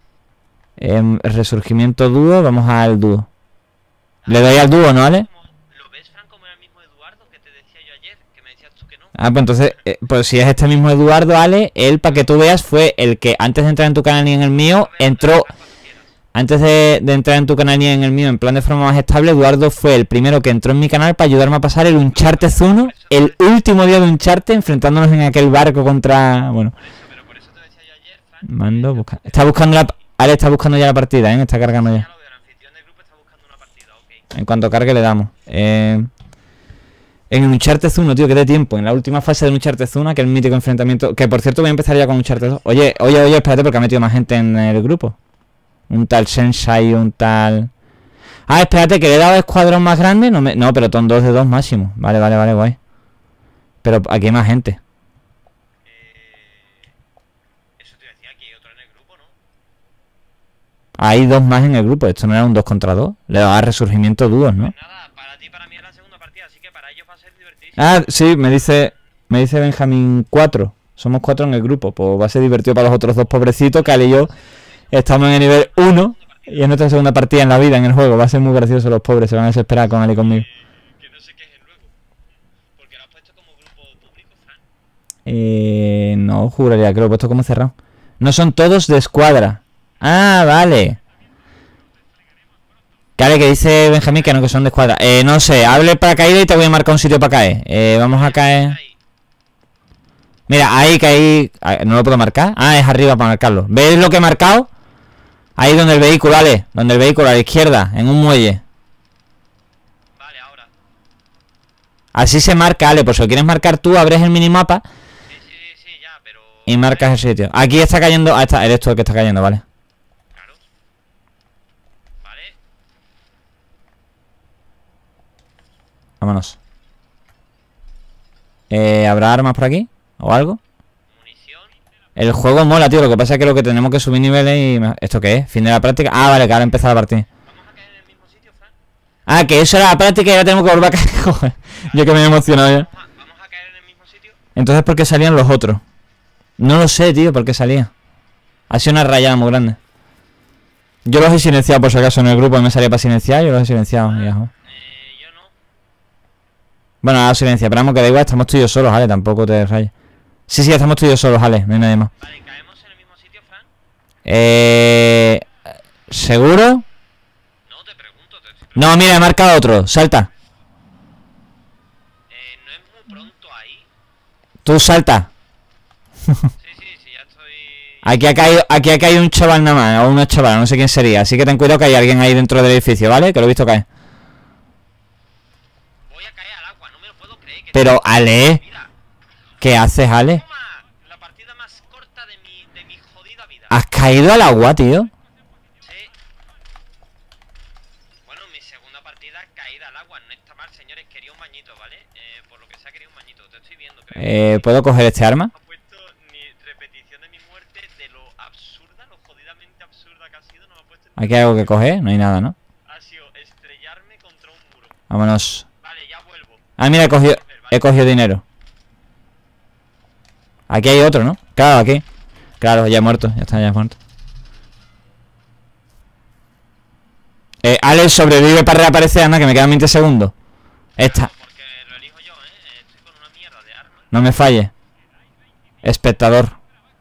em, resurgimiento dúo, vamos al dúo. Le doy al dúo, ¿no, Ale? Como- ¿Lo ves, Fran, como era el mismo Eduardo que te decía yo ayer? Que me decías tú que no. Ah, pues entonces, eh, pues si es este mismo Eduardo, Ale, él, para que tú veas, fue el que antes de entrar en tu canal y en el mío, entró. Antes de, de entrar en tu canal y en el mío en plan de forma más estable, Eduardo fue el primero que entró en mi canal para ayudarme a pasar el Uncharted uno, el último día de Uncharted, enfrentándonos en aquel barco contra... Bueno, Por eso, pero por eso te decía yo ayer, Fran. mando, busca... Está buscando la... Ale está buscando ya la partida, ¿eh? Está cargando Ya ya. lo veo, el anfitrión del grupo está buscando una partida, ok. En cuanto cargue le damos. Eh... En el Uncharted uno, tío, que dé tiempo. En la última fase del Uncharted uno, que es el mítico enfrentamiento... Que por cierto voy a empezar ya con Uncharted dos. Oye, oye, oye, espérate porque ha metido más gente en el grupo. Un tal Sensei, un tal... Ah, espérate, que le he dado escuadrón más grande. No, me... no, pero son dos de dos máximo. Vale, vale, vale, guay. Pero aquí hay más gente. Eh, eso te decía que hay otro en el grupo, ¿no? Hay dos más en el grupo. Esto no era un dos contra dos. Le daba resurgimiento dúos, ¿no? Pues nada, para ti y para mí es la segunda partida, así que para ellos va a ser divertidísimo. Ah, sí, me dice... Me dice Benjamín cuatro. Somos cuatro en el grupo. Pues va a ser divertido para los otros dos pobrecitos. Que Ale y yo estamos en el nivel uno. Y es nuestra segunda partida en la vida, en el juego. Va a ser muy gracioso, los pobres. Se van a desesperar con Ale y conmigo. Que, que no se quejen luego. Porque lo has puesto como grupo público, Fran. Eh, no, juraría que lo he puesto como cerrado. No son todos de escuadra. Ah, vale. Vale, que dice Benjamín que no, que son de escuadra. Eh, no sé, hable para caída y te voy a marcar un sitio para caer. Eh, vamos a caer. Ahí. Mira, ahí, que ahí... ah, ¿no lo puedo marcar? Ah, es arriba para marcarlo. ¿Ves lo que he marcado? Ahí donde el vehículo, vale. Donde el vehículo, a la izquierda, en un muelle. Vale, ahora. Así se marca, Ale. Por si lo quieres marcar tú, abres el minimapa Sí, sí, sí, sí, ya, pero... y marcas el sitio. Aquí está cayendo... Ah, está, eres tú el que está cayendo, vale. Claro. Vale. Vámonos. Eh, ¿habrá armas por aquí? ¿O algo? Munición. El juego mola, tío. Lo que pasa es que lo que tenemos que subir niveles y... ¿Esto qué es? ¿Fin de la práctica? Ah, vale, que ahora empieza la partida. Vamos a caer en el mismo sitio, Fran. Ah, que eso era la práctica y ahora tenemos que volver a caer. Joder, yo que me he emocionado ya. Vamos a, vamos a caer en el mismo sitio. Entonces, ¿por qué salían los otros? No lo sé, tío, por qué salía. Ha sido una rayada muy grande. Yo los he silenciado por si acaso en el grupo. Me salía para silenciar, yo los he silenciado. Ya, joder. Eh, yo no. Bueno, ahora silencia, pero vamos, que da igual, estamos tú y yo solos, Ale, tampoco te rayes. Sí, sí, estamos tú y yo solos, Ale, no hay nadie más. Vale, caemos en el mismo sitio, Fran. Eh... ¿Seguro? No, te pregunto. Te, te pregunto. No, mira, he marcado otro, salta. Eh, no es muy pronto ahí. Tú salta. Sí, sí, sí, ya estoy... Aquí ha caído, aquí ha caído un chaval nada más, o una chavala, no sé quién sería. Así que ten cuidado que hay alguien ahí dentro del edificio, ¿vale? Que lo he visto caer. Voy a caer al agua, no me lo puedo creer. Que Pero, tengo Ale, vida. ¿qué haces, Ale? Toma, la partida más corta de mi, de mi jodida vida. ¿Has caído al agua, tío? Sí. Bueno, mi segunda partida caída al agua. No está mal, señores. Quería un bañito, ¿vale? Eh, por lo que sea, quería un bañito. Te estoy viendo, creo. Eh, ¿puedo coger este arma? No ha puesto ni repetición de mi muerte, de lo absurda, lo jodidamente absurda que ha sido. No me ha puesto. Aquí hay algo que coger, no hay nada, ¿no? Ha sido estrellarme contra un muro. Vámonos. Vale, ya vuelvo. Ah, mira, he cogido, he cogido dinero. Aquí hay otro, ¿no? Claro, aquí. Claro, ya he muerto, ya está, ya he muerto. Eh, Ale, sobrevive para reaparecer, anda, que me quedan veinte segundos. Esta, Porque lo elijo yo, ¿eh? Estoy con una mierda de arma. no me falle. Espectador.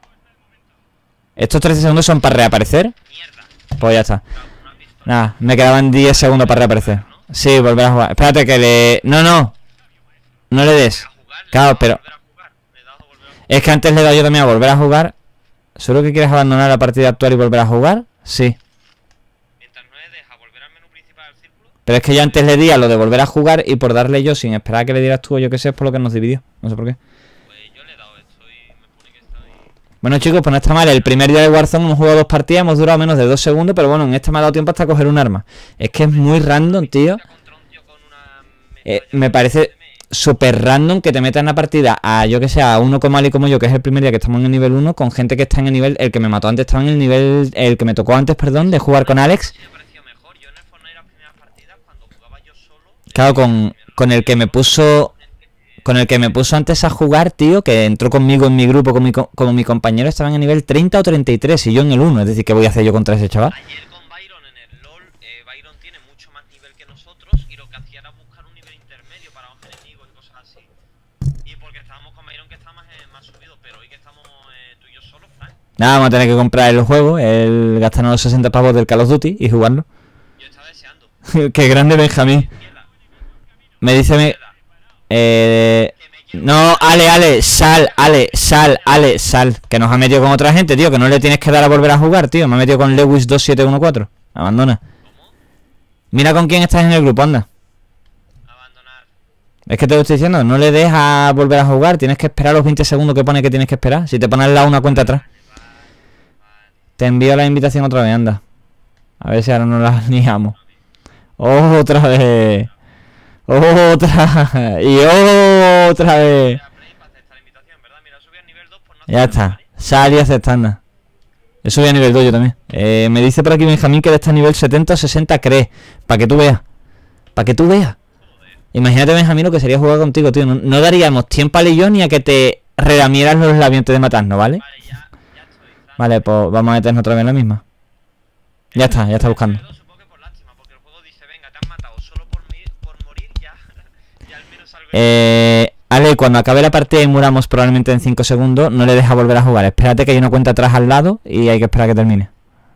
¿Estos trece segundos son para reaparecer? Mierda. Pues ya está. Claro, una pistola. Nada, me quedaban diez segundos para reaparecer. Sí, volver a jugar. Espérate que le... No, no. No le des. A jugar, le he Claro, dado a pero... volver a jugar, le he dado a volver a jugar. Es que antes le he dado yo también a volver a jugar. ¿Solo que quieres abandonar la partida actual y volver a jugar? Sí. Mientras no le deja volver al menú principal al círculo. Pero es que yo antes le di a lo de volver a jugar y por darle yo sin esperar a que le dieras tú o yo qué sé es por lo que nos dividió. No sé por qué. Pues yo le he dado esto y me pone que estoy. Bueno, chicos, pues no está mal. El primer día de Warzone hemos jugado dos partidas, hemos durado menos de dos segundos, pero bueno, en este me ha dado tiempo hasta coger un arma. Es que es muy random, tío. Contra un tío con una Eh, metralla me parece de M. súper random que te metas en la partida a, yo que sé, a uno como Ali como yo, que es el primer día que estamos en el nivel uno, con gente que está en el nivel... El que me mató antes estaba en el nivel... El que me tocó antes, perdón, de jugar con Alex. Sí me pareció mejor. Yo en el Fortnite las primeras partidas, cuando jugaba yo solo. Claro, con, con el que me puso... Con el que me puso antes a jugar, tío, que entró conmigo en mi grupo como mi, co- como mi compañero, estaban en el nivel treinta o treinta y tres y yo en el uno. Es decir, ¿qué voy a hacer yo contra ese chaval? Ayer con Byron en el LOL, eh, Byron tiene mucho más nivel que nosotros y lo que hacía era buscar un nivel intermedio para los enemigos y cosas así. Y porque estábamos con Byron que está más, eh, más subido, pero hoy que estamos eh, tú y yo solos, Frank, Nada, vamos a tener que comprar el juego, el gastarnos los sesenta pavos del Call of Duty y jugarlo. yo estaba deseando. Qué grande Benjamín. Fiela, Me dice... Me, fiela, eh, que me quiero no, Ale, Ale, sal, Ale, sal, Ale, sal. Que nos ha metido con otra gente, tío, que no le tienes que dar a volver a jugar, tío. Me ha metido con Lewis dos siete uno cuatro. Abandona. Mira con quién estás en el grupo, anda. abandonar. Es que te lo estoy diciendo, no le des a volver a jugar, tienes que esperar los veinte segundos que pone que tienes que esperar. Si te pones al lado una cuenta atrás. Te envío la invitación otra vez, anda. A ver si ahora no la liamos. Otra vez. Otra. Y otra vez. Era Play para aceptar la invitación, ¿verdad? Mira, subí al nivel dos por no Ya hacer nada, está. ¿vale? Sal y acepta, anda. Yo subí a nivel dos yo también. Eh, me dice por aquí Benjamín que él está a nivel setenta o sesenta, cree. Para que tú veas. Para que tú veas. Imagínate, Benjamín, lo que sería jugar contigo, tío. No, no daríamos tiempo a yo ni a que te relamieras los labios antes de matarnos, ¿vale? Vale, ya, ya estoy, Frank. Vale, pues vamos a meternos otra vez en la misma. Ya está, ya está buscando. Pero supongo que por lástima, porque el juego dice, venga, te han matado solo por, mi, por morir, ya, ya al menos algo. Eh, Ale, cuando acabe la partida y muramos probablemente en cinco segundos, no le deja volver a jugar. Espérate que hay una cuenta atrás al lado y hay que esperar a que termine.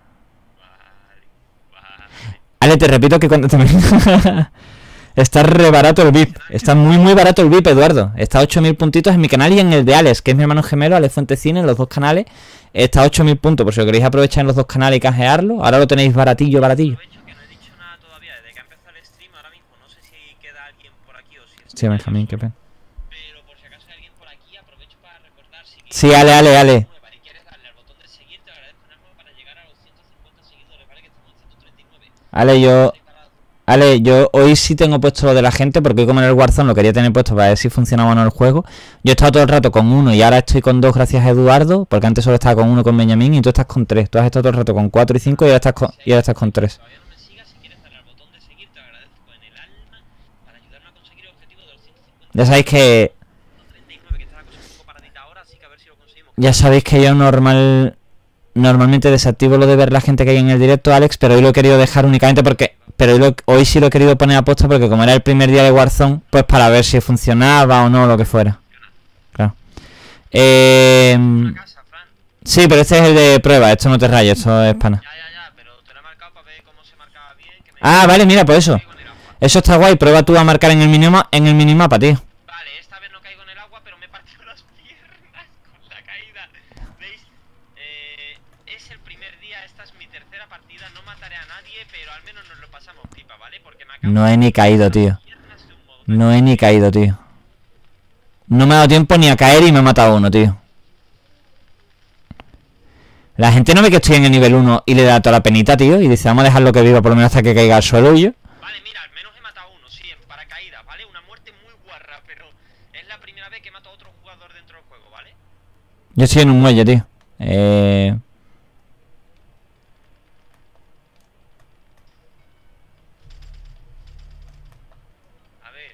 Vale, vale. Ale, te repito que cuando termine... Está re barato el V I P. Está muy muy barato el V I P, Eduardo. Está a ocho mil puntitos en mi canal y en el de Alex, que es mi hermano gemelo, Alex Fuentecine, en los dos canales. Está a ocho mil puntos, por si lo queréis aprovechar en los dos canales y canjearlo. Ahora lo tenéis baratillo, baratillo. Aprovecho que no he dicho nada todavía desde que ha empezado el stream ahora mismo. No sé si queda alguien por aquí o si estoy Sí, Benjamín, qué pena. Pero por si acaso hay alguien por aquí, aprovecho para recordar si quieres Sí, Ale, Ale, Ale. y quieres darle al botón de seguir, te agradezco enorme para llegar a los ciento cincuenta seguidores, ¿vale? Que estamos en ciento treinta y nueve. Ale, yo... Estoy parado. Ale, yo hoy sí tengo puesto lo de la gente, porque hoy como en el Warzone lo quería tener puesto para ver si funcionaba o no el juego. Yo he estado todo el rato con uno y ahora estoy con dos gracias a Eduardo, porque antes solo estaba con uno con Benjamín y tú estás con tres. Tú has estado todo el rato con cuatro y cinco y ahora estás con, y ahora estás con tres. Todavía no me sigas, si quieres darle al botón de seguir, te agradezco en el alma para ayudarme a conseguir el objetivo de los ciento cincuenta. Ya sabéis que... treinta y nueve, que está la cosa un poco paradita ahora, así que a ver si lo conseguimos. Ya sabéis que yo normal... Normalmente desactivo lo de ver la gente que hay en el directo, Alex, pero hoy lo he querido dejar únicamente porque... Pero hoy, lo- hoy sí lo he querido poner a posta porque como era el primer día de Warzone, pues para ver si funcionaba o no, lo que fuera. Claro. Eh... Una casa, Fran. Sí, pero este es el de prueba, esto no te rayes, esto es pana. Ya, ya, ya, pero te lo he marcado para ver cómo se marcaba bien. Que me Ah, vale, mira, pues eso. caigo en el agua. Eso está guay, prueba tú a marcar en el minima, en el minimapa, tío. Vale, esta vez no caigo en el agua, pero me he partido las piernas con la caída. ¿Veis? Eh, nadie, pero al menos nos lo pasamos pipa, ¿vale? Porque me acabo No he ni caído, tío. piernas de un modo No he ni caído, tío. No me ha dado tiempo ni a caer y me ha matado uno, tío. La gente no ve que estoy en el nivel uno y le da toda la penita, tío. Y dice, vamos a dejarlo que viva por lo menos hasta que caiga al suelo y yo. Vale, mira, al menos he matado a uno, sí, en paracaídas, ¿vale? Una muerte muy guarra, pero es la primera vez que mato a otro jugador dentro del juego, ¿vale? Yo estoy en un muelle, tío. Eh... A ver,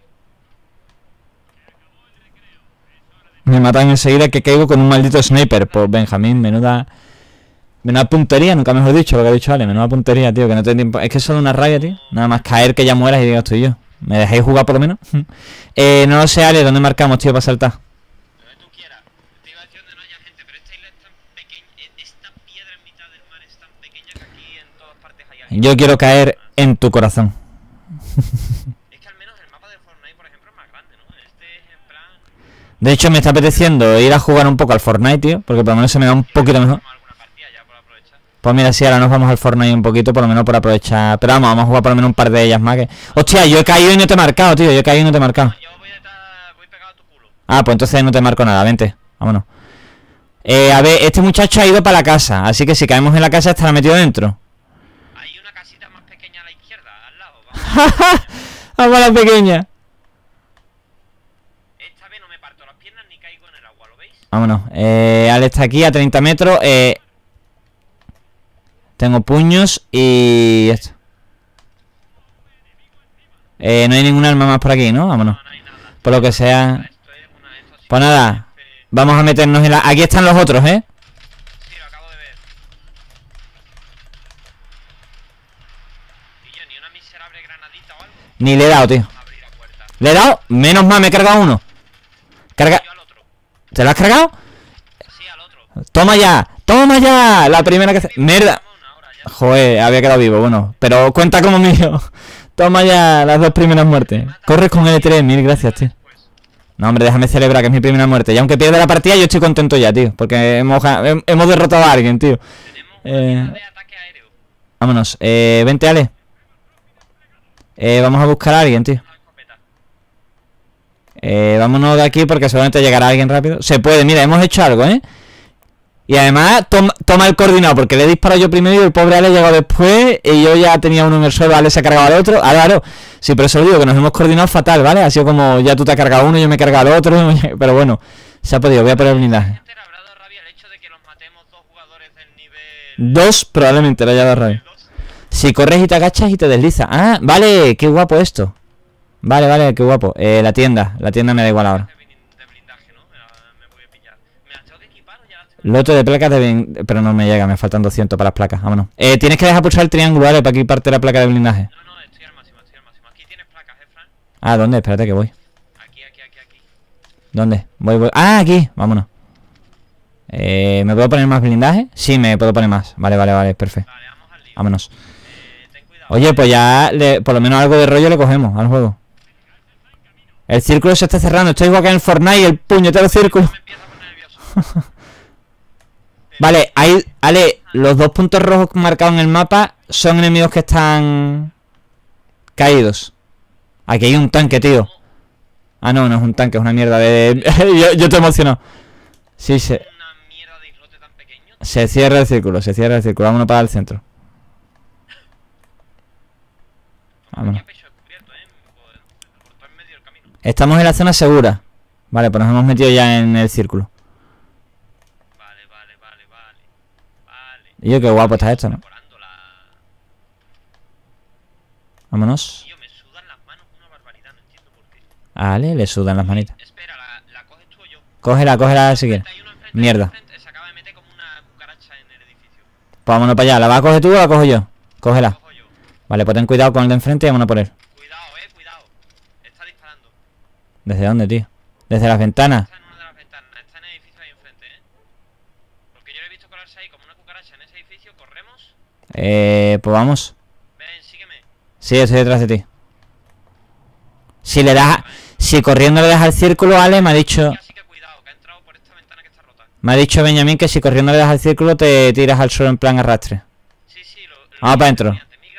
Me matan enseguida que caigo con un maldito sniper. Pues Benjamín, menuda... Menuda puntería, nunca mejor dicho lo que ha dicho Ale. Menuda puntería, tío, que no te tiempo. Es que es solo una rabia, tío. Nada más caer que ya mueras y digas estoy yo. ¿Me dejáis jugar por lo menos? eh, no lo sé, Ale, ¿dónde marcamos, tío, para saltar? donde tú quieras. Te iba a decir donde no haya gente, pero esta isla es tan pequeña, eh, esta piedra en mitad del mar es tan pequeña que aquí en todas partes hay alguien. Yo quiero caer en tu corazón. Es que al menos el mapa de Fortnite, por ejemplo, es más grande, ¿no? Este es en plan... De hecho, me está apeteciendo ir a jugar un poco al Fortnite, tío. Porque por lo menos se me da un poquito mejor. Hacemos alguna partida ya por aprovechar. Pues mira, sí, ahora nos vamos al Fortnite un poquito, por lo menos por aprovechar. Pero vamos, vamos a jugar por lo menos un par de ellas más que... Hostia, yo he caído y no te he marcado, tío. Yo he caído y no te he marcado. Yo voy detrás, voy pegado a tu culo. Ah, pues entonces no te marco nada, vente. Vámonos. Eh, a ver, este muchacho ha ido para la casa. Así que si caemos en la casa estará metido dentro. Hay una casita más pequeña a la izquierda, al lado. Vamos. Vamos a la pequeña. Esta vez no me parto las piernas ni caigo en el agua, ¿lo veis? Vámonos. Eh, Ale está aquí a treinta metros. Eh, tengo puños y... esto. Eh, no hay ningún arma más por aquí, ¿no? Vámonos. No, no hay nada. Por lo que sea... Esto es una... Esto sí Pues que nada. es, eh, Vamos a meternos en la... Aquí están los otros, ¿eh? Sí, lo acabo de ver. Y yo, ni una miserable granadita o algo. Ni le he dado, tío. Vamos a abrir la puerta. ¿Le he dado? Menos mal, me he cargado uno. Carga... Yo al otro. ¿Te lo has cargado? Sí, al otro. ¡Toma ya! ¡Toma ya! La primera que... hace- ¡Mierda! Ramón, ahora ya. Joder, había quedado vivo, bueno. Pero cuenta como mío. Toma ya las dos primeras muertes. Corres con L tres, mil gracias, tío. Pues, No, hombre, déjame celebrar que es mi primera muerte. Y aunque pierda la partida, yo estoy contento ya, tío. Porque hemos, ga- hem- hemos derrotado a alguien, tío. tenemos una Eh, unidad de ataque aéreo. Vámonos. Eh, vente, Ale. Eh, vamos a buscar a alguien, tío. Una escopeta. Eh, vámonos de aquí porque seguramente llegará alguien rápido. Se puede, mira, hemos hecho algo, ¿eh? Y además, toma, toma el coordinado, porque le he disparado yo primero y el pobre Ale llegó después. Y yo ya tenía uno en el suelo, Ale se ha cargado al otro. Ah, claro. Sí, pero eso lo digo, que nos hemos coordinado fatal, ¿vale? Ha sido como, ya tú te has cargado uno, yo me he cargado al otro. Pero bueno, se ha podido. Voy a poner el blindaje. Gente, le habrá dado rabia el hecho de que los matemos dos jugadores del nivel Dos, probablemente le haya dado rabia. dos. Si corres y te agachas y te deslizas. Ah, vale, qué guapo esto. Vale, vale, qué guapo. Eh, la tienda, la tienda me da igual ahora. De blin- de blindaje, ¿no? Me, la- me voy a pillar. ¿Me las tengo que equipar o ya las tengo? Lote de placas de blin- pero no me llega, me faltan doscientos para las placas. Vámonos. Eh, tienes que dejar pulsar el triángulo, ¿vale? Para equiparte la placa de blindaje. No, no, estoy al máximo, estoy al máximo. Aquí tienes placas, ¿eh, Fran? Ah, ¿dónde? Espérate que voy. Aquí, aquí, aquí, aquí. ¿Dónde? Voy, voy. Ah, aquí, vámonos. Eh, ¿me puedo poner más blindaje? Sí, me puedo poner más. Vale, vale, vale, perfecto. Vale, vamos al lío. Vámonos. Eh, ten cuidado. Oye, pues ya le- por lo menos algo de rollo le cogemos al juego. El círculo se está cerrando. Estoy igual que en el Fortnite, el puñetero círculo. Me empieza a poner nervioso. Vale, ahí, Ale, los dos puntos rojos marcados en el mapa son enemigos que están caídos. Aquí hay un tanque, tío. Ah, no, no es un tanque, es una mierda de... yo, yo te he emocionado. Sí, se, Una mierda de islote tan pequeño. se cierra el círculo, se cierra el círculo. Vámonos para el centro. Vámonos. Aquí a pecho descubierto, ¿eh? Por, por todo en medio del camino. Estamos en la zona segura. Vale, pues nos hemos metido ya en el círculo. Vale, vale, vale, vale. Vale. Y yo, qué guapo está esto, ¿no? Mejorando la... Vámonos. Tío, me sudan las manos una barbaridad, no entiendo por qué. Ale, le sudan las manitas. Espera, ¿la, la coges tú o yo? Cógela, cógela si quieres. Hay uno enfrente, Mierda. hay uno enfrente, se acaba de meter como una cucaracha en el edificio. Pues vámonos para allá. ¿La vas a coger tú o la cojo yo? Cógela. Cojo yo. Vale, pues ten cuidado con el de enfrente y vámonos por él. Cuidado, eh, cuidado. Está disparando. ¿Desde dónde, tío? Desde las ventanas. Está en una de las ventanas, está en el edificio ahí enfrente, eh. Porque yo lo he visto colarse ahí como una cucaracha en ese edificio. ¿Corremos? Eh, pues vamos. Ven, sígueme. Sí, estoy detrás de ti. Si le das... Si corriendo le das al círculo, Ale, me ha dicho... Así que cuidado, que ha entrado por esta ventana que está rota. Me ha dicho Benjamín que si corriendo le das al círculo te tiras al suelo en plan arrastre. Sí, sí, lo... lo Vamos vi para adentro. antes. Migra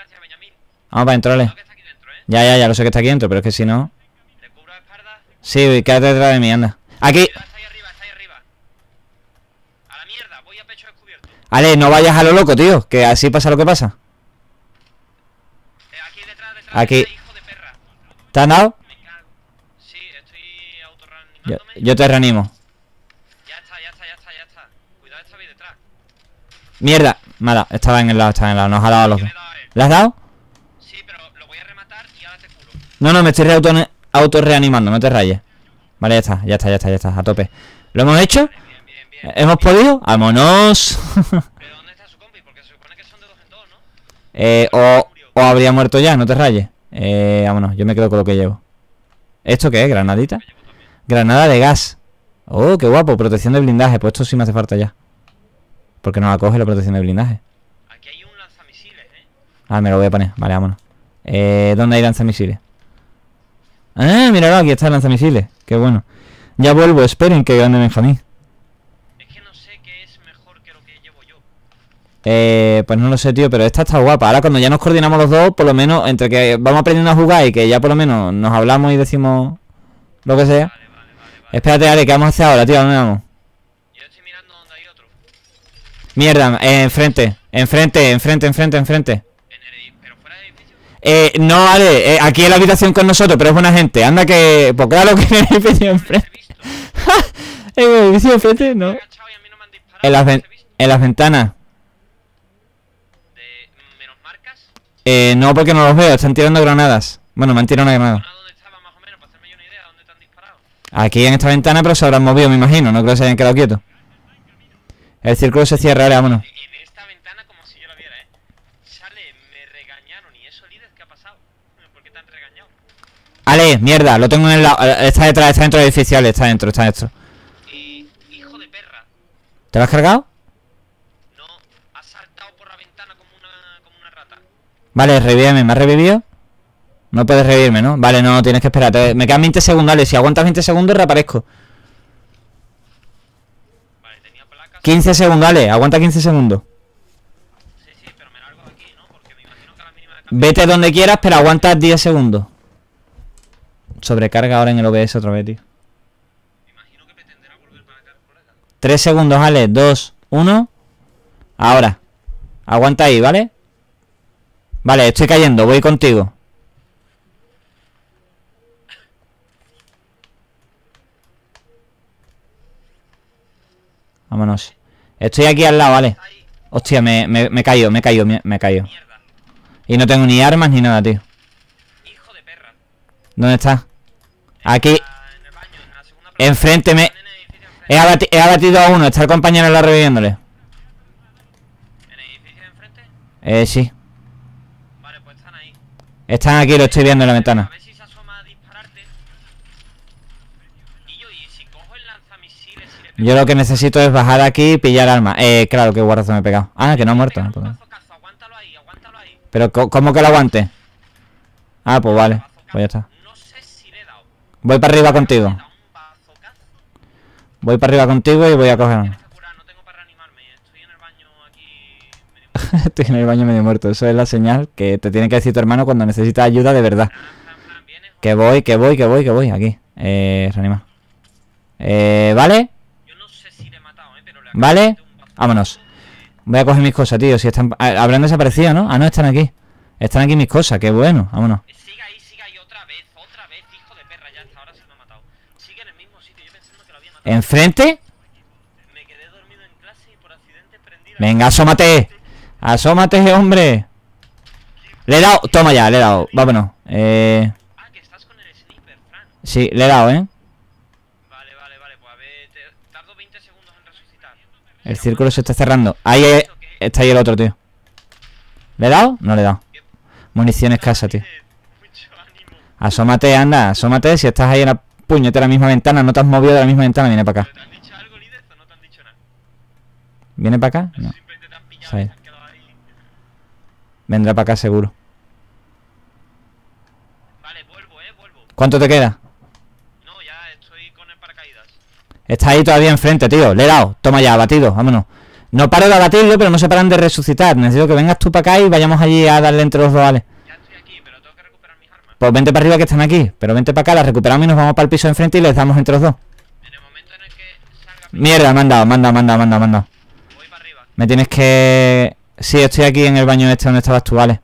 Vamos para adentro, Ale. Cuidado que está aquí dentro, ¿eh? Ya, ya, ya lo sé que está aquí dentro, pero es que si no... Le cubro la espalda. Sí, quédate detrás de mí, anda. Aquí. Cuidado, está ahí arriba, está ahí arriba. A la mierda, voy a pecho descubierto. Ale, no vayas a lo loco, tío, que así pasa lo que pasa. Eh, aquí detrás, detrás. Aquí. detrás, hijo de perra. ¿Te han dado? Me cago. Sí, estoy Yo, autorreanimándome. yo te reanimo. Ya está, ya está, ya está, ya está. Cuidado, está ahí detrás. Mierda. Mala, estaba en el lado, estaba en el lado. Nos ha dado a los Yo dos. le he dado a él. ¿Le has dado? Sí, pero lo voy a rematar y ahora te curo. No, no, me estoy auto, auto reanimando, no te rayes. Vale, ya está, ya está, ya está, ya está, a tope. ¿Lo hemos hecho? Bien, bien, bien. ¿Hemos podido? ¡Vámonos! ¿Pero dónde está su compi? Porque se supone que son de dos en dos, ¿no? eh, o, o habría muerto ya, no te rayes. Eh, vámonos, yo me quedo con lo que llevo. ¿Esto qué es? ¿Granadita? Granada de gas. Oh, qué guapo, protección de blindaje. Pues esto sí me hace falta ya. Porque no la coge la protección de blindaje. Aquí hay un lanzamisiles, ¿eh? Ah, me lo voy a poner. Vale, vámonos. Eh, ¿dónde hay lanzamisiles? Ah, míralo, aquí está el lanzamisiles. Qué bueno. Ya vuelvo, esperen que grande Benjamín. Es que no sé qué es mejor que lo que llevo yo. Eh, pues no lo sé, tío, pero esta está guapa. Ahora cuando ya nos coordinamos los dos, por lo menos, entre que vamos aprendiendo a jugar y que ya por lo menos nos hablamos y decimos lo que sea. Vale, vale, vale, vale. Espérate, Ale, ¿qué vamos a hacer ahora, tío? ¿A dónde vamos? Yo estoy mirando donde hay otro. Mierda, eh, enfrente, enfrente, enfrente, enfrente, enfrente. En el edi- pero fuera del edificio. Eh, no, Ale, eh, aquí en la habitación con nosotros, pero es buena gente. Anda que... Pues claro que en el edificio No enfrente. les he visto. En el edificio enfrente, Me he no. agachado y a mí no me han disparado. En las, no ven- les he visto. en las ventanas. De menos marcas. Eh, no, porque no los veo, están tirando granadas. Bueno, me han tirado una granada. Zona donde estaba más o menos, para hacerme yo una idea. ¿Dónde te han disparado? Aquí en esta ventana, pero se habrán movido, me imagino. No creo que se hayan quedado quietos. El círculo se cierra, Ale, vámonos. En esta ventana como si yo la viera, ¿eh? Sale, me regañaron. ¿Y eso, líder, qué ha pasado? ¿Por qué te han regañado? Ale, mierda, lo tengo en el lado. eh, Está detrás, está dentro del edificio, Ale, está dentro, está dentro. Y... hijo de perra. ¿Te lo has cargado? No, ha saltado por la ventana como una, como una rata. Vale, revíveme, ¿me has revivido? No puedes revivirme, ¿no? Vale, no, tienes que esperar. te- Me quedan veinte segundos, Ale. Si aguantas veinte segundos, reaparezco. Vale, tenía placas. quince segundos, Ale. Aguanta quince segundos. Sí, sí, pero me largo de aquí, ¿no? Porque me imagino que a la mínima de cambio... Vete donde quieras, pero aguanta diez segundos. Sobrecarga ahora en el O B S otra vez, tío. Me imagino que pretenderá volver para acá, colega. tres segundos, Ale. dos, uno. Ahora. Aguanta ahí, ¿vale? Vale, estoy cayendo. Voy contigo. Vámonos. Estoy aquí al lado, ¿vale? Está ahí, Hostia, me, me, me he caído, me he caído, me, me he caído. mierda. Y no tengo ni armas ni nada, tío. Hijo de perra. ¿Dónde está? Aquí. Está en el baño, en la segunda planta. Enfrente me... Están en el edificio enfrente. He, abati- he abatido a uno. Está el compañero al lado reviviéndole. ¿En el edificio de enfrente? Eh, sí. Vale, pues están ahí. Están aquí, lo estoy viendo en la A ventana. ver si se asoma a dispararte. Y yo, y si cojo el lanzamisiles y le pego... Yo lo que necesito es bajar aquí y pillar armas. Eh, claro, qué guardazo me he pegado. Ah, que no ha muerto. Pega no un puedo. bazocazo, aguántalo ahí, aguántalo ahí. Pero, co- ¿cómo que lo aguante? Ah, pues vale. Bazocazo. Pues ya está. No sé si le he dado. Voy para arriba contigo. Le he dado un bazocazo. Voy para arriba contigo y voy a coger. Tienes que curar, no tengo para reanimarme. Estoy en el baño aquí medio... Estoy en el baño medio muerto. Eso es la señal que te tiene que decir tu hermano cuando necesitas ayuda de verdad. Fran, Fran, Fran, ¿vienes? Que voy, que voy, que voy, que voy. Aquí. Eh, reanima. Eh, ¿vale? Yo no sé si le he matado, ¿eh? Pero le ¿Vale? acabo de un bazocazo. Vámonos. Voy a coger mis cosas, tío. Si están... ah, habrán desaparecido, ¿no? Ah, no, están aquí. Están aquí mis cosas. Qué bueno. Vámonos. Eh, Siga ahí, siga ahí otra vez, otra vez, hijo de perra, ya está, ahora sí me ha matado. Sigue en el mismo sitio, yo pensando que lo había matado. ¿Enfrente? Me quedé dormido en clase y por accidente prendí la... Venga, asómate. Asómate, hombre. Le he dado. Toma ya, le he dado. Vámonos. Eh... Ah, que estás con el sniper, Fran. Sí, le he dado, ¿eh? Vale, vale, vale, pues a ver, te- tardo veinte segundos en resucitar. El círculo se está cerrando. Ahí es- está ahí el otro, tío. ¿Le he dado? No le he dado. Munición escasa, tío. Mucho ánimo. Asómate, anda, asómate. Si estás ahí en la puñetera misma ventana, no te has movido de la misma ventana, viene para acá. ¿Pero te han dicho algo, líder, o no te han dicho nada? ¿Viene para acá? No. Simplemente te han pillado Sabe. y te han quedado ahí. Vendrá para acá seguro. Vale, vuelvo, eh, vuelvo. ¿Cuánto te queda? No, ya estoy con el paracaídas. Está ahí todavía enfrente, tío. Le he dado. Toma ya, abatido. Vámonos. No paro de abatirlo, pero no se paran de resucitar. Necesito que vengas tú para acá y vayamos allí a darle entre los dos, ¿vale? Ya estoy aquí. Pues vente para arriba que están aquí. Pero vente para acá, las recuperamos y nos vamos para el piso de enfrente y les damos entre los dos. En el momento en el que salga... Mierda, me han dado, me han dado, me han dado, me han dado, me han dado. Voy para arriba. Me tienes que... Sí, estoy aquí en el baño este donde estabas tú, vale.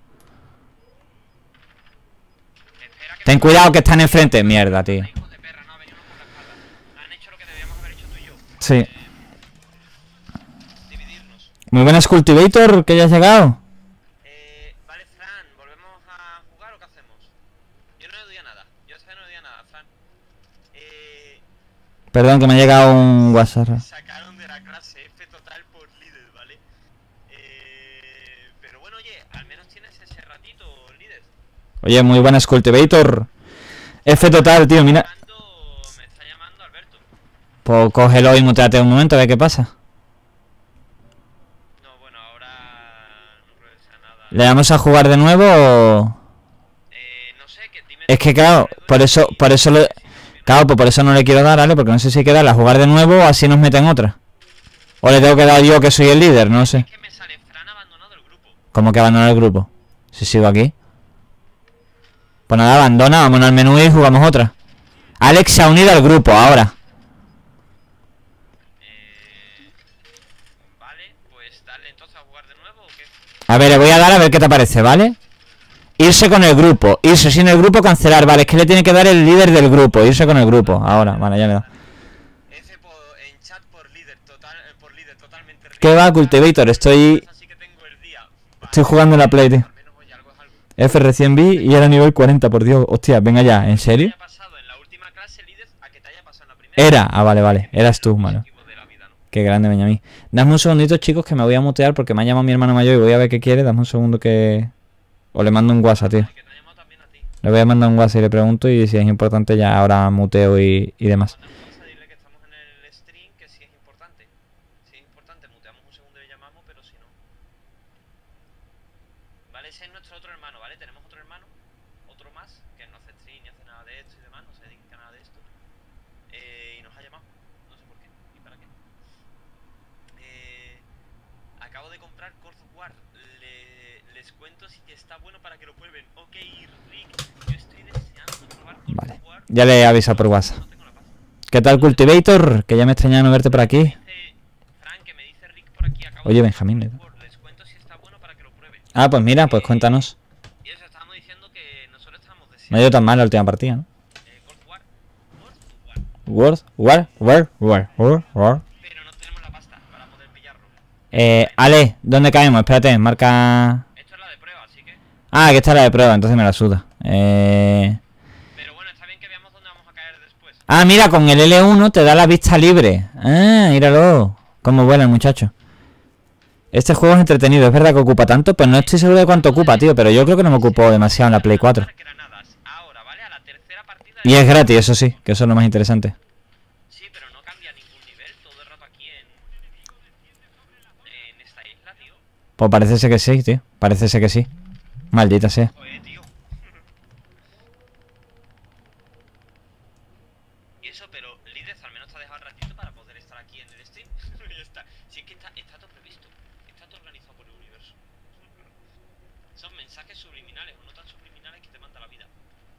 Espera que... Ten cuidado que están enfrente. Mierda, tío. Hijos de perra, no, venimos por la espalda. Han hecho lo que debíamos haber hecho tú y yo. Sí. Dividirnos. Muy buenas, Cultivator, que ya has llegado. Eh, vale, Fran, ¿volvemos a jugar o qué hacemos? Yo no le doy a nada. Yo esta vez no le doy a nada, Fran. Eh... Perdón, que me ha llegado un WhatsApp. Sacaron de la clase F total por líder, ¿vale? Eh... Pero bueno, oye, al menos tienes ese ratito, líder. Oye, muy buenas, Cultivator. F total, tío, mira. Llamando- Me está llamando Alberto. Pues cógelo y muteate un momento a ver qué pasa. No, bueno, ahora no creo que sea nada. ¿Le vamos a jugar de nuevo o...? Eh, no sé, que dime... Es que claro, por eso, por eso lo... Claro, pues por eso no le quiero dar, ¿vale? Porque no sé si hay que darle a jugar de nuevo o así nos meten otra. O le tengo que dar yo que soy el líder, no sé. Es que me sale Fran abandonado el grupo. ¿Cómo que abandonar el grupo? Si sigo aquí. Pues nada, abandona, vámonos al menú y jugamos otra. Alex se ha unido al grupo ahora. Eh... Vale, pues dale entonces a jugar de nuevo o qué. A ver, le voy a dar a ver qué te parece, ¿vale? Irse con el grupo, irse sin el grupo, cancelar. Vale, es que le tiene que dar el líder del grupo. Irse con el grupo, ahora, vale, ya le da. F por, en chat por líder, total, eh, por líder totalmente. ¿Qué va, Cultivator? Estoy... Así que tengo el día. Vale, Estoy jugando en la Play, tío. al menos oye, algo es algo. F recién vi y era nivel cuarenta, por Dios. Hostia, venga ya, ¿en serio? ¿Qué te haya pasado en la última clase, líder, a que te haya pasado en la primera? Era, ah, vale, vale, eras tú, mano. Objetivo de la vida, ¿no? Qué grande, Benjamín. Dame un segundito, chicos, que me voy a mutear porque me ha llamado mi hermano mayor y voy a ver qué quiere. Dame un segundo que... O le mando un WhatsApp, tío. Que te ha llamado también a ti. Le voy a mandar un WhatsApp y le pregunto y si es importante ya ahora muteo y, y demás. Manda un WhatsApp, dile que estamos en el stream, que si es importante. Si es importante, muteamos un segundo y le llamamos, pero si no... Vale, ese es nuestro otro hermano, ¿vale? Tenemos otro hermano, otro más, que no hace stream ni hace nada de esto y demás, no se dedica a nada de esto. Eh, y nos ha llamado, no sé por qué, ni para qué. Eh, acabo de comprar God of War, Le- les cuento si está bueno para que lo prueben. Ok, Rick, yo estoy deseando probar God Vale. of War, Ya le he avisado por WhatsApp. no tengo la pasta. ¿Qué tal, Cultivator? Que ya me extrañaba no verte por aquí. Dice Fran, que me dice Rick por aquí, acabo Oye, de Benjamín, comprar ¿no? God of War, les cuento si está bueno para que lo prueben. Ah, pues mira, pues cuéntanos. Y eso, estábamos diciendo que nosotros estábamos No ha deseando ido tan mal la última partida, ¿no? eh, God of War, God of War, Word, war, war, war, war, war. pero no tenemos la pasta para poder pillarlo. Eh, Ale, ¿dónde caemos? Espérate, marca... Esto es la de prueba, así que... Ah, aquí está la de prueba, entonces me la suda. Eh... Pero bueno, está bien que veamos dónde vamos a caer después. Ah, mira, con el L uno te da la vista libre. Ah, míralo. Cómo vuela el muchacho. Este juego es entretenido, es verdad que ocupa tanto, pero no estoy seguro de cuánto ocupa, tío. Pero yo creo que no me ocupó demasiado en la Play cuatro. Granadas. Ahora, ¿vale? A la tercera partida... Y es gratis, eso sí, que eso es lo más interesante. Sí, pero no cambia ningún nivel todo el rato aquí en... En esta isla, tío. Pues parece ser que sí, tío. Parece ser que sí. Maldita sea. Joder, tío. Y eso, pero líder al menos te ha dejado un ratito para poder estar aquí en el stream. Ya está. Si es que está, está todo previsto. Está todo organizado por el universo. Son mensajes subliminales o no tan subliminales que te manda la vida.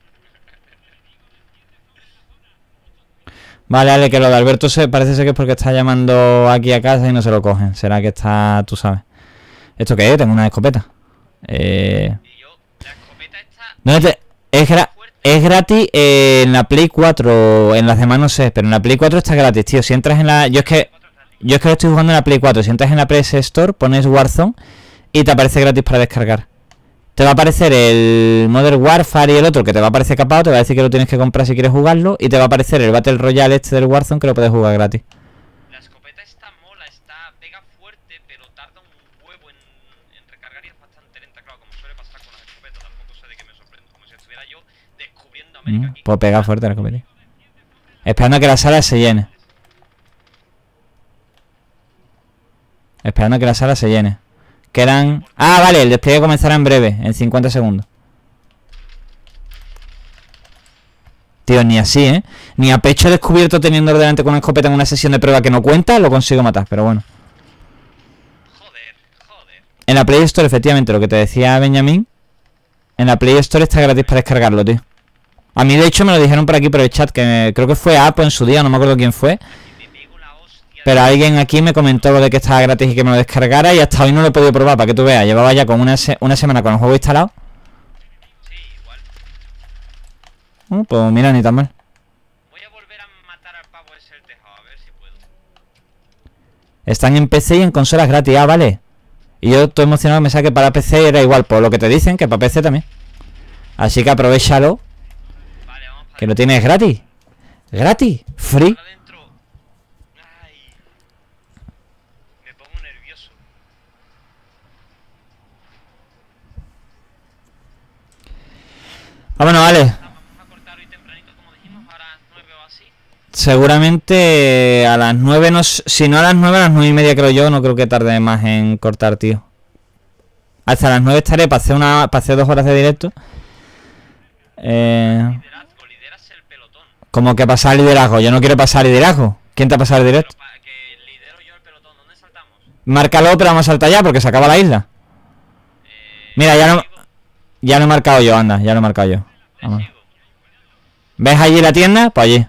Vale, Ale, que lo de Alberto se, parece ser que es porque está llamando aquí a casa y no se lo cogen. Será que está, tú sabes. ¿Esto qué es? Tengo una escopeta. Eh... Y yo, la escopeta está ¿Dónde te...? Es, gra- es gratis eh, en la Play cuatro. En las demás no sé, pero en la Play cuatro está gratis, tío. Si entras en la... Yo es que... Yo es que lo estoy jugando en la Play cuatro. Si entras en la P S Store, pones Warzone y te aparece gratis para descargar. Te va a aparecer el Modern Warfare y el otro que te va a aparecer capado. Te va a decir que lo tienes que comprar si quieres jugarlo. Y te va a aparecer el Battle Royale este del Warzone que lo puedes jugar gratis. La escopeta está mola, está pega fuerte, pero tarda un huevo en, en recargar y es bastante lenta, claro, como suele pasar con las escopetas, tampoco sé de qué me sorprendo, como si estuviera yo descubriendo América Mm, aquí. pues pega fuerte la escopeta. Esperando a que la sala se llene. Esperando a que la sala se llene. Quedan... Ah, vale, el despliegue comenzará en breve, en cincuenta segundos. Tío, ni así, ¿eh? Ni a pecho descubierto teniendo delante con una escopeta en una sesión de prueba que no cuenta, lo consigo matar, pero bueno. Joder, joder. En la Play Store, efectivamente, lo que te decía Benjamín, En la Play Store está gratis para descargarlo, tío. A mí, de hecho, me lo dijeron por aquí por el chat, que me- creo que fue Apo en su día, no me acuerdo quién fue. Me pego la hostia. Pero alguien aquí me comentó lo de que estaba gratis y que me lo descargara y hasta hoy no lo he podido probar, para que tú veas. Llevaba ya con una, se- una semana con el juego instalado. Sí, igual. Uh, pues mira, ni tan mal. Voy a volver a matar al pavo ese del tejado, a ver si puedo. Están en P C y en consolas gratis, ah, vale. Y yo estoy emocionado que me saque para P C era igual, por lo que te dicen, que para P C también. Así que aprovechalo, Vale, vamos para que lo tienes gratis. Gratis, free. para adentro. Ay. Me pongo nervioso. Vámonos, vale. Vamos a cortar hoy tempranito, como dijimos, ahora a las nueve o así. Seguramente a las nueve, no, s- si no a las nueve, a las nueve y media creo yo, no creo que tarde más en cortar, tío. Hasta las nueve estaré para hacer, una, para hacer dos horas de directo. Eh, Liderazgo, lideras el pelotón. como que pasar liderazgo, yo no quiero pasar liderazgo. ¿Quién te ha pasado el Pero directo? para que lidero yo el pelotón, ¿dónde saltamos? Márcalo, pero vamos a saltar ya porque se acaba la isla. Eh, Mira, ya no, sigo, ya lo he marcado yo, anda, ya lo he marcado yo. le Vamos. sigo. ¿Ves allí la tienda? Pues allí.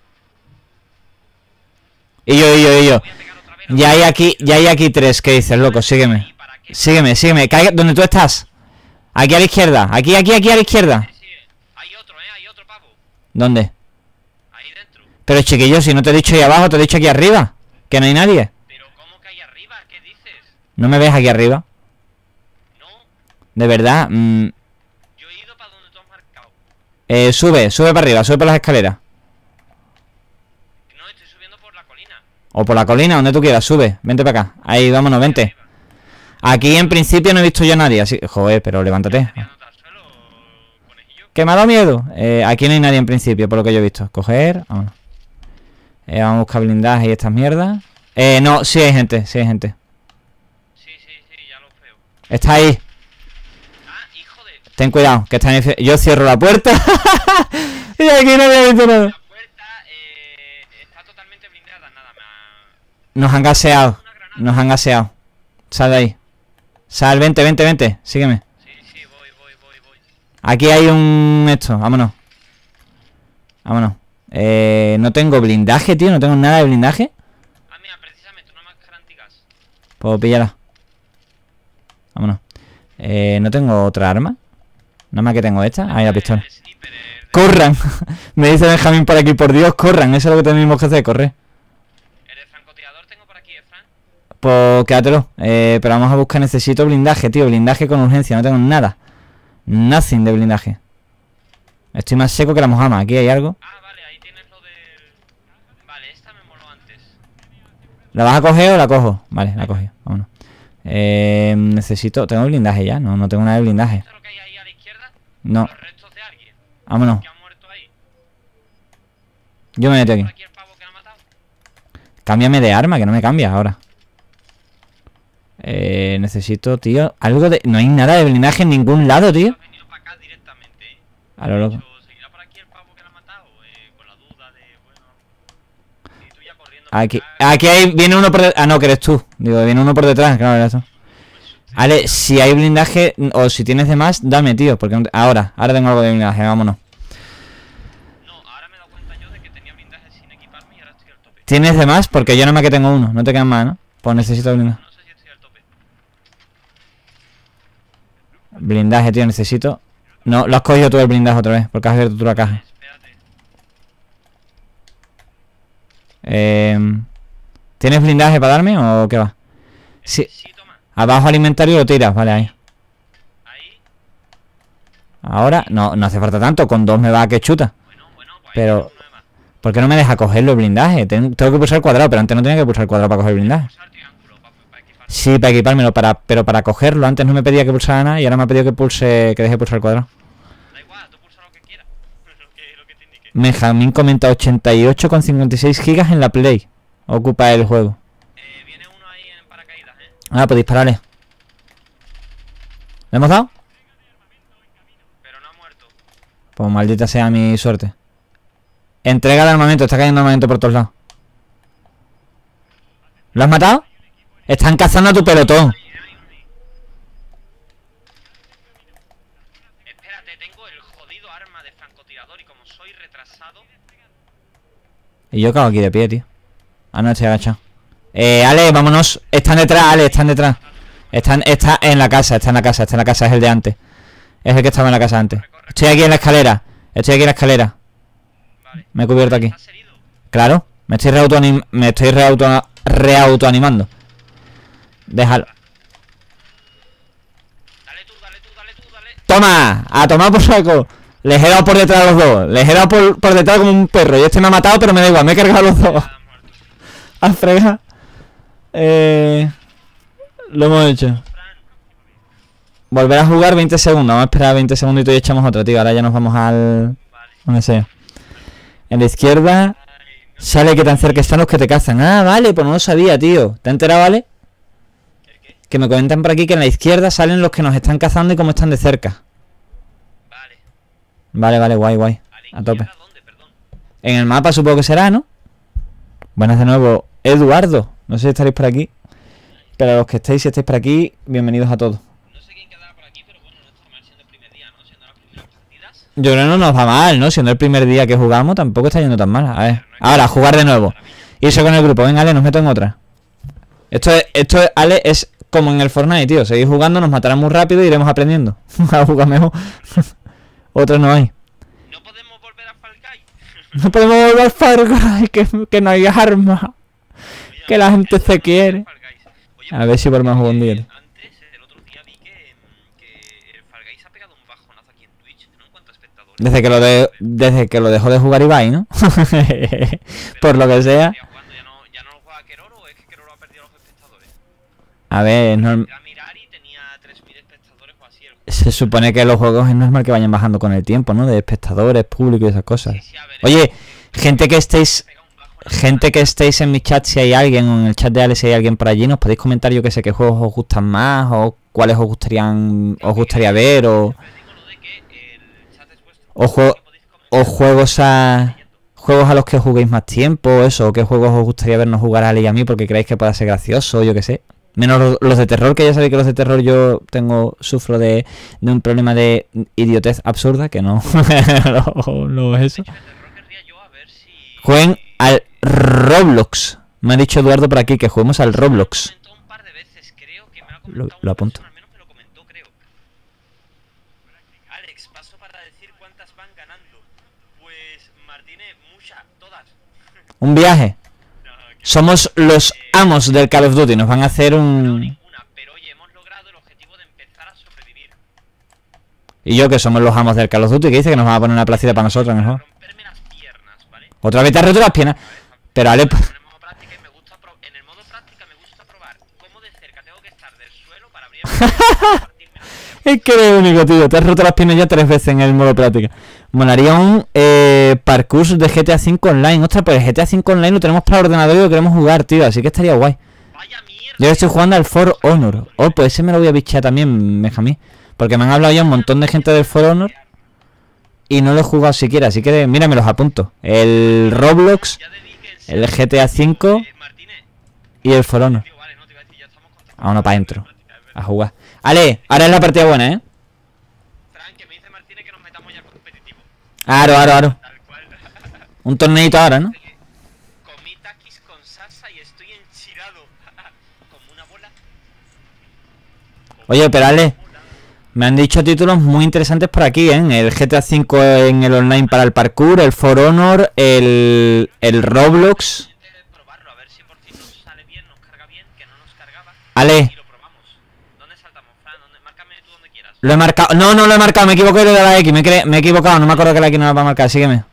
Y yo, y yo, y yo. Voy a pegar otra vez. Ya hay aquí, ya hay aquí tres. ¿Qué dices, loco? Sígueme. Ahí, ¿para qué? Sígueme, sígueme. Caiga donde tú estás. Aquí a la izquierda. Aquí, aquí, aquí a la izquierda. Sí, sigue. Hay otro, ¿eh? Hay otro pavo. ¿Dónde? Ahí dentro. Pero chiquillo, si no te he dicho ahí abajo, te he dicho aquí arriba. Que no hay nadie. Pero ¿cómo que hay arriba? ¿Qué dices? ¿No me ves aquí arriba? No, De verdad. mm, yo he ido para donde tú has marcado. eh, sube, sube para arriba, sube por las escaleras. No, estoy subiendo por la colina. O por la colina, donde tú quieras, sube. Vente para acá. Ahí, vámonos, vente. Aquí en principio no he visto yo a nadie, así... Joder, pero levántate. Tirándote al suelo, conejillo. ¿Que me ha dado miedo? Eh, aquí no hay nadie en principio, por lo que yo he visto. Coger, vámonos. Eh, vamos a buscar blindaje y estas mierdas. Eh, no, sí hay gente, sí hay gente. Sí, sí, sí, ya lo veo. Está ahí. Ah, hijo de... Ten cuidado, que está en el... Yo cierro la puerta. Y aquí no había visto nada. La puerta eh, está totalmente blindada. Nada, me ha... Nos han gaseado. Una granada. Nos han gaseado. Sal de ahí. Sal, vente, vente, vente. Sígueme. Sí, sí, voy, voy, voy, voy. Aquí hay un... Esto, vámonos. Vámonos. Eh, no tengo blindaje, tío. No tengo nada de blindaje. Ah, mira, precisamente una máscara antigas. Pues píllala. Vámonos. Eh, no tengo otra arma. Nada más que tengo esta. Ahí la pistola. El sniper, el de- ¡Corran! Me dice Benjamín por aquí. Por Dios, corran. Eso es lo que tenemos que hacer, correr. el de francotirador tengo por aquí, ¿eh, Fran? Pues quédatelo. Eh, pero vamos a buscar. Necesito blindaje, tío. Blindaje con urgencia. No tengo nada. Nothing de blindaje. Estoy más seco que la mojama. Aquí hay algo. Ah, vale, ahí tienes lo del... Vale, esta me moló antes. ¿La vas a coger o la cojo? Vale, la cogí. Vámonos. Eh, necesito... ¿Tengo blindaje ya? No, no tengo nada de blindaje. ¿Esto es lo que hay ahí a la izquierda? No. Los restos de alguien Vámonos. que ha muerto ahí. Yo me meto aquí. Por aquí el pavo que la ha matado. Cámbiame de arma, que no me cambia ahora. Eh, necesito, tío, algo de... No hay nada de blindaje en ningún lado, tío. Ha venido para acá directamente, ¿eh? A lo loco. Dicho, ¿seguirá por aquí el pavo que la ha matado? Eh, con la duda de, bueno... Y tú ya corriendo por Aquí, acá. aquí hay... Viene uno por detrás. Ah, no, que eres tú. Digo, viene uno por detrás, claro, era eso. Vale, si hay blindaje o si tienes de más, dame, tío. Porque no te- ahora, ahora tengo algo de blindaje, vámonos. No, ahora me he dado cuenta yo de que tenía blindaje sin equiparme y ahora estoy al tope. ¿Tienes de más? Porque yo nada más que tengo uno. No te quedan más, ¿no? Pues necesito blindaje. No sé si estoy al tope. Blindaje, tío, necesito. No, lo has cogido tú el blindaje otra vez, porque has abierto tú la caja. Espérate. Eh, ¿Tienes blindaje para darme o qué va? Sí. Sí, toma. Abajo alimentario lo tiras, vale, ahí. Ahí. Ahora, no, no hace falta tanto, con dos me va a que chuta. Bueno, bueno, pues ahí Pero- tienes uno de más. ¿Por qué no me deja cogerlo el blindaje? Ten- tengo que pulsar el cuadrado, pero antes no tenía que pulsar el cuadrado para coger el blindaje. Pulsar triángulo para, para equipar. Sí, para equipármelo, para, pero para cogerlo. Antes no me pedía que pulsara nada y ahora me ha pedido que pulse, que deje pulsar el cuadrado. Da igual, tú pulsa lo que quieras. lo, que, lo que te indique. Benjamín comenta ochenta y ocho coma cincuenta y seis gigas en la Play. Ocupa el juego. Eh, viene uno ahí en paracaídas, ¿eh? Ah, pues disparale. ¿Le hemos dado? Pero no ha muerto. Pues maldita sea mi suerte. Entrega el armamento, está cayendo armamento por todos lados. ¿Lo has matado? Están cazando a tu pelotón. Ahí, ahí, ahí. te tengo el jodido arma de francotirador y como soy retrasado... Y yo cago aquí de pie, tío. Ah, no, estoy agachado. Eh, Ale, vámonos. Están detrás, Ale, están detrás. Están, está en la casa, está en la casa, está en la casa, es el de antes. Es el que estaba en la casa antes. Estoy aquí en la escalera. Estoy aquí en la escalera. Vale. Me he cubierto aquí. ¿Estás herido? Claro, me estoy reautoanim me estoy reauto reautoanimando. Déjalo. Dale tú, dale tú, dale tú, dale. ¡Toma! ¡A tomar por saco! Les he dado por detrás a los dos. Les he dado por, por detrás como un perro. Y este me ha matado, pero me da igual. Me he cargado a los dos. Ya, muerto. A frega. Eh... Lo hemos hecho. Fran, Volver a jugar veinte segundos. Vamos a esperar veinte segunditos y echamos otra, tío. Ahora ya nos vamos al... vale. Donde sea. En la izquierda Ay, no. sale que tan cerca están los que te cazan. Ah, vale, pues no lo sabía, tío. ¿Te has enterado, vale? ¿El qué? Que me comentan por aquí que en la izquierda salen los que nos están cazando y cómo están de cerca. Vale. Vale, vale, guay, guay. ¿A la A tope. izquierda dónde, perdón? En el mapa supongo que será, ¿no? Buenas de nuevo, Eduardo. No sé si estaréis por aquí. Pero los que estéis, si estáis por aquí, bienvenidos a todos. No sé quién quedará por aquí, pero bueno, no está mal siendo el primer día, ¿no? Siendo las primeras partidas. Yo creo que no nos va mal, ¿no? Siendo el primer día que jugamos, tampoco está yendo tan mal. A ver, ahora, jugar de nuevo. Irse con el grupo. Venga, Ale, nos meto en otra. Esto es, esto es, Ale, es como en el Fortnite, tío. Seguir jugando, nos matarán muy rápido y iremos aprendiendo a jugar mejor. Otra no hay. ¿No podemos volver a Fall Guys? No podemos volver al Far Cry, que, que no hay armas. Oye, Que la gente eso se no quiere. Fall Guys. Oye, A ver si volvemos a jugar un día. eh, Antes, el otro día vi que, mm, que el Fall Guys ha pegado un bajonazo aquí en Twitch, ¿no? En cuanto a espectadores. Desde que lo de, desde que lo dejó de jugar Ibai, ¿no? Por lo que sea. ¿Ya jugando? ¿Ya no, ya no lo juega Keroro o es que Keroro ha perdido los espectadores? A ver, es norm- Era mirar y tenía tres mil espectadores o así el juego. se supone que los juegos es normal que vayan bajando con el tiempo, ¿no? De espectadores, público y esas cosas. Sí, sí, a ver, Oye, eh, gente que estéis, pega un bajonazo. gente que estéis en mi chat, si hay alguien, o en el chat de Ale, si hay alguien por allí, nos podéis comentar, yo que sé, qué juegos os gustan más, o cuáles os gustarían, os gustaría ver, o, Siempre digo lo de que el chat es vuestro. o, jue- Que podéis comentar o juegos a juegos a los que juguéis más tiempo, eso, o qué juegos os gustaría vernos jugar a Ale y a mí porque creéis que pueda ser gracioso, yo que sé. Menos los, los de terror, que ya sabéis que los de terror yo tengo, sufro de, de un problema de idiotez absurda, que no, no, no es eso. De terror querría yo a ver si... Jueguen al Roblox. Me ha dicho Eduardo por aquí que juguemos al Roblox. Me lo comentó un par de veces, creo que me lo ha Lo- comentado lo una apunto. persona, al menos me lo comentó, creo. Alex, paso para decir cuántas van ganando. Pues, Martínez, muchas, todas. Un viaje. No, que Somos los amos del Call of Duty. Nos van a hacer no un... ninguna, pero oye, hemos logrado el objetivo de empezar a sobrevivir. Y yo que somos los amos del Call of Duty, que dice que nos van a poner una placita para nosotros mejor. Romperme las piernas, ¿vale? Otra vez te has roto las piernas. Pero Ale... En el modo práctica y me gusta pro- en el modo práctica me gusta probar cómo de cerca tengo que estar del suelo para abrir partirme las piernas. Es que eres único, tío. Te has roto las piernas ya tres veces en el modo práctica. Molaría un eh, parkour de G T A cinco Online. Ostras, pues el G T A cinco Online lo tenemos para ordenador y lo queremos jugar, tío. Así que estaría guay. Vaya mierda. Yo estoy jugando al For Honor. Oh, pues ese me lo voy a bichar también, Benjamín. Porque me han hablado ya un montón de gente del For Honor y no lo he jugado siquiera. Así que, mira, me los apunto. El Roblox, Ya dediqué el G T A cinco Eh, Martínez, y el For Honor. tío, vale, no te iba a decir, ya estamos con A uno para adentro. práctica, es verdad. A jugar. Ale, ahora es la partida buena, ¿eh? Fran, que me dice Martínez que nos metamos ya competitivo. Aro, aro, aro. Tal cual. Un torneito ahora, ¿no? Comí taquis con salsa y estoy enchilado. Como una bola. Oye, pero Ale, me han dicho títulos muy interesantes por aquí, ¿eh? El G T A cinco en el online para el parkour, el For Honor, el, el Roblox. Intenté probarlo, a ver si por fin nos sale bien, nos carga bien, que no nos cargaba. Ale, Y lo probamos. ¿Dónde saltamos, Fran? ¿Dónde? Márcame tú donde quieras. lo he marcado. No, no lo he marcado, me equivoqué de la X, me, cre- me he equivocado, no me acuerdo que la X no la va a marcar, sígueme.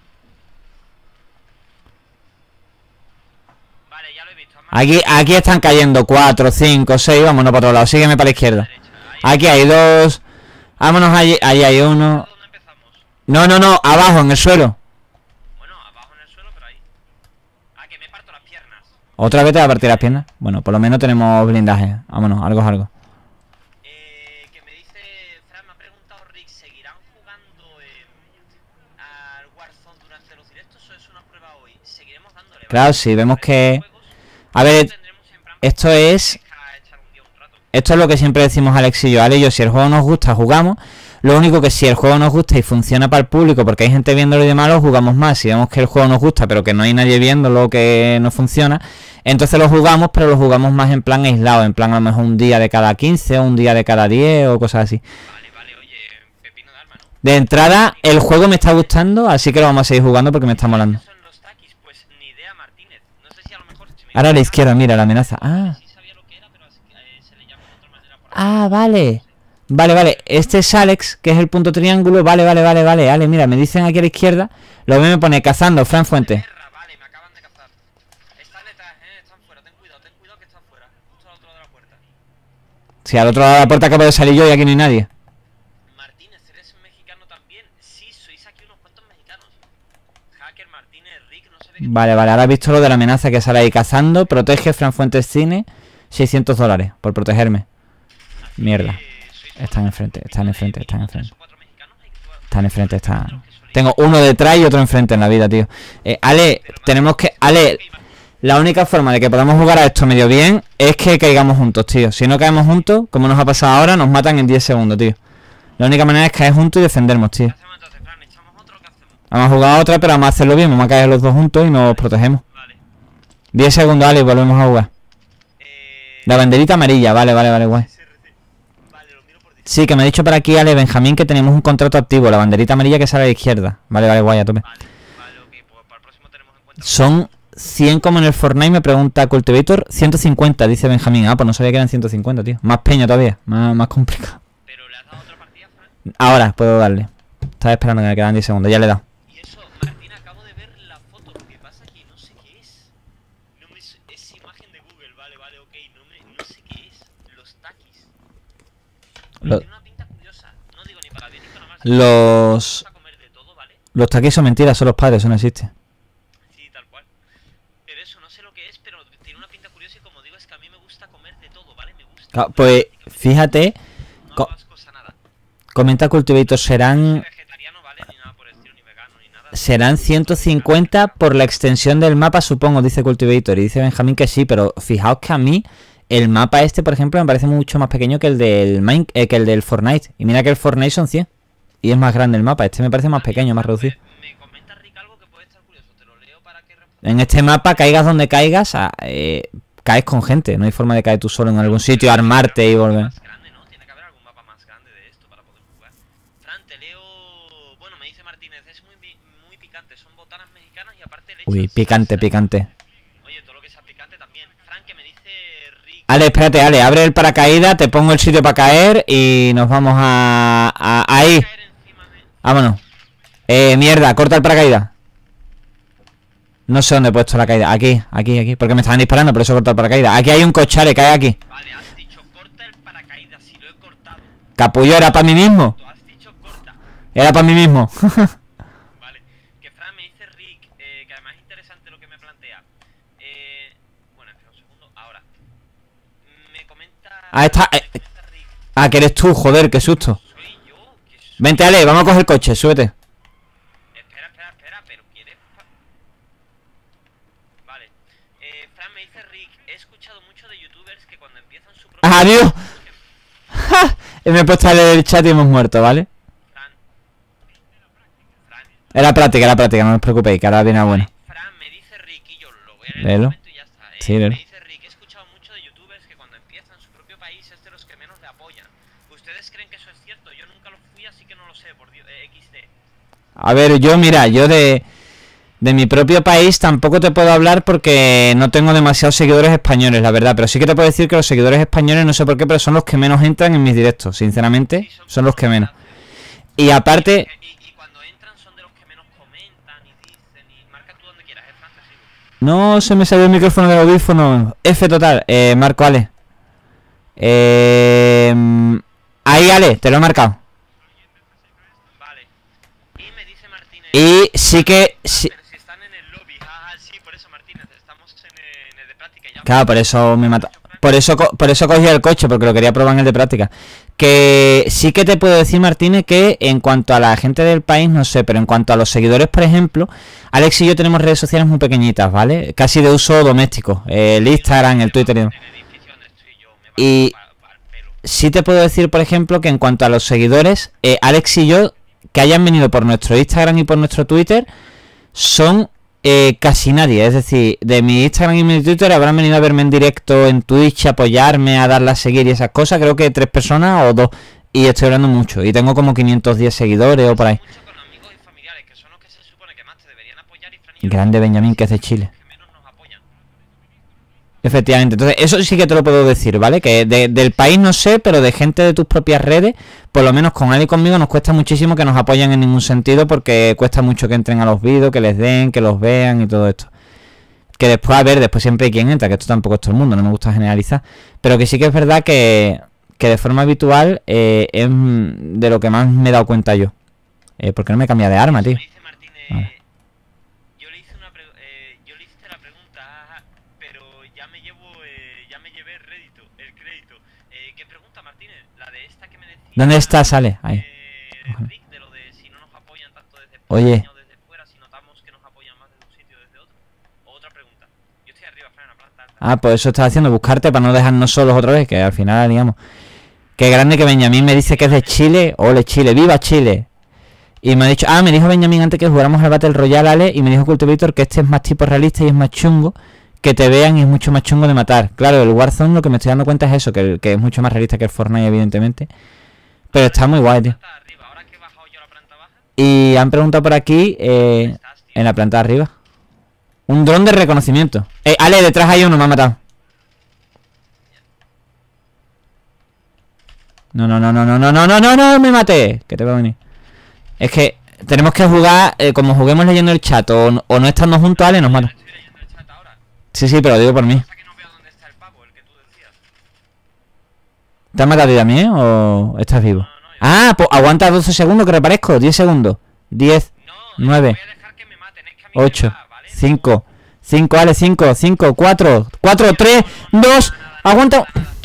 Vale, ya lo he visto. Más Aquí, aquí están cayendo cuatro, cinco, seis, vámonos para otro lado, sígueme para la izquierda. derecha. Ahí. Aquí hay dos. Vámonos allí, ahí hay uno. ¿Dónde empezamos? No, no, no, abajo, en el suelo. Bueno, abajo en el suelo, pero ahí. Ah, que me parto las piernas. ¿Otra vez te va a partir las piernas? Bueno, por lo menos tenemos blindaje. Vámonos, algo es algo. Eh, que me dice, Fran, me ha preguntado Rick, ¿seguirán jugando eh, al Warzone durante los directos o es una prueba hoy? Seguiremos dándole. ¿vale? Claro, sí, vemos que... Juegos, A ver, tendremos en plan esto es... deja echar un día un rato. Esto es lo que siempre decimos Alex y yo. Ale y yo, si el juego nos gusta, jugamos. Lo único que si el juego nos gusta y funciona para el público, porque hay gente viéndolo y demás, lo jugamos más. Si vemos que el juego nos gusta, pero que no hay nadie viéndolo, que no funciona, entonces lo jugamos, pero lo jugamos más en plan aislado, en plan a lo mejor un día de cada quince, o un día de cada diez o cosas así. Vale, vale, oye, pepino de alma, ¿no? De entrada, el juego me está gustando, así que lo vamos a seguir jugando porque me está molando. Son los taquis, pues ni idea, Martínez. No sé si a lo mejor... si me Ahora a la equivoco, izquierda, mira, la amenaza. Ah, sí sabía lo que era, pero así que, eh, se le llama de otra manera por ahí. ah, vale. Vale, vale, este es Alex, que es el punto triángulo. Vale, vale, vale, vale. Ale, mira, me dicen aquí a la izquierda. Lo veo, me pone cazando, Fran Fuente. Perra, vale, me acaban de cazar. Están detrás, eh, están fuera, ten cuidado, ten cuidado que están fuera. Justo al otro lado de la puerta. Si al otro lado de la puerta acabo de salir yo y aquí no hay nadie. Martínez, ¿eres mexicano también? Sí, sois aquí unos cuantos mexicanos. Hacker, Martínez, Rick, no se ve que... Vale, vale, ahora he visto lo de la amenaza que sale ahí cazando. Protege Fran Fuentes Cine. seiscientos dólares por protegerme. Mierda. Están enfrente, están enfrente, están enfrente. Están enfrente, están... Tengo uno detrás y otro enfrente en la vida, tío. Eh, Ale, tenemos que... Ale, la única forma de que podamos jugar a esto medio bien es que caigamos juntos, tío. Si no caemos juntos, como nos ha pasado ahora, nos matan en diez segundos, tío. La única manera es caer juntos y defendernos, tío. Vamos a jugar a otra, pero vamos a hacerlo bien. Vamos a caer los dos juntos y nos protegemos. diez segundos, Ale, y volvemos a jugar. La banderita amarilla, vale, vale, vale, guay. Sí, que me ha dicho por aquí Ale Benjamín que tenemos un contrato activo, la banderita amarilla que sale a la izquierda. Vale, vale, guay, a tope. Son cien como en el Fortnite, me pregunta Cultivator. ciento cincuenta, dice Benjamín. Ah, pues no sabía que eran ciento cincuenta, tío. Más peña todavía, más, más complicado. ¿Pero le has dado otra partida, Fran? Ahora puedo darle. Estaba esperando que me quedan diez segundos, ya le he dado. Y eso, Martín, acabo de ver la foto. Lo que pasa que no sé qué es. No me... su- Es imagen de Google, vale, vale, ok. No, me... no sé qué es. Los taquis. Lo- Tiene una pinta curiosa. No digo ni para bien ni para mal. Los... Vamos a comer de todo, ¿vale? Los taquis son mentiras, son los padres, eso no existe. Sí, tal cual. Pero eso, no sé lo que es, pero tiene una pinta curiosa y como digo, es que a mí me gusta comer de todo, ¿vale? Me gusta. Ah, pues fíjate, No co- hago asco a nada. comenta Cultivator, No serán... soy vegetariano, ¿vale? Ni nada por el estilo, ni vegano, ni nada. Serán ciento cincuenta por la extensión del mapa, supongo, dice Cultivator. Y dice Benjamín que sí, pero fijaos que a mí el mapa este, por ejemplo, me parece mucho más pequeño que el del Mine, eh, que el del Fortnite. Y mira que el Fortnite son cien. Y es más grande el mapa. Este me parece más pequeño, más reducido. Me, me comenta Rick algo que puede estar curioso. Te lo leo para que responda. En este mapa, caigas donde caigas, a- eh, caes con gente. No hay forma de caer tú solo en algún sitio, armarte y volver. Más grande, ¿no? Tiene que haber algún mapa más grande de esto para poder jugar. Fran, te leo... Bueno, me dice Martínez, es muy, pi- muy picante. Son botanas mexicanas y aparte le Uy, echan picante, salsa. picante. Oye, todo lo que sea picante también. Fran, que me dice Rick... Ale, espérate, Ale, abre el paracaídas, te pongo el sitio para caer y nos vamos a... a- ahí. caer encima de... Vámonos. Eh, mierda, corta el paracaídas. No sé dónde he puesto la caída. Aquí, aquí, aquí. Porque me estaban disparando, por eso he cortado el paracaídas. Aquí hay un cochare, cae aquí. Vale, has dicho corta el paracaídas si lo he cortado. Capullo, era para mí mismo. Tú has dicho corta. Era para mí mismo. Vale. Que Fran me dice Rick, eh, que además es interesante lo que me plantea. Eh... Bueno, espera un segundo. Ahora. Me comenta... Ah, está, me eh. comenta Rick, Ah, que eres tú, joder, qué susto. soy yo, que soy... Vente, Ale, vamos a coger el coche, súbete. Espera, espera, espera, pero ¿quieres...? pa- Vale. Eh, Fran me dice Rick, he escuchado mucho de youtubers que cuando empiezan su propio... Adiós. Me he puesto a leer el chat y hemos muerto, ¿vale? Fran. Fran. Era práctica, era práctica, no os preocupéis, que ahora viene a bueno. Fran, me dice Rick, y yo lo voy a leer en Léelo. un momento y ya está. Eh, Sí, léelo. me dice Rick, he escuchado mucho de youtubers que cuando empiezan su propio país es de los que menos le apoyan. ¿Ustedes creen que eso es cierto? Yo nunca lo fui, así que no lo sé, por Dios, eh, equis de. A ver, yo, mira, yo de... De mi propio país tampoco te puedo hablar porque no tengo demasiados seguidores españoles, la verdad. Pero sí que te puedo decir que los seguidores españoles, no sé por qué, pero son los que menos entran en mis directos, sinceramente. Son los que menos. Y aparte... Y, y cuando entran son de los que menos comentan y dicen y marca tú donde quieras, eh, Fran, te sigo. No se me salió el micrófono del audífono. F total. Eh, Marco, Ale. Eh, ahí, Ale, te lo he marcado. Vale. Y me dice Martínez... Y sí que... Sí, Pero si están en el lobby, ah, sí, por eso Martínez, estamos en el, en el de práctica ya. claro, por eso me mata. Por eso, co- por eso cogí el coche, porque lo quería probar en el de práctica. Que sí que te puedo decir, Martínez, que en cuanto a la gente del país, no sé, pero en cuanto a los seguidores, por ejemplo, Alex y yo tenemos redes sociales muy pequeñitas, ¿vale? Casi de uso doméstico. El Instagram, el Twitter y demás. En el edificio donde estoy yo, me va Y- pa- pa el pelo. sí te puedo decir, por ejemplo, que en cuanto a los seguidores, eh, Alex y yo, que hayan venido por nuestro Instagram y por nuestro Twitter, son eh, casi nadie. Es decir, de mi Instagram y mi Twitter habrán venido a verme en directo en Twitch, a apoyarme, a darle a seguir y esas cosas. Creo que tres personas o dos. Y estoy hablando mucho. Y tengo como quinientos diez seguidores o por ahí. Mucho con amigos y familiares, que son los que se supone que más te deberían apoyar, y Fran y yo Grande Benjamín, que es de Chile. que menos nos apoyan. Efectivamente, entonces eso sí que te lo puedo decir, ¿vale? Que de- del país no sé, pero de gente de tus propias redes, por lo menos con él y conmigo nos cuesta muchísimo que nos apoyen en ningún sentido, porque cuesta mucho que entren a los vídeos, que les den, que los vean y todo esto. Que después, a ver, después siempre hay quien entra, que esto tampoco es todo el mundo, no me gusta generalizar, pero que sí que es verdad que, que de forma habitual eh, es mm, de lo que más me he dado cuenta yo. Eh, porque no me cambia de arma, tío. Me dice Martínez, Vale. yo le hice una pre- eh, yo le hice la pregunta, pero ya me llevo, eh, ya me llevé el rédito, el crédito. Eh, ¿Qué pregunta, Martínez? La de esta que me decía. ¿Dónde está? Sale, ahí. eh, Ojalá. Rick, de lo de si no nos apoyan tanto desde Oye. España o desde fuera, si notamos que nos apoyan más desde un sitio o desde otro. O otra pregunta. Yo estoy arriba, Fran, en la planta alta. Ah, pues eso estaba haciendo, buscarte para no dejarnos solos otra vez, que al final, digamos. Qué grande que Benjamín me dice que es de Chile. Ole, Chile, viva Chile. Y me ha dicho, ah, me dijo Benjamín antes que jugáramos al Battle Royale, Ale, y me dijo Cultivator que este es más tipo realista y es más chungo, que te vean y es mucho más chungo de matar. Claro, el Warzone lo que me estoy dando cuenta es eso, que, el- que es mucho más realista que el Fortnite, evidentemente. Pero está muy guay, tío. Planta arriba, ahora que he bajado yo a la planta baja, Y han preguntado por aquí, eh, estás, tío. en la planta de arriba. Un dron de reconocimiento. Eh, Ale, detrás hay uno, me ha matado. No, no, no, no, no, no, no, no, no, no, me maté. Que te va a venir. Es que tenemos que jugar, eh, como juguemos leyendo el chat o, no- o no estando juntos, Ale, nos mata. Estoy leyendo el chat ahora. Sí, sí, pero lo digo por mí. Pasa que no veo dónde está el pavo, el que tú decías. ¿Te has matado a ti también o estás vivo? No, no, yo- Ah, pues aguanta doce segundos que reaparezco. diez segundos. diez, No, nueve, voy a dejar que me maten, es que a mí me ocho, da, ¿vale? cinco, cinco, Ale, cinco, cinco, cuatro, cuatro, tres, dos, aguanta.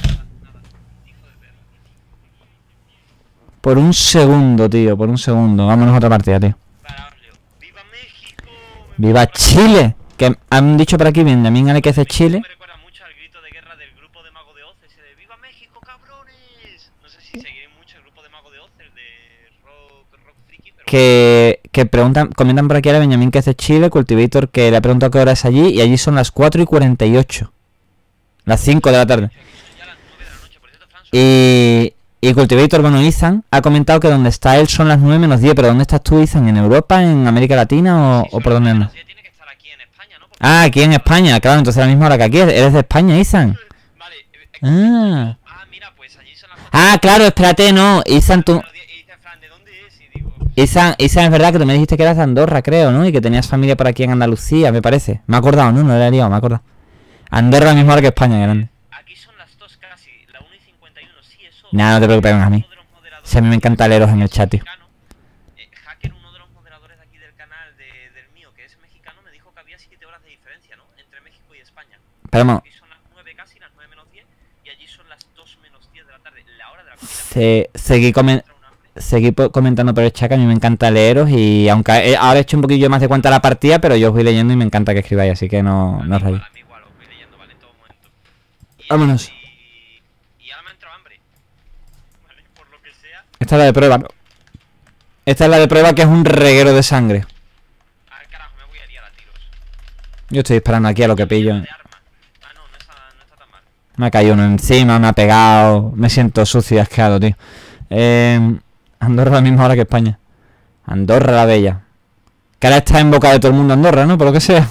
Por un segundo, tío, por un segundo. Vámonos a otra partida, tío. Para, Leo. ¡Viva México! ¡Viva Chile! Que han dicho por aquí, Benjamín Ale, que es de Chile. Me recuerda mucho al grito de guerra del grupo de Mago de Oz, ese de ¡Viva México, cabrones! No sé si seguiréis mucho el grupo de Mago de Oz, el de Rock, rock Friki, pero... Que, que preguntan, comentan por aquí a Benjamín que es de Chile, Cultivator que le ha preguntado qué hora es allí, y allí son las cuatro y cuarenta y ocho. Las cinco de la tarde. Aquí son ya las nueve de la noche, por cierto, Fran, son- Y, y Cultivator, bueno, Ethan ha comentado que donde está él son las nueve menos diez, pero ¿dónde estás tú, Ethan? ¿En Europa, en América Latina o, Sí, o son por las dónde nueve andas? menos diez, tiene que estar aquí en España, ¿no? Porque- Ah, aquí en España, claro, entonces a la misma hora que aquí. ¿Eres de España, Ethan? Vale, eh, eh, Ah. ah, mira, pues allí son las Ah, claro, espérate, no, Ethan, tú... menos diez, y dice Fran, ¿de dónde es? Y digo... Ethan, Ethan, es verdad que tú me dijiste que eras de Andorra, creo, ¿no? Y que tenías familia por aquí en Andalucía, me parece. Me he acordado, ¿no? No le he liado, me he acordado. Andorra a la misma hora que España, grande. Aquí son las dos casi, la una y cincuenta y uno, sí, eso... Nah, no te preocupes, venga, a mí. Uno de los moderadores Si a mí me encanta leeros en el chat, tío. mexicano, eh, Hacker, uno de los moderadores de aquí del canal de- del mío, que es mexicano, me dijo que había siete horas de diferencia, ¿no? Entre México y España. Esperamos. Aquí son las nueve casi, las nueve menos diez, y allí son las dos menos diez de la tarde, la hora de la comida. Se, seguí, comen- Entra un hambre. seguí po- comentando por el chat, que a mí me encanta leeros. Y aunque he- ahora he hecho un poquillo más de cuenta la partida, pero yo os voy leyendo y me encanta que escribáis, así que no, A mí no os rayéis. igual, a mí igual, os voy leyendo, ¿vale? En todo momento. Y, Vámonos. Y, y ahora me ha entrado hambre. ¿Vale? Por lo que sea. Esta es la de prueba, ¿no? Esta es la de prueba, que es un reguero de sangre. Al carajo, me voy a liar a tiros. Yo estoy disparando aquí a lo que pillo. De arma. Ah, no, no está, no está tan mal. Me ha caído uno encima, me ha pegado. Me siento sucio y asqueado, tío. Eh, Andorra a la misma hora que España. Andorra la bella. Que ahora está en boca de todo el mundo Andorra, ¿no? Por lo que sea.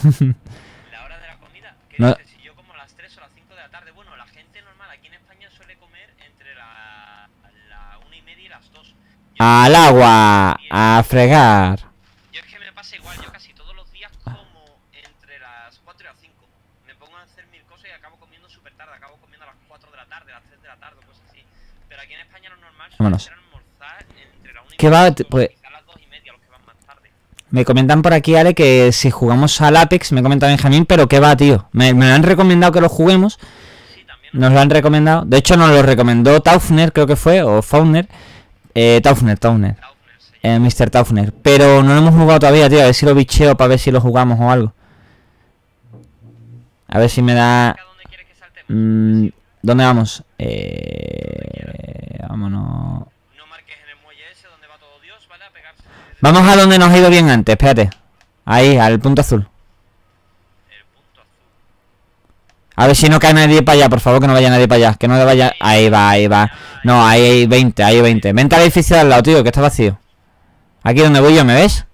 La hora de la comida, que No. dices, si yo como a las tres o las cinco de la tarde, bueno, la gente normal aquí en España suele comer entre la, la una y media y las dos. Yo- Al agua, a fregar. Yo es que me pasa igual, yo casi todos los días como entre las cuatro y las cinco. Me pongo a hacer mil cosas y acabo comiendo súper tarde, acabo comiendo a las cuatro de la tarde, a las tres de la tarde, cosas así. Pero aquí en España lo normal suele Vámonos. ser almorzar entre la una y ¿Qué media va? y las dos, Pues- quizá las dos y media, los que van más tarde. Me comentan por aquí, Ale, que si jugamos al Apex, me comenta Benjamín, pero ¿qué va, tío? Me, me lo han recomendado que lo juguemos. Sí, también. Nos lo han recomendado. De hecho, nos lo recomendó Taufner, creo que fue, o Faulner. Eh, Taufner, Taufner. Taufner se llama. Eh, mister Taufner. Pero no lo hemos jugado todavía, tío. A ver si lo bicheo para ver si lo jugamos o algo. A ver si me da... ¿A dónde quieres que saltemos? mm, ¿Dónde vamos? Eh... Vámonos. No marques en el muelle ese donde va todo Dios, ¿vale? A pegarse. Vamos a donde nos ha ido bien antes, espérate. Ahí, al punto azul. El punto azul. A ver si no cae nadie para allá, por favor, que no vaya nadie para allá. Que no le vaya... Ahí va, ahí va. No, ahí hay veinte, ahí hay veinte. Vente al edificio de al lado, tío, que está vacío. Aquí donde voy yo, ¿me ves?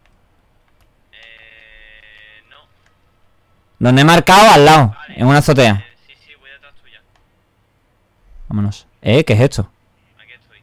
Eh. No. Donde he marcado, al lado, Vale. en una azotea. Eh, sí, sí, voy detrás tuya. Vámonos. ¿Eh? ¿Qué es esto? Aquí estoy.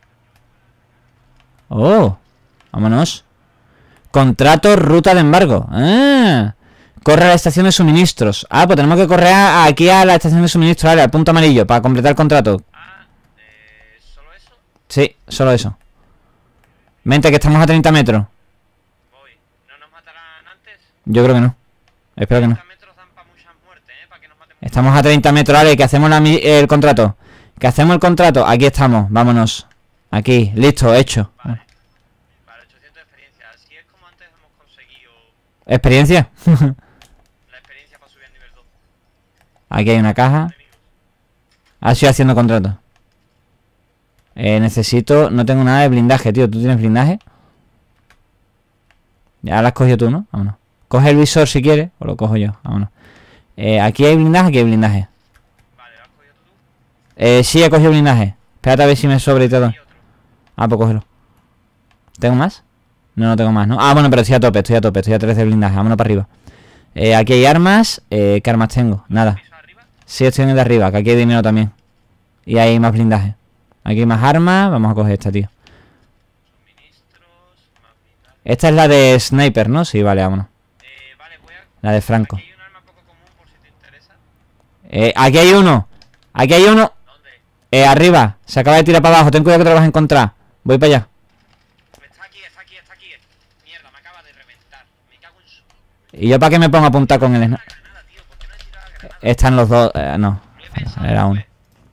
Oh, vámonos. Contrato, ruta de embargo. Ah, corre a la estación de suministros. Ah, pues tenemos que correr a- aquí a la estación de suministros, vale, al punto amarillo, para completar el contrato. Ah, eh. ¿Solo eso? Sí, solo eso. Vente, que estamos a treinta metros. Voy. ¿No nos matarán antes? Yo creo que no. Espero que no. treinta metros dan para muchas muertes, ¿eh? Para que nos matemos. Estamos a treinta metros, vale, que hacemos la mi- el contrato. Que hacemos el contrato. Aquí estamos, vámonos. Aquí, listo, hecho. Vale. Vale, ochocientos de experiencia. Así es como antes hemos conseguido ¿Experiencia? la experiencia para subir al nivel dos. Aquí hay una caja. Enemigos. Ah, estoy haciendo contrato. Eh, necesito... No tengo nada de blindaje, tío. ¿Tú tienes blindaje? Ya lo has cogido tú, ¿no? Vámonos. Coge el visor si quieres. O lo cojo yo. Vámonos. Eh, aquí hay blindaje, aquí hay blindaje. Vale, ¿lo has cogido tú? Eh, sí, he cogido blindaje. Espérate a ver si me sobra y todo. Y otro. Ah, pues cógelo. ¿Tengo más? No, no tengo más, ¿no? Ah, bueno, pero estoy a tope, estoy a tope. Estoy a tres de blindaje. Vámonos para arriba. Eh, aquí hay armas. Eh, ¿qué armas tengo? Nada. ¿Piso arriba? Sí, estoy en el de arriba, que aquí hay dinero también. Y hay más blindaje. Aquí hay más armas. Vamos a coger esta, tío. Suministros, más vital. Esta es la de Sniper, ¿no? Sí, vale, vámonos. Eh, vale, voy a... La de Franco. Aquí hay un arma poco común por si te interesa. Eh, aquí hay uno. Aquí hay uno. ¿Dónde? Eh, arriba. Se acaba de tirar para abajo. Ten cuidado que te lo vas a encontrar. Voy para allá. Está aquí, está aquí, está aquí. Mierda, me acaba de reventar. Me cago en su... ¿Y yo para qué me pongo a apuntar con el sniper? Granada, tío. ¿Por qué no he tirado la granada? Están los dos. Eh, no. Lo he pensado, Era uno. pues.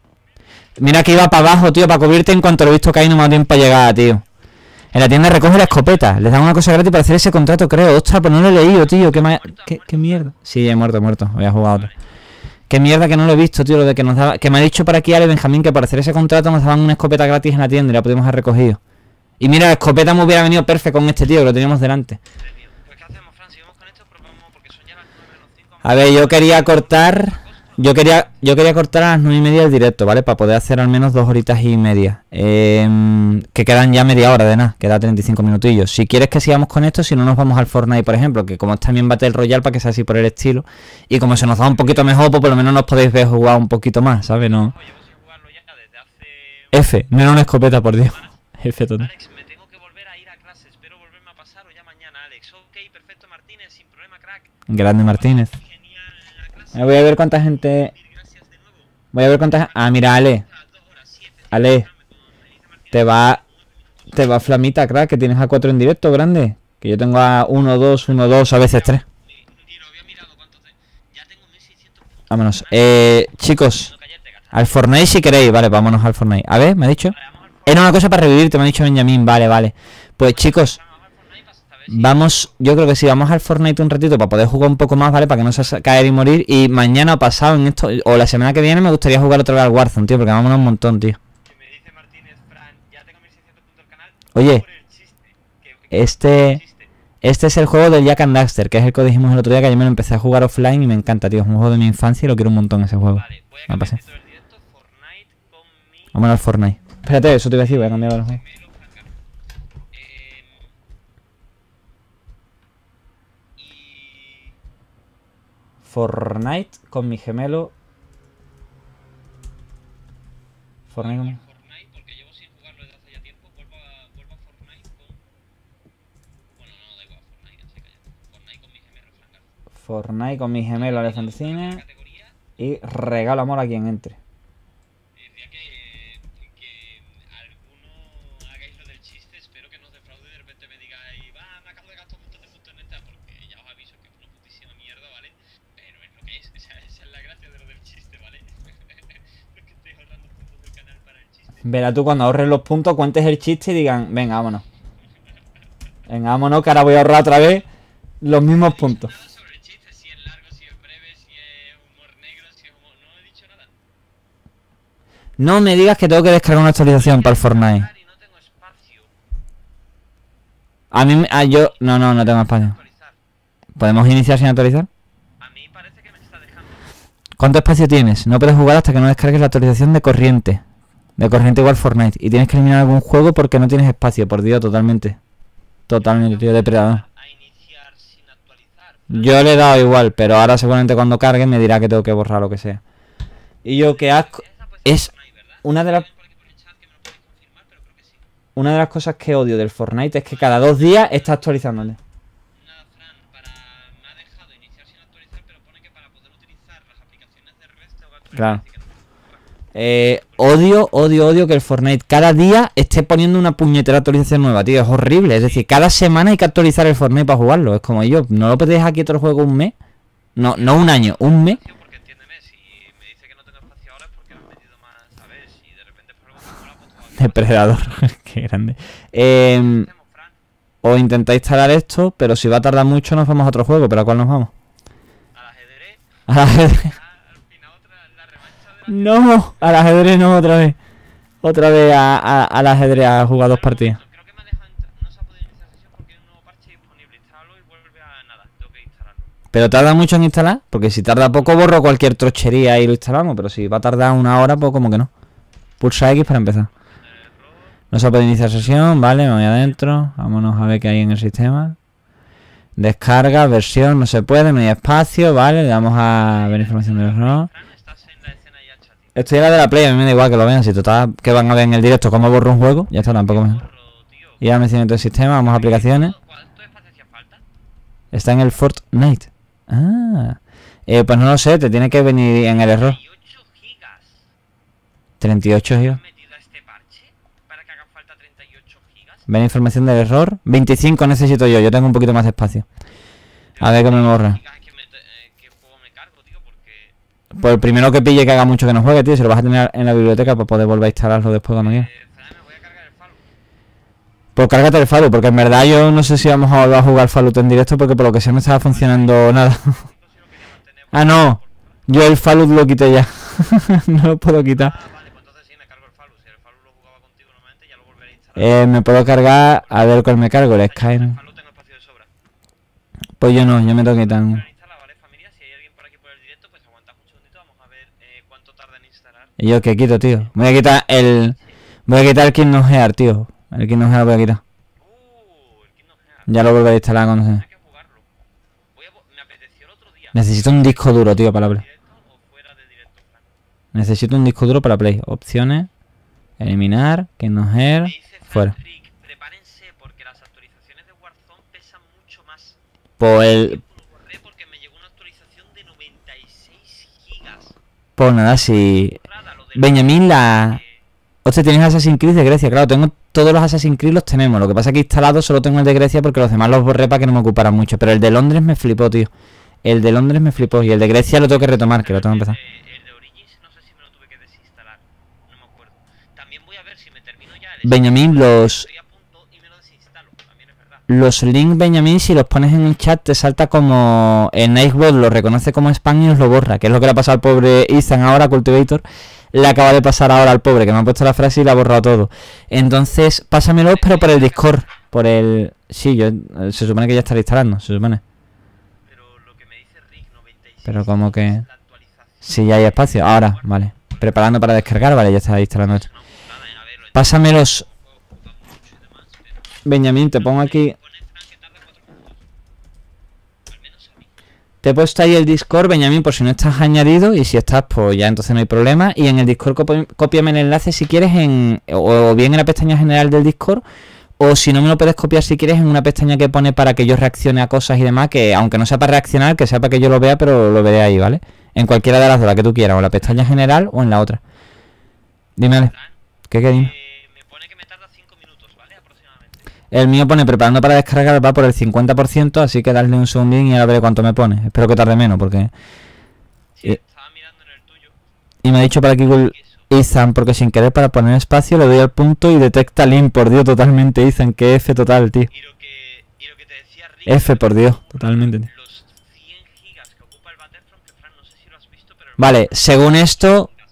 Mira que iba para abajo, tío, para cubrirte en cuanto lo he visto caer, no me ha dado tiempo a llegar, tío. En la tienda recoge la escopeta. Les dan una cosa gratis para hacer ese contrato, creo. Ostras, pues no lo he leído, tío. Qué, ma- qué, qué mierda. Sí, he muerto, he muerto. Voy a jugar otro. Qué mierda que no lo he visto, tío. Lo de que nos daba... Que me ha dicho por aquí Ale Benjamín que para hacer ese contrato nos daban una escopeta gratis en la tienda y la pudimos haber recogido. Y mira, la escopeta me hubiera venido perfecto con este tío, que lo teníamos delante. Premio. Pues ¿qué hacemos, Fran? Seguimos con esto, pero vamos porque son ya las nueve menos cinco. A ver, yo quería cortar... Yo quería, yo quería cortar a las nueve y media el directo, ¿vale? Para poder hacer al menos dos horitas y media. Eh, que quedan ya media hora de nada, queda treinta y cinco minutillos. Si quieres que sigamos con esto, si no nos vamos al Fortnite, por ejemplo, que como es también Battle Royale, para que sea así por el estilo. Y como se nos da un poquito mejor, pues por lo menos nos podéis ver jugar un poquito más, ¿sabes? No. Oye, llevo sin jugarlo ya desde hace... F, no era una escopeta, por Dios. F total. Alex, me tengo que volver a ir a clase. Espero volverme a pasar o ya mañana, Alex. Ok, perfecto, Martínez, sin problema, crack. Grande Martínez. Genial la clase. Eh, voy a ver cuánta gente... Mil gracias de nuevo. Voy a ver cuánta... Ah, mira, Ale. A dos horas, siete. Ale. Te va... Te va flamita, crack, que tienes a cuatro en directo, grande. Que yo tengo a uno, dos, uno, dos, a veces tres. Ni, ni lo había mirado cuánto te... Ya tengo mil seiscientos puntos. Vámonos. Eh, chicos, No, cállate, gata. al Fortnite si queréis. Vale, vámonos al Fortnite. A ver, me ha dicho. Vale, vamos al Fortnite. Era una cosa para revivirte, me ha dicho Benjamín. Vale, vale. Pues chicos, Vamos al Fortnite para saber si... vamos, yo creo que sí, vamos al Fortnite un ratito para poder jugar un poco más, ¿vale? Para que no se sa- caer y morir. Y mañana o pasado en esto, o la semana que viene me gustaría jugar otra vez al Warzone, tío, porque vámonos un montón, tío. Que me dice Martínez, Fran, ya tengo mil seiscientos puntos del canal. Oye, Por el chiste. Que, que este... el chiste. Este es el juego del Jack and Daxter, que es el que dijimos el otro día, que yo me lo empecé a jugar offline y me encanta, tío. Es un juego de mi infancia y lo quiero un montón ese juego. Vale, voy a Me cambiar pasé. el título del directo. Fortnite con mi... Vámonos al Fortnite. Espérate, eso te iba a decir, voy a cambiar el juego. gemelo Franca. Eh, y... Fortnite con mi gemelo. Fortnite con... Fortnite, porque llevo sin jugarlo desde hace ya tiempo. Vuelvo a, vuelvo a Fortnite con... Bueno, no, da igual, Fortnite, así calla. Fortnite con mi gemelo Franca. Fortnite con mi gemelo Alejandro Cine. Categoría. Y regalo amor a quien entre. Decía que, que alguno hagáis lo del chiste. Espero que no os defraude y de repente me digáis, va, me acabo de gastar un montón de puntos en esta, porque ya os aviso que es una putísima mierda, ¿vale? Pero es lo que es, esa, esa es la gracia de lo del chiste, ¿vale? Porque estoy ahorrando puntos del canal para el chiste. Verá tú cuando ahorres los puntos, cuentes el chiste y digan, venga, vámonos. Venga, vámonos, que ahora voy a ahorrar otra vez los mismos puntos. Nada sobre el chiste, si es largo, si es breve, si es humor negro, si es humor... No he dicho nada. No me digas que tengo que descargar una actualización para el Fortnite. Y no tengo espacio. A mí, me- ah, yo... No, no, no tengo espacio. Actualizar. ¿Podemos iniciar sin actualizar? A mí parece que me está dejando. ¿Cuánto espacio tienes? No puedes jugar hasta que no descargues la actualización de corriente. De corriente igual Fortnite. Y tienes que eliminar algún juego porque no tienes espacio. Por Dios, totalmente. Totalmente, tío, depredador. A iniciar sin actualizar. Yo le he dado igual, pero ahora seguramente cuando cargue me dirá que tengo que borrar lo que sea. Y yo, qué asco. Esa puede ser Es Fortnite, ¿verdad? una de las... Por aquí por el chat que me lo podéis confirmar, pero creo que sí. Una de las cosas que odio del Fortnite es que cada dos días está actualizándole. Nada, Fran, para... me ha dejado iniciar sin actualizar, pero pone que para poder utilizar las aplicaciones de Rest tengo que actualizar. Claro. Así que no me puedo borrar. Eh, odio, odio, odio que el Fortnite cada día esté poniendo una puñetera actualización nueva, tío. Es horrible. Es decir, cada semana hay que actualizar el Fortnite para jugarlo. Es como yo, ¿no lo podéis aquí otro juego un mes? No, no un año, un mes. Porque entiéndeme, si me dice que no tengo espacio ahora es porque me han metido más, ¿sabes? Si de repente por algo me mola, pues todo aquí. Depredador, qué grande. Eh, ¿Qué hacemos, Fran? o intentáis instalar esto, pero si va a tardar mucho nos vamos a otro juego. ¿Pero a cuál nos vamos? Al ajedrez. Al ajedrez. Ah, al final otra, la revancha de la... No, al ajedrez no, otra vez. Otra vez a- a- al ajedrez a jugar dos partidas. Creo que me ha dejado entrar. No se ha podido iniciar sesión porque hay un nuevo parche disponible. Instálalo y vuelve a nada. Tengo que instalarlo. ¿Pero tarda mucho en instalar? Porque si tarda poco borro cualquier trochería y lo instalamos. Pero si va a tardar una hora, pues como que no. Pulsa X para empezar. No se puede iniciar sesión, vale, me voy adentro. Vámonos a ver qué hay en el sistema. Descarga, versión, no se puede, no hay espacio, vale. Le damos a ver información del error. Fran, estás en la escena ya, chati. Estoy en la de la Play, a mí me da igual que lo vean. Si total, que van a ver en el directo cómo borro un juego, ya está, tampoco me... Borro, tío. Y ahora me siento el sistema, vamos a aplicaciones. ¿Cuánto espacio hacía falta? Está en el Fortnite. Ah. Eh, pues no lo sé, te tiene que venir en el error. treinta y ocho gigas. treinta y ocho ¿Han gigas. metido a este parche para que hagan falta treinta y ocho gigas? Ven información del error. veinticinco necesito yo, yo tengo un poquito más de espacio. A ver que me borra. Gigas es que me, eh, ¿qué juego me cargo, tío? Porque... Pues el primero que pille que haga mucho que no juegue, tío, se lo vas a tener en la biblioteca para poder volver a instalarlo después cuando quieras. Eh, Fran, me voy a cargar el Fallout. Pues cárgate el Fallout, porque en verdad yo no sé si vamos a volver a jugar Fallout en directo porque por lo que sea no estaba funcionando nada. cinco si lo quería mantener. Ah, no. Yo el Fallout lo quité ya. No lo puedo quitar. Ah, vale, pues entonces sí, me cargo el Fallout. Si el Fallout lo jugaba contigo normalmente, ya lo volveré a instalar. Eh, me puedo cargar, a ver cuál me cargo, el El Skyrim. Fallout tengo espacio de sobra. Pues yo no, yo me tengo que quitar. Lo instala, ¿vale, familia? Si hay alguien por aquí por el directo, pues aguantad un segundito. Vamos a ver eh, cuánto tarda en instalar. Y yo, ¿qué quito, tío? Voy a quitar el... Voy a quitar el Kingdom Hearts, tío. El Kingdom Hearts lo voy a quitar. Uh, el Kingdom Hearts. Ya lo volveré a instalar cuando sea. Hay que jugarlo. Voy a... vo- Me apeteció el otro día. Necesito un disco duro, tío, para la Play. ¿Directo o fuera de directo, Fran? Necesito un disco duro para la Play. Opciones. Eliminar. Kingdom Me Hearts. dice Fran Fuera. Rick, prepárense porque las actualizaciones de Warzone pesan mucho más. Pues el... Lo borré porque me llegó una actualización de noventa y seis gigas. Pues nada, si... Rada, lo del- Benjamín, la... eh, Hostia, tienes Assassin's Creed de Grecia, claro, tengo todos los Assassin's Creed los tenemos. Lo que pasa es que instalado solo tengo el de Grecia porque los demás los borré para que no me ocuparan mucho. Pero el de Londres me flipó, tío. El de Londres me flipó y el de Grecia lo tengo que retomar, que lo tengo que el empezar. de- El de Origins no sé si me lo tuve que desinstalar. No me acuerdo. También voy a ver si me termino ya el... Benjamín, los... Estoy a punto y me lo desinstalo. También es verdad. Los links, Benjamín, si los pones en el chat te salta como... En Nightbot lo reconoce como spam y os lo borra. Que es lo que le ha pasado al pobre Ethan ahora, Cultivator. Le acaba de pasar ahora al pobre, que me ha puesto la frase y le ha borrado todo. Entonces, pásamelo, pero por el Discord. Por el... Sí, yo... Se supone que ya estará instalando, se supone. Pero lo que me dice Rick, noventa y seis Pero como que... gigas, la actualización. Sí, ya hay espacio. Ahora, vale. Preparando para descargar, vale, ya está instalando esto. Una putada, eh, a ver, lo Pásamelos, juego juega mucho y demás, pero... Benjamín, te pongo aquí... Pone Fran que tarda cuatro minutos. Al menos a mí. Te he puesto ahí el Discord, Benjamín, por si no estás añadido. Y si estás, pues ya entonces no hay problema. Y en el Discord copi- cópiame el enlace si quieres en... O bien en la pestaña general del Discord. O si no me lo puedes copiar si quieres en una pestaña que pone para que yo reaccione a cosas y demás. Que aunque no sea para reaccionar, que sea para que yo lo vea, pero lo veré ahí, ¿vale? En cualquiera de las dos, la que tú quieras. O en la pestaña general o en la otra. Dime, Ale. Fran, ¿Qué, qué, dime? eh, me pone que me tarda cinco minutos, ¿vale? Aproximadamente. El mío pone preparando para descargar, va por el cincuenta por ciento, así que darle un segundín y ahora veré cuánto me pone. Espero que tarde menos, porque... Sí, Eh. estaba mirando en el tuyo. Y me ha dicho para aquí Google Y eso. Ethan, porque sin querer para poner espacio le doy al punto y detecta link, por Dios, totalmente, Ethan, que F total, tío. Y lo que, y lo que te decía Rick... F, por Dios, totalmente, tío. Los cien gigas que ocupa el Battlefront, que Fran, no sé si lo has visto, pero... el Vale, según esto, Battlefront,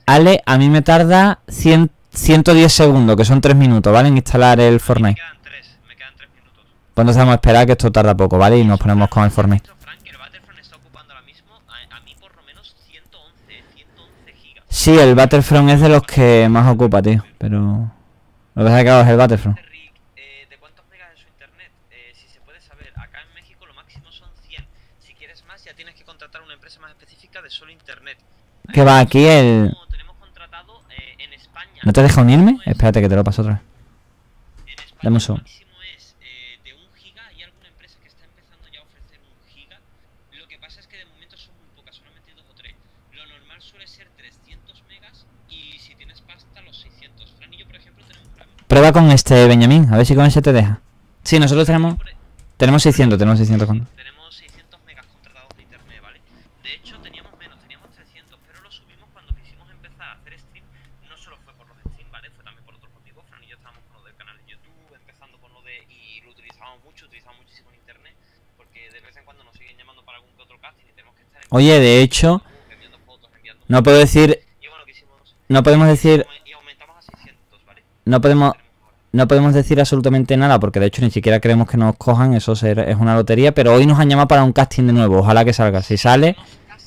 Ale, a mí me tarda cien, ciento diez segundos, que son tres minutos, ¿vale? En instalar el Me Fortnite. quedan tres, me quedan tres minutos. Pues entonces vamos a esperar que esto tarda poco, ¿vale? Y nos ponemos con el Fortnite. Frank, el Battlefront está ocupando ahora mismo a, a mí por lo menos ciento once gigas. Sí, el Battlefront es de los que más ocupa, tío. Pero... Lo que pasa es que claro, es el Battlefront. Rick, eh, ¿de cuántos megas es su internet? Eh, si se puede saber, acá en México lo máximo son cien. Si quieres más, ya tienes que contratar una empresa más específica de solo internet. Que va aquí el... Tenemos- Tenemos contratado eh, en España. ¿No te deja unirme? es- Espérate que te lo paso otra vez. En España Dame un el segundo. máximo es eh, de un giga. Hay alguna empresa que está empezando ya a ofrecer un giga. Lo que pasa es que de momento son muy pocas, solamente dos o tres. Lo normal suele ser trescientos megas y si tienes pasta los seiscientos. Fran y yo, por ejemplo, tenemos la misma. Prueba con este Benjamín, a ver si con ese te deja. Sí, nosotros tenemos... Tenemos seiscientos, tenemos seiscientos con... Tenemos seiscientos megas contratados de internet, ¿vale? De hecho, teníamos menos, teníamos trescientos, pero lo subimos cuando quisimos empezar a hacer stream. No solo fue por los streams, ¿vale? Fue también por otros motivos. Fran y yo estábamos con lo del canal de YouTube, empezando con lo de... Y lo utilizamos mucho, utilizamos muchísimo en internet, porque de vez en cuando nos siguen llamando para algún que otro casting y tenemos que estar en... Oye, de hecho, enviando fotos, enviando... no puedo decir... Y bueno, quisimos... No podemos decir... Y aumentamos a seiscientos, ¿vale? No podemos... Tenemos ahora. No podemos decir absolutamente nada porque de hecho ni siquiera queremos que nos cojan, eso ser- es una lotería, pero hoy nos han llamado para un casting de nuevo, ojalá que salga. Si sale,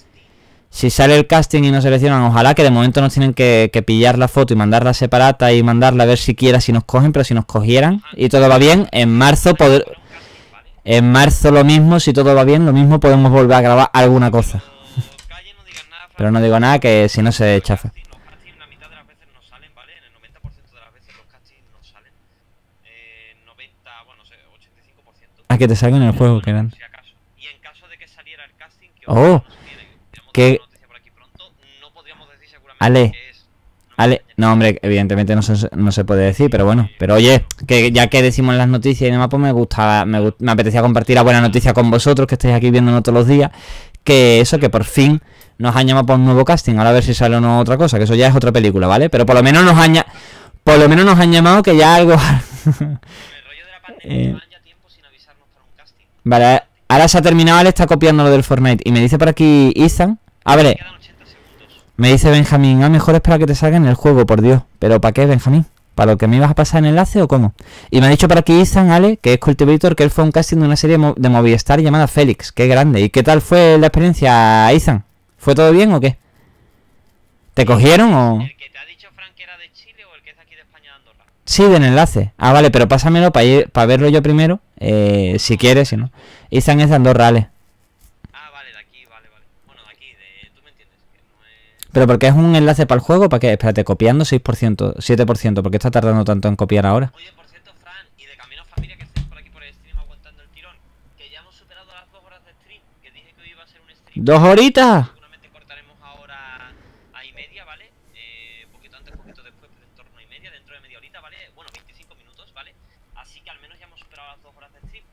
si sale el casting y nos seleccionan, ojalá que de momento nos tienen que, que pillar la foto y mandarla separata y mandarla a ver siquiera si nos cogen, pero si nos cogieran y todo va bien, en marzo poder, Para un casting, ¿vale? en marzo lo mismo, si todo va bien, lo mismo podemos volver a grabar alguna cosa. Cuando calle no digan nada, Fran, Pero no digo nada que si no se chafa. Los castings la mitad de las veces no salen, ¿vale? En el noventa por ciento de las veces los castings no salen. Eh, noventa, bueno, no sé, ochenta y cinco por ciento. Ah, que te salga en el juego, que grande. Si acaso. Y en caso de que saliera el casting, que Oh, ojalá no saliera, y tenemos que- una noticia por aquí pronto, no podríamos decir seguramente Ale, qué es. No me Ale, engañes. no hombre, evidentemente no se, no se puede decir, pero bueno, pero oye, que ya que decimos las noticias y demás, pues me gusta, me, gust- me apetecía compartir la buena noticia con vosotros, que estáis aquí viéndonos todos los días, que eso, que por fin nos han llamado para un nuevo casting, ahora a ver si sale o no otra cosa, que eso ya es otra película, ¿vale? Pero por lo menos nos han, lla- por lo menos nos han llamado que ya algo... Con el rollo de la pandemia Eh. llevan ya tiempo sin avisarnos para un casting. Vale, ahora se ha terminado, él está copiando lo del Fortnite, y me dice por aquí Ethan, abre, Quedan ochenta segundos. me dice Benjamín, ah, mejor espera que te salga en el juego, por Dios, pero ¿para qué, Benjamín? ¿Para lo que me ibas a pasar en enlace o cómo? Y me ha dicho por aquí Ethan, Ale, que es Cultivator, que él fue a un casting de una serie mo- de Movistar llamada Félix. Qué grande. ¿Y qué tal fue la experiencia, Ethan? ¿Fue todo bien o qué? ¿Te cogieron o...? ¿El que te ha dicho Frank que era de Chile o el que es de aquí de España de Andorra? Sí, del enlace. Ah, vale, pero pásamelo para ir, para verlo yo primero, eh, si quieres, si no. Ethan es de Andorra, Ale. Ah, vale, de aquí, vale, vale. Bueno, de aquí, de... Tú me entiendes, que no es... ¿Pero porque es un enlace para el juego? ¿Para qué? Espérate, copiando seis por ciento, siete por ciento. ¿Por qué está tardando tanto en copiar ahora? Oye, por cierto, Fran, y de camino familia que estés por aquí por el stream aguantando el tirón, que ya hemos superado las dos horas de stream, que dije que hoy iba a ser un stream. ¡Dos horitas! Seguramente cortaremos ahora a y media, ¿vale? Eh, poquito antes, poquito después, pero en torno a y media, dentro de media horita, ¿vale? Bueno, veinticinco minutos, ¿vale? Así que al menos ya hemos superado las dos horas de stream.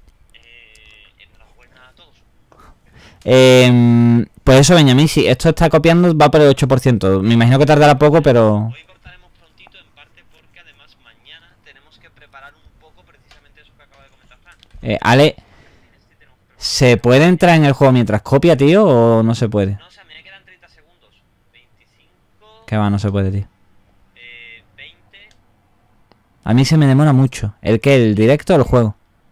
Eh, enhorabuena a todos. Eh, pues eso, Benjamín, si esto está copiando, va por el ocho por ciento. Me imagino que tardará poco, pero... Hoy cortaremos prontito, en parte porque además mañana tenemos que preparar un poco precisamente eso que acaba de comentar Fran. Eh, Ale, Sí, tenemos que preparar. ¿se puede entrar en el juego mientras copia, tío, o no se puede? No, o sea, me quedan treinta segundos. veinticinco, Que va, no se puede, tío. eh, veinte... A mí se me demora mucho. ¿El qué? ¿El directo o el juego?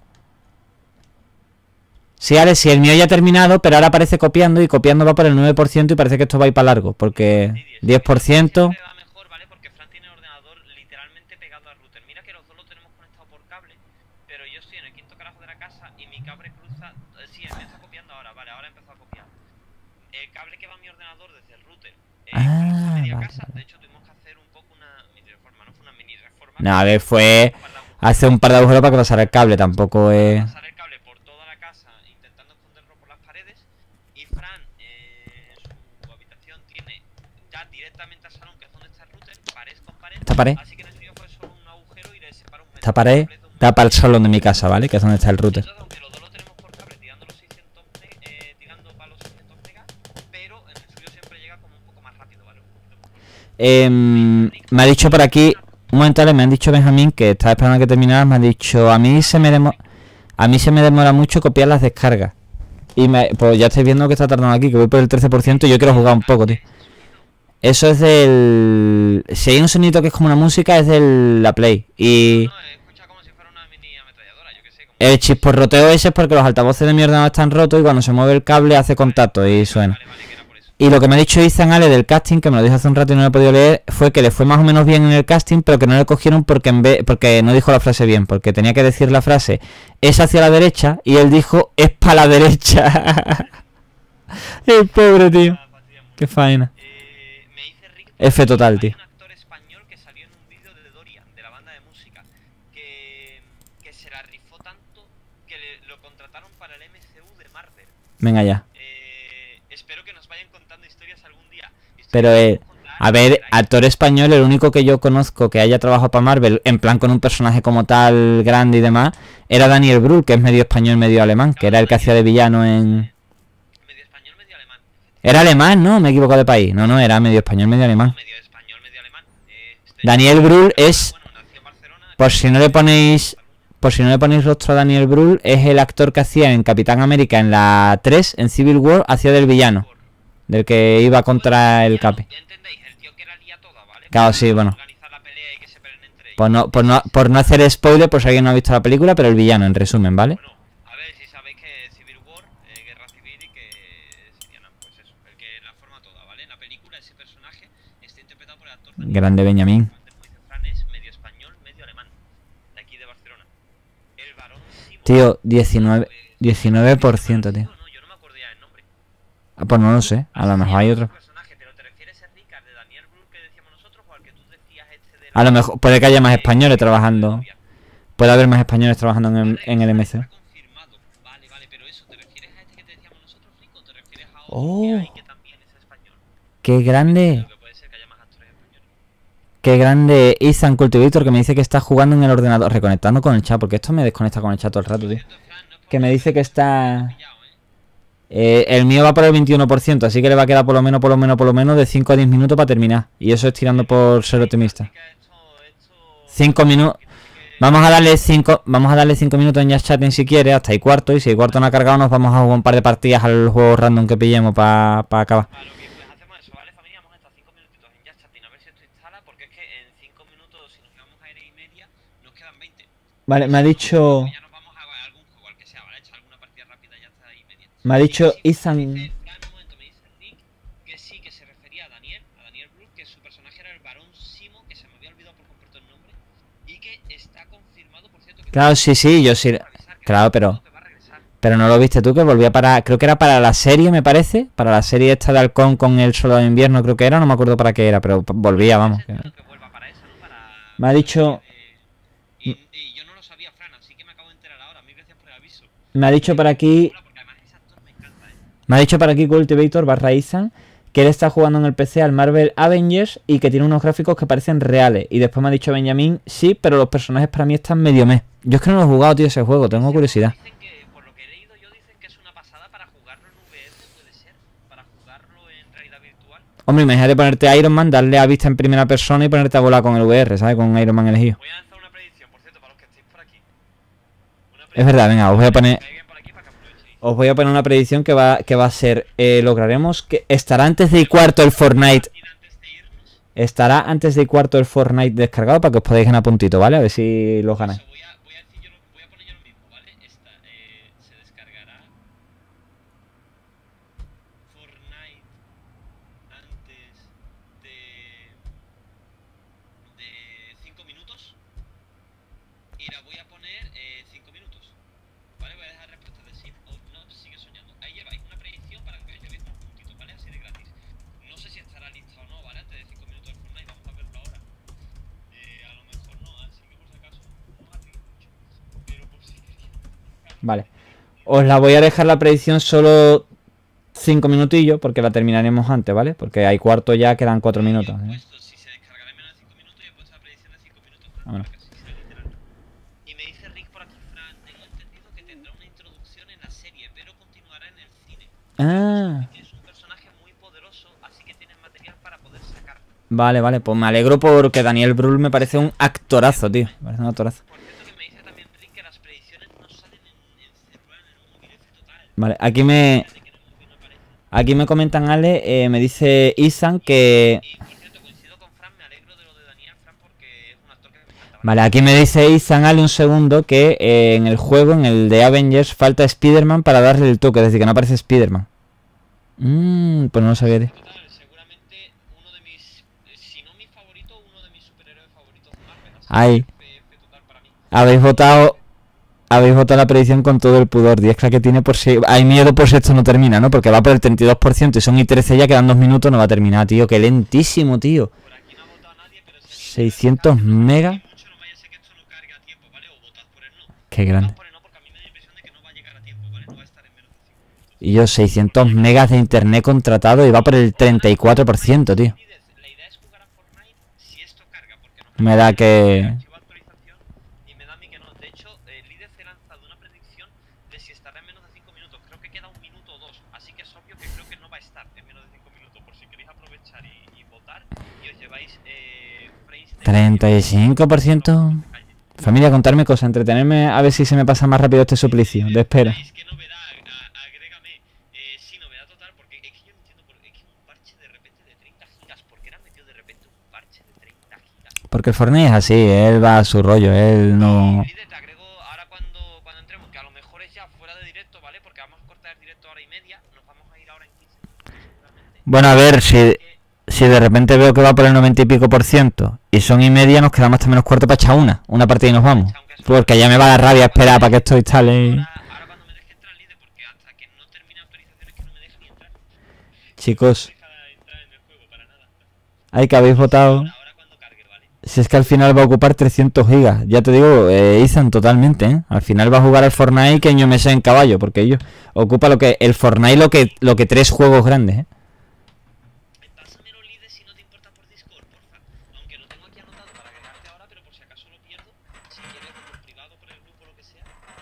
Sí, Ale, sí, el mío ya ha terminado, pero ahora aparece copiando y copiando va por el nueve por ciento y parece que esto va a ir para largo, porque diez por ciento... Siempre va mejor, ¿vale? Porque Fran tiene el ordenador literalmente pegado al router. Mira que los dos lo tenemos conectado por cable, pero yo estoy en el quinto carajo de la casa y mi cable cruza... eh, Sí, me está copiando ahora, vale, ahora empezó a copiar. El cable que va a mi ordenador desde el router eh, Ah, cruza media vale, casa. vale. De hecho, tuvimos que hacer un poco una mini reforma, no fue una mini reforma. No, a ver, fue Para la- hacer un par de agujeros para que pasara el cable, tampoco es... pasar el cable por toda la casa intentando esconderlo por las paredes y Fran eh, en su habitación tiene ya directamente al salón, que es donde está el router, pared con pared. Esta pared, Así que en el suyo fue solo un agujero y le separa un metro. esta pared completo, un da metro. para el salón de mi casa, ¿vale? Que es donde está el router. Entonces, aunque los dos lo tenemos por cable tirando los seiscientos me- eh, tirando para los seiscientos megas, pero en el suyo siempre llega como un poco más rápido, ¿vale? Un poquito mejor. Em, me ha dicho por aquí, un momento, Ale, me han dicho Benjamín, que estaba esperando a que terminaras, me ha dicho, a mí se me demo a mí se me demora mucho copiar las descargas. Y me, pues ya estáis viendo que está tardando aquí, que voy por el trece por ciento y yo quiero jugar un poco, tío. eso es del... Si hay un sonido que es como una música, es de la Play. Y No, escucha como si fuera una mini ametralladora, yo qué sé. Como... el chisporroteo ese es porque los altavoces de mi ordenador están rotos y cuando se mueve el cable hace contacto y suena. Vale, vale, que era por eso. Y lo que me ha dicho Ethan Ale del casting, que me lo dijo hace un rato y no lo he podido leer, fue que le fue más o menos bien en el casting, pero que no le cogieron porque en vez, porque no dijo la frase bien, porque tenía que decir la frase es hacia la derecha y él dijo es para la derecha. El pobre tío. Ah, fastidia mucho. Qué faena. Eh, me dice Rick... F total, Hay tío. un actor español que salió en un vídeo de Dorian, de la banda de música, que, que se la rifó tanto que le- lo contrataron para el M C U de Marvel. Venga ya. Eh, espero que nos vayan contando historias algún día. Historias Pero, que eh, podemos contar a ver, por ahí. actor español, el único que yo conozco que haya trabajado para Marvel, en plan con un personaje como tal, grande y demás, era Daniel Brühl, que es medio español, medio alemán, que era el que hacía de villano en... Medio español, medio alemán. Era alemán, ¿no? Me he equivocado de país. No, no, era medio español, medio alemán. Medio español, medio alemán. Eh, este- Daniel Brühl es, Bueno, nació en Barcelona. por si no le ponéis, por si no le ponéis rostro a Daniel Brühl, es el actor que hacía en Capitán América en la tres, en Civil War, hacía del villano, del que iba contra el Capi. Ya entendéis, el tío que era lía toda, ¿vale? Claro, sí, bueno. Organizar la pelea y que se peleen entre ellos. Por no, por no, por no hacer spoiler, por si alguien no ha visto la película, pero el villano, en resumen, ¿vale? Bueno, a ver si sabéis que Civil War, eh, Guerra Civil y que sería, no, pues eso, el que la forma toda, ¿vale? En la película ese personaje está interpretado por el actor Daniel Grande Benjamín. Brühl, como dice Fran, es medio español, medio alemán, de aquí de Barcelona. El varón Simon. Tío, diecinueve, pues, diecinueve por ciento, tío. no, yo no me acuerdo ya el nombre. Ah, pues no lo sé, a lo mejor hay otro. Personaje, pero ¿te refieres a Ricard de Daniel Brühl que decíamos nosotros o al que tú decías este de la- A lo mejor, puede que haya más españoles trabajando. Puede haber más españoles trabajando en, en el M C U. Está confirmado. Vale, vale, pero eso, ¿te refieres a este que te decíamos nosotros, Rico? ¿Te refieres a otro Oh. que hay que también es español? Qué grande, Creo que puede ser que haya más actores españoles. qué grande Ethan Cultivator, que me dice que está jugando en el ordenador, reconectando con el chat, porque esto me desconecta con el chat todo el rato, tío. Cierto, Fran, no es por Que me nada, dice que está... pillado, ¿eh? Eh, el mío va por el veintiuno por ciento, así que le va a quedar por lo menos, por lo menos, por lo menos de cinco a diez minutos para terminar. Y eso es tirando por ser optimista. Así que esto- esto- cinco minutos. Vamos a darle cinco, vamos a darle cinco minutos en Just Chatting si quiere, hasta y cuarto. Y si el cuarto no ha cargado, nos vamos a jugar un par de partidas al juego random que pillemos para acabar. Vale, ok, pues hacemos eso, ¿vale, familia? Vamos a estar cinco minutitos en Just Chatting a ver si esto instala, porque es que en cinco minutos, si nos llevamos a hora y media, nos quedan veinte. Vale, me ha dicho... Ya nos vamos a algún juego, al que sea, ¿vale? Echar alguna partida rápida ya está ahí media. Me ha dicho Y Ethan... me dice, Fran, un momento, me dice Rick que sí, que se refería a Daniel, a Daniel Brühl, que su personaje era el varón Simo, que se me había olvidado por completo el nombre, y que está confirmado, por cierto, que Claro, sí, sí, yo sí... va a regresar, que Claro, va- pero... que va a regresar. Pero no lo viste tú, que volvía para... Creo que era para la serie, me parece. Para la serie esta de Halcón con el Soldado de Invierno, creo que era. No me acuerdo para qué era, pero volvía, vamos. que- Entiendo que vuelva para esa, ¿no? Para- Me ha dicho... Y, y yo no lo sabía, Fran, así que me acabo de enterar ahora. Mil gracias por el aviso. Me ha dicho por aquí... Porque además ese actor me encanta, ¿eh? Me ha dicho por aquí Cultivator barra Ethan que él está jugando en el P C al Marvel Avengers y que tiene unos gráficos que parecen reales. Y después me ha dicho Benjamín, sí, pero los personajes para mí están medio meh. Yo es que no lo he jugado, tío, ese juego, tengo curiosidad. Dicen que, por lo que he leído yo, dicen que es una pasada para jugarlo en V R, puede ser. Para jugarlo en realidad virtual. Hombre, imagínate ponerte Iron Man, darle a vista en primera persona y ponerte a volar con el V R, ¿sabes? Con Iron Man elegido. Voy a lanzar una predicción, por cierto, para los que estéis por aquí. Una Es verdad, venga, os voy a poner... que caigan por aquí para que aprovechéis. Os voy a poner una predicción que va, que va a ser... Eh, lograremos que... Estará antes de y cuarto el Fortnite... Martín, antes de irnos, Estará antes de y cuarto el Fortnite descargado para que os podáis ganar puntito, ¿vale? A ver si los ganáis. eso, voy a, voy a decir yo lo, voy a poner yo lo mismo, ¿vale? Esta, eh, se descargará Fortnite antes de de cinco minutos y la voy a poner cinco minutos, ¿vale? Voy a dejar respuesta de sí o no, sigue soñando. Ahí lleváis una predicción para que os llevéis un puntito, ¿vale? Así de gratis. No sé si estará lista o no, ¿vale? Antes de cinco minutos el Fortnite, vamos a verlo ahora. Eh, a lo mejor no, así que por si acaso no arriesgues mucho, pero por si Vale. Os la voy a dejar la predicción solo cinco minutillos porque la terminaremos antes, ¿vale? Porque hay cuarto ya, quedan cuatro minutos. ¿eh? puesto, si se descargará en menos de cinco minutos, yo he puesto la predicción de cinco minutos, Fran, Vámonos. para que así sea literal. Y me dice Rick por aquí, Fran, tengo entendido que tendrá una introducción en la serie, pero continuará en el cine. Ah, Es un personaje muy poderoso, así que tienes material para poder sacar. vale, vale. Pues me alegro porque Daniel Brühl me parece un actorazo, tío. Me parece un actorazo. Por cierto, que me dice también Rick que las predicciones no salen en, en celular, en el móvil, F total. Vale, aquí me... De que en el móvil no aparece. Aquí me comentan, Ale, eh, me dice Ethan que... Y por cierto, coincido con Fran, me alegro de lo de Daniel, Fran, porque es un actor que me encanta. Vale, aquí me dice Ethan, Ale, un segundo, que eh, en el juego, en el de Avengers, falta Spider-Man para darle el toque, es decir, que no aparece Spider-Man. Mmm, pues no lo sabía. tío. Total, seguramente uno de mis, si no mi favorito, uno de mis superhéroes favoritos de Marvel. Así Ahí. que F F total para mí. Habéis votado... Habéis votado la predicción con todo el pudor. diez que tiene por si... Hay miedo por si esto no termina, ¿no? Porque va por el treinta y dos por ciento y son i trece ya, quedan dos minutos, no va a terminar, tío. Qué lentísimo, tío. Por aquí no ha votado nadie, pero si alguien seiscientos megas. mucho, no vaya a ser que esto no cargue a tiempo, ¿vale? O votad por el no. Qué grande. Votad por el no porque a mí me da la impresión de que no va a llegar a tiempo, ¿vale? No va a estar en menos de cinco minutos. Y yo seiscientos megas de internet contratado y va por el treinta y cuatro por ciento, tío. La idea es jugar a Fortnite si esto carga, porque no Me da que... archivo actualización y me da a mí que no. De hecho, eh, Líder se ha lanzado una predicción de si estará en menos de cinco minutos. Creo que queda un minuto o dos, así que es obvio que creo que no va a estar en menos de cinco minutos. Por si queréis aprovechar y, y votar y os lleváis eh, frames de treinta y cinco por ciento. Familia, contarme cosas, entretenerme a ver si se me pasa más rápido este suplicio de espera. Es que novedad, a- agrégame. Eh, sí, novedad total, porque es que yo no entiendo por qué es que un parche de repente de treinta gigas. ¿Por qué le han metido de repente un parche de treinta gigas? Porque el Fortnite es así, él va a su rollo, él no... Líder, te agrego ahora cuando, cuando entremos, que a lo mejor es ya fuera de directo, ¿vale? Porque vamos a cortar el directo hora y media, nos vamos a ir ahora en quince minutos seguramente. Bueno, a ver, si, Que- si de repente veo que va por el noventa y pico por ciento y son y media, nos quedamos hasta menos cuarto para echar una, una partida y nos vamos. Porque ya me va a dar rabia esperar para que esto instale. Ahora, ahora cuando me deje entrar, líder, porque hasta que no termine actualizaciones que no me deja ni entrar. Chicos, No me deja entrar en el juego para nada. hay que habéis votado. Ahora, ahora cuando cargue, ¿vale? Si es que al final va a ocupar trescientos gigas. Ya te digo, eh, Ethan, totalmente, ¿eh? Al final va a jugar al Fortnite que yo me sé en caballo, porque ellos ocupa lo que el Fortnite lo que lo que tres juegos grandes, ¿eh? Pásamelo, líder, si no te importa por Discord, porfa. Aunque lo tengo aquí anotado para agregarte ahora, pero por si acaso lo pierdo, si quieres o por privado, por el grupo, lo que sea.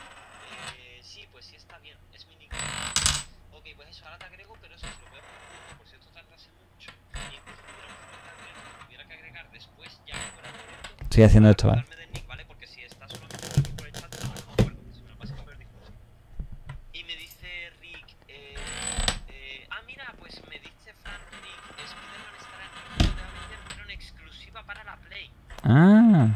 Eh, sí, pues sí está bien, es mi nick. Ok, pues eso, ahora te agrego, pero eso se lo voy a poner por si esto tardase mucho. Y incluso tuviera que agregar, tuviera que agregar después, ya fuera de directo. Estoy haciendo esto, ¿vale? Darme del nick, ¿vale? Porque si está solamente aquí por el chat, no me acuerdo, si me lo pasas por el Discord. Y me dice Rick, eh, eh, ah mira, pues me dice Fran Rick, Spider-Man estará en el juego de Avengers, pero en exclusiva para la Play. Ah.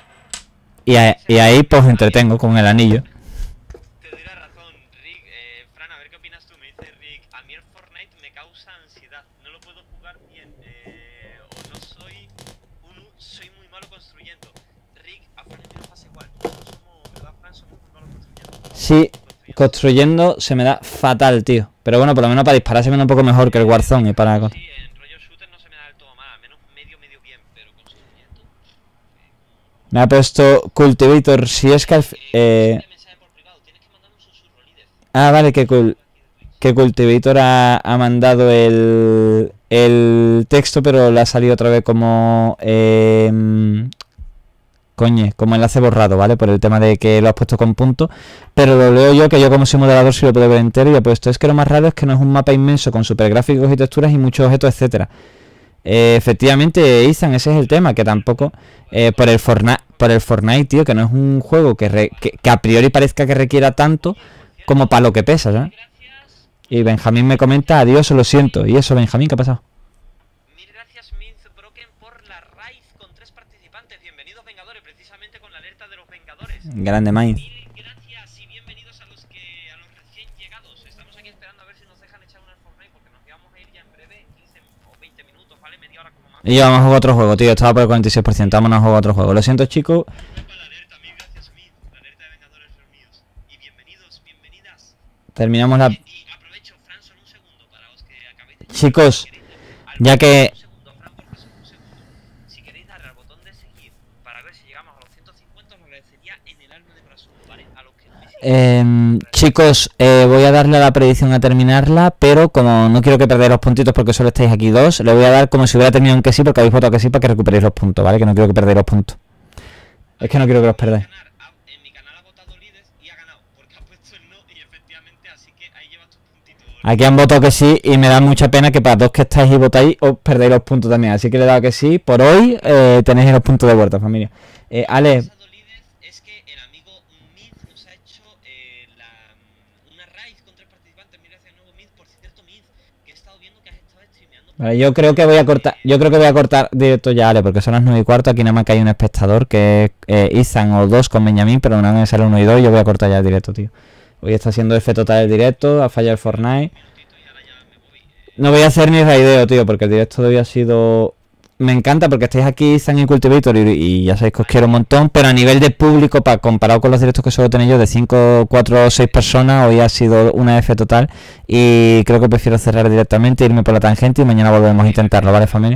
Y, a- y ahí pues entretengo con el anillo. Te doy la razón, Rick, eh, Fran, a ver qué opinas tú, me dice Rick, a mí el Fortnite me causa ansiedad, no lo puedo jugar bien, eh, o no soy, un, soy muy malo construyendo. Rick, a Fran y a mí nos pasa igual, nosotros somos, ¿verdad, Fran? Somos muy malos construyendo. Sí, construyendo se me da fatal, tío. Pero bueno, por lo menos para disparar se me da un poco mejor que el Warzone y para... Sí, en rollo shooter no se me da del todo mal, al menos medio, medio bien, pero construyendo... Me ha puesto Cultivator, si es que al... fi- Eh... Este mensaje por privado, tienes que mandarme un susurro, líder. Ah, vale, que, cul- que Cultivator ha, ha mandado el, el texto, pero le ha salido otra vez como... Eh, coñe, como enlace borrado, ¿vale? Por el tema de que lo has puesto con punto. Pero lo leo yo, que yo como soy moderador sí lo puedo ver entero. Y he puesto, es que lo más raro es que no es un mapa inmenso con super gráficos y texturas y muchos objetos, etcétera. Eh, efectivamente, Ethan, ese es el tema, que tampoco... Eh, por el Fortnite, por el Fortnite, tío, que no es un juego que, re- que, que a priori parezca que requiera tanto como para lo que pesa, ¿sabes? Gracias, Y Benjamín me comenta, adiós, lo siento. ¿Y eso, Benjamín, qué ha pasado? mil gracias, Minz Broken, por la raíz con tres participantes. Bienvenidos, Vengadores, precisamente con la alerta de los Vengadores. Grande Mind. Mil gracias y bienvenidos a los que a los recién llegados. Estamos aquí esperando a ver si nos dejan echar una Fortnite porque nos íbamos a ir ya en breve, quince o veinte minutos, ¿vale? Media hora como más. Y yo vamos a jugar otro juego, tío. Estaba por el cuarenta y seis por ciento. Vámonos a jugar otro juego. Lo siento, chicos. Para la alerta, mil gracias, Minz. La alerta de Vengadores son míos. Y bienvenidos, bienvenidas. Terminamos la... Y aprovecho, Fran, solo un segundo para los que acabéis de... Chicos, Al ya botón- que... Un segundo, Fran, porque solo un segundo. Si queréis darle al botón de seguir para ver si llegamos a los ciento cincuenta, os lo agradecería en el alma de corazón, ¿vale? A los que no me siguen. Eh, chicos, eh, voy a darle a la predicción a terminarla, pero como no quiero que perdáis los puntitos porque solo estáis aquí dos, le voy a dar como si hubiera terminado en que sí, porque habéis votado que sí para que recuperéis los puntos, ¿vale? Que no quiero que perdáis los puntos. Es que no quiero que los perdáis. Ganar, ha- en mi canal ha votado líderes y ha ganado, porque ha puesto el no y efectivamente, así que ahí llevas tus puntitos. Aquí han votado que sí y me da mucha pena que para dos que estáis y votáis os perdéis los puntos también. Así que le he dado que sí. Por hoy eh, tenéis los puntos de vuelta, familia. Eh, Ale, Pasado líderes es que el amigo Miz nos ha hecho eh, la, una raid con tres participantes. Mira hacia el nuevo Miz, por cierto, Miz, que viendo que has estado streameando. Vale, yo creo que voy a cortar, yo creo que voy a cortar directo ya, Ale, porque son las nueve y cuarto, aquí nada más que hay un espectador, que es eh, Ethan o dos con Benjamín, pero nada más sale uno y dos, y yo voy a cortar ya el directo, tío. Hoy está haciendo F total el directo, ha fallado el Fortnite. No voy a hacer ni raideo, tío, porque el directo de hoy ha sido... Me encanta porque estáis aquí, Ethan y Cultivator, y, y ya sabéis que os quiero un montón, pero a nivel de público, para comparado con los directos que suelo tener yo de cinco, cuatro o seis personas, hoy ha sido una F total, y creo que prefiero cerrar directamente, irme por la tangente, y mañana volvemos a intentarlo, ¿vale, familia?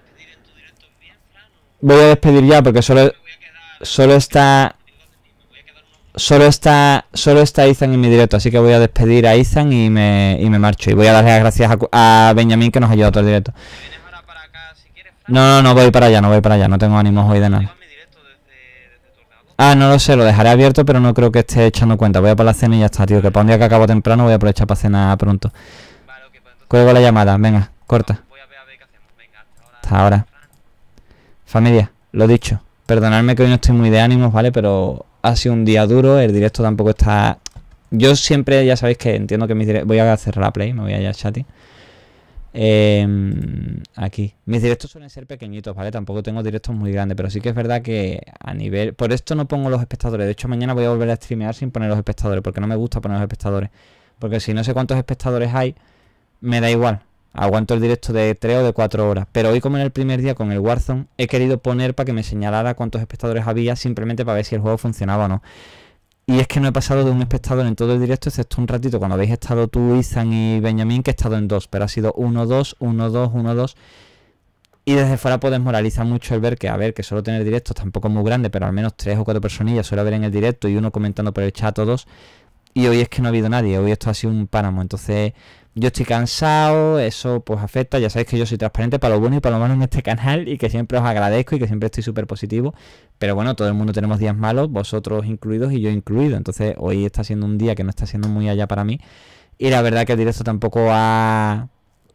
Voy a despedir ya porque solo, solo está... Solo está solo está Ethan en mi directo, así que voy a despedir a Ethan y me, y me marcho. Y voy a darle las gracias a, a Benjamín, que nos ha ayudado todo el directo. ¿Vienes ahora para acá si quieres, Fran? No, no, no voy para allá, no voy para allá, no tengo ánimos hoy de nada. Llevas mi directo desde, desde tu ordenador. Ah, no lo sé, lo dejaré abierto, pero no creo que esté echando cuenta. Voy a por la cena y ya está, tío, que para un día que acabo temprano voy a aprovechar para cenar pronto. Vale, ok, pues entonces Cuelgo la llamada, venga, corta. voy a ver a ver qué hacemos. Venga, hasta ahora. Hasta ahora. Fran. Familia, lo dicho, perdonadme que hoy no estoy muy de ánimos, ¿vale? Pero ha sido un día duro, el directo tampoco está... Yo siempre, ya sabéis que entiendo que mis directos... Voy a cerrar la play, me voy allá al chat. Eh, aquí. Mis directos suelen ser pequeñitos, ¿vale? Tampoco tengo directos muy grandes, pero sí que es verdad que a nivel... Por esto no pongo los espectadores. De hecho, mañana voy a volver a streamear sin poner los espectadores, porque no me gusta poner los espectadores. Porque si no sé cuántos espectadores hay, me da igual. Aguanto el directo de tres o de cuatro horas. Pero hoy, como en el primer día con el Warzone, he querido poner para que me señalara cuántos espectadores había, simplemente para ver si el juego funcionaba o no. Y es que no he pasado de un espectador en todo el directo, excepto un ratito cuando habéis estado tú, Ethan y Benjamín, que he estado en dos. Pero ha sido uno dos, uno dos, uno dos. Y desde fuera pues desmoraliza mucho el ver que, a ver, que solo tener directos tampoco es muy grande, pero al menos tres o cuatro personillas suele haber en el directo y uno comentando por el chat o dos. Y hoy es que no ha habido nadie, hoy esto ha sido un páramo. Entonces... Yo estoy cansado, eso pues afecta, ya sabéis que yo soy transparente para lo bueno y para lo malo en este canal y que siempre os agradezco y que siempre estoy súper positivo, pero bueno, todo el mundo tenemos días malos, vosotros incluidos y yo incluido, entonces hoy está siendo un día que no está siendo muy allá para mí y la verdad que el directo tampoco ha...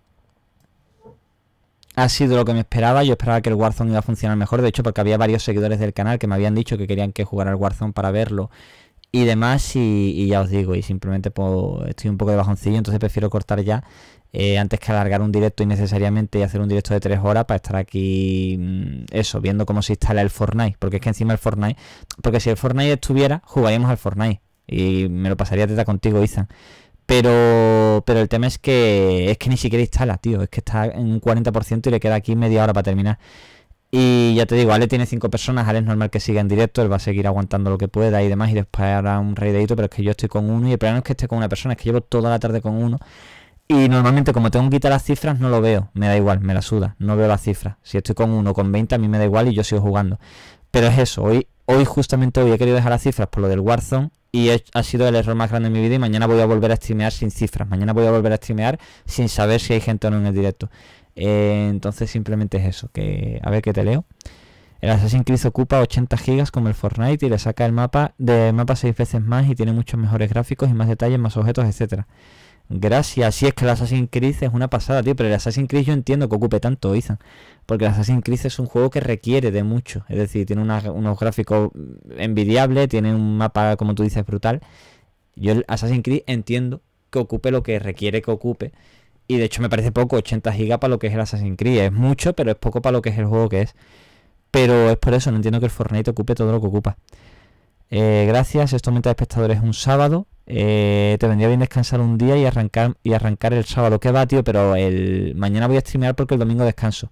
ha sido lo que me esperaba. Yo esperaba que el Warzone iba a funcionar mejor, de hecho porque había varios seguidores del canal que me habían dicho que querían que jugara al Warzone para verlo y demás, y, y ya os digo, y simplemente pues, estoy un poco de bajoncillo, entonces prefiero cortar ya eh, antes que alargar un directo innecesariamente y hacer un directo de tres horas para estar aquí, mmm, eso, viendo cómo se instala el Fortnite, porque es que encima el Fortnite, porque si el Fortnite estuviera, jugaríamos al Fortnite y me lo pasaría teta contigo, Ethan. Pero pero el tema es que es que ni siquiera instala, tío, es que está en un cuarenta por ciento y le queda aquí media hora para terminar. Y ya te digo, Ale tiene cinco personas, Ale es normal que siga en directo, él va a seguir aguantando lo que pueda y demás, y después hará un raideito, pero es que yo estoy con uno, y el problema no es que esté con una persona, es que llevo toda la tarde con uno, y normalmente como tengo que quitar las cifras no lo veo, me da igual, me la suda, no veo las cifras. Si estoy con uno, con veinte, a mí me da igual y yo sigo jugando. Pero es eso, hoy, hoy justamente hoy he querido dejar las cifras por lo del Warzone, y he, ha sido el error más grande de mi vida, y mañana voy a volver a streamear sin cifras, mañana voy a volver a streamear sin saber si hay gente o no en el directo. Eh, entonces simplemente es eso, que a ver que te leo. El Assassin's Creed ocupa ochenta gigas como el Fortnite y le saca el mapa de mapa seis veces más y tiene muchos mejores gráficos y más detalles, más objetos, etcétera. Gracias, sí, es que el Assassin's Creed es una pasada, tío, pero el Assassin's Creed yo entiendo que ocupe tanto, Ethan, porque el Assassin's Creed es un juego que requiere de mucho, es decir, tiene una, unos gráficos envidiables, tiene un mapa, como tú dices, brutal. Yo el Assassin's Creed entiendo que ocupe lo que requiere que ocupe. Y de hecho me parece poco, ochenta gigas para lo que es el Assassin's Creed. Es mucho, pero es poco para lo que es el juego que es. Pero es por eso, no entiendo que el Fortnite ocupe todo lo que ocupa. Eh, gracias, esto aumenta de espectadores un sábado. Eh, te vendría bien descansar un día y arrancar y arrancar el sábado. ¿Qué va, tío? Pero el mañana voy a streamear porque el domingo descanso.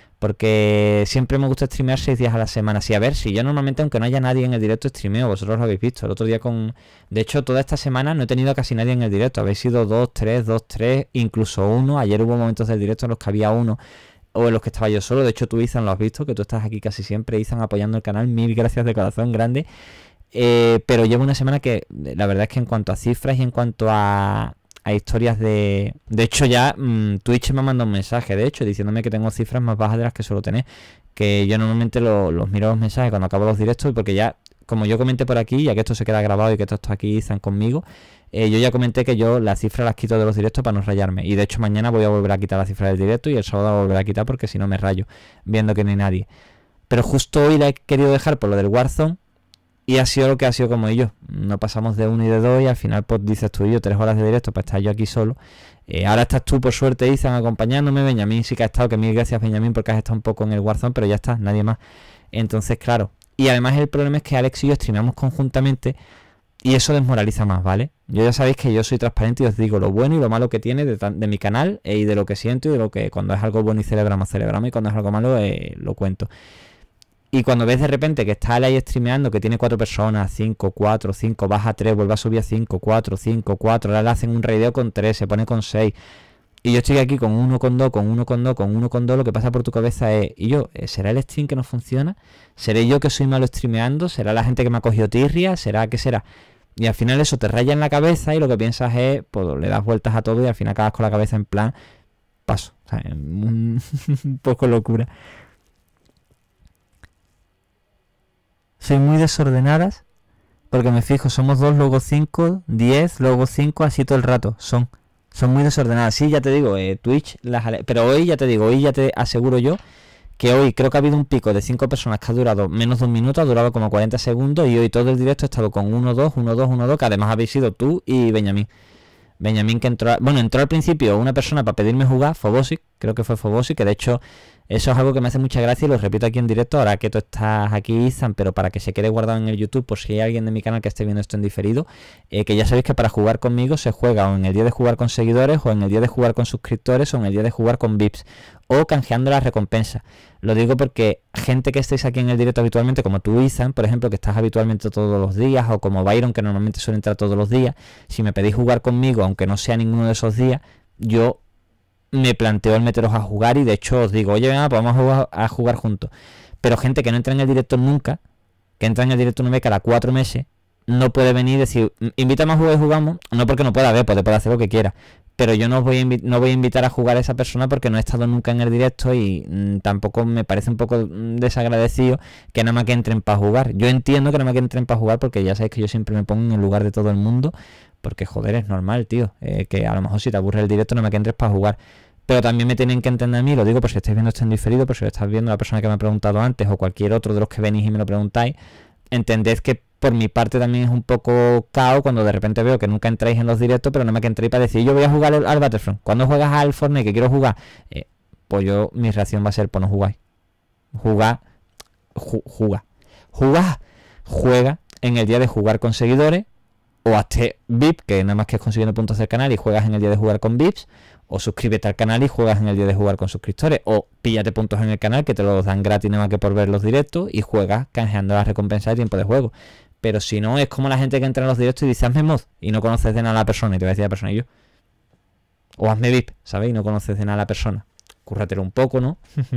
Porque siempre me gusta streamear seis días a la semana. Sí, a ver, si yo normalmente, aunque no haya nadie en el directo, streameo. Vosotros lo habéis visto. El otro día con... De hecho, toda esta semana no he tenido casi nadie en el directo. Habéis sido dos, tres, dos, tres, incluso uno. Ayer hubo momentos del directo en los que había uno o en los que estaba yo solo. De hecho, tú, Ethan, lo has visto, que tú estás aquí casi siempre, Ethan, apoyando el canal. Mil gracias de corazón grande. Eh, pero llevo una semana que, la verdad es que en cuanto a cifras y en cuanto a... a historias de... De hecho ya mmm, Twitch me ha mandado un mensaje, de hecho, diciéndome que tengo cifras más bajas de las que suelo tener. Que yo normalmente lo, los miro los mensajes cuando acabo los directos, porque ya, como yo comenté por aquí, ya que esto se queda grabado y que esto está aquí, están conmigo, eh, yo ya comenté que yo las cifras las quito de los directos para no rayarme. Y de hecho mañana voy a volver a quitar las cifras del directo y el sábado voy a volver a quitar porque si no me rayo, viendo que no hay nadie. Pero justo hoy la he querido dejar por lo del Warzone. Y ha sido lo que ha sido como yo. No pasamos de uno y de dos y al final pues dices tú y yo tres horas de directo para estar yo aquí solo. Eh, ahora estás tú por suerte, Izan, acompañándome. Benjamín sí que ha estado, que mil gracias Benjamín porque has estado un poco en el Warzone, pero ya está, nadie más. Entonces claro, y además el problema es que Alex y yo streameamos conjuntamente y eso desmoraliza más, ¿vale? Yo ya sabéis que yo soy transparente y os digo lo bueno y lo malo que tiene de, de mi canal eh, y de lo que siento y de lo que cuando es algo bueno y celebramos, celebramos y cuando es algo malo eh, lo cuento. Y cuando ves de repente que está ahí streameando, que tiene cuatro personas, cinco, cuatro, cinco, baja a tres, vuelve a subir a cinco, cuatro, cinco, cuatro, ahora le hacen un raideo con tres, se pone con seis. Y yo estoy aquí con uno, con dos, con uno, con dos, con uno, con dos, lo que pasa por tu cabeza es, ¿y yo? ¿Será el stream que no funciona? ¿Seré yo que soy malo streameando? ¿Será la gente que me ha cogido tirria? ¿Será qué será? Y al final eso te raya en la cabeza y lo que piensas es, pues le das vueltas a todo y al final acabas con la cabeza en plan, paso. O sea, un, un poco locura. Soy muy desordenadas porque me fijo, somos dos, luego cinco, diez, luego cinco, así todo el rato. Son, son muy desordenadas. Sí, ya te digo, eh, Twitch, las ale- pero hoy ya te digo, hoy ya te aseguro yo que hoy creo que ha habido un pico de cinco personas que ha durado menos de un minuto, ha durado como cuarenta segundos y hoy todo el directo ha estado con uno, dos, uno, dos, uno, dos, que además habéis sido tú y Benjamín. Benjamín que entró, a- bueno, entró al principio una persona para pedirme jugar, Fobosi, creo que fue Fobosi, que de hecho eso es algo que me hace mucha gracia y lo repito aquí en directo, ahora que tú estás aquí, Izan, pero para que se quede guardado en el YouTube, por si hay alguien de mi canal que esté viendo esto en diferido, eh, que ya sabéis que para jugar conmigo se juega o en el día de jugar con seguidores, o en el día de jugar con suscriptores, o en el día de jugar con V I Ps, o canjeando las recompensas. Lo digo porque gente que estéis aquí en el directo habitualmente, como tú, Izan, por ejemplo, que estás habitualmente todos los días, o como Byron, que normalmente suele entrar todos los días, si me pedís jugar conmigo, aunque no sea ninguno de esos días, yo me planteo el meteros a jugar y de hecho os digo, oye, venga, pues vamos a jugar, a jugar juntos. Pero gente que no entra en el directo nunca, que entra en el directo una vez cada cuatro meses, no puede venir y decir, invítame a jugar y jugamos, no porque no pueda ver, puede, puede hacer lo que quiera. Pero yo no os voy a, no voy a invitar a jugar a esa persona porque no he estado nunca en el directo y mmm, tampoco me parece un poco mmm, desagradecido que nada más que entren para jugar. Yo entiendo que nada más que entren para jugar porque ya sabéis que yo siempre me pongo en el lugar de todo el mundo. Porque joder, es normal, tío, eh, que a lo mejor si te aburre el directo nada más que entres para jugar. Pero también me tienen que entender a mí, lo digo por si estáis viendo esto en diferido, por si lo estás viendo la persona que me ha preguntado antes o cualquier otro de los que venís y me lo preguntáis, entended que por mi parte también es un poco caos cuando de repente veo que nunca entráis en los directos, pero no me que entréis para decir yo voy a jugar al, al Battlefront. Cuando juegas al Fortnite que quiero jugar, eh, pues yo mi reacción va a ser pues no jugáis. Jugar, ju, jugar, jugar, juega en el día de jugar con seguidores o hazte V I P, que nada más que es consiguiendo puntos del canal y juegas en el día de jugar con V I Ps, o suscríbete al canal y juegas en el día de jugar con suscriptores, o píllate puntos en el canal que te los dan gratis nada más que por ver los directos y juegas canjeando las recompensas de tiempo de juego. Pero si no, es como la gente que entra en los directos y dice hazme mod y no conoces de nada a la persona y te va a decir la persona y yo. O hazme V I P, ¿sabéis? Y no conoces de nada a la persona. Cúrratelo un poco, ¿no?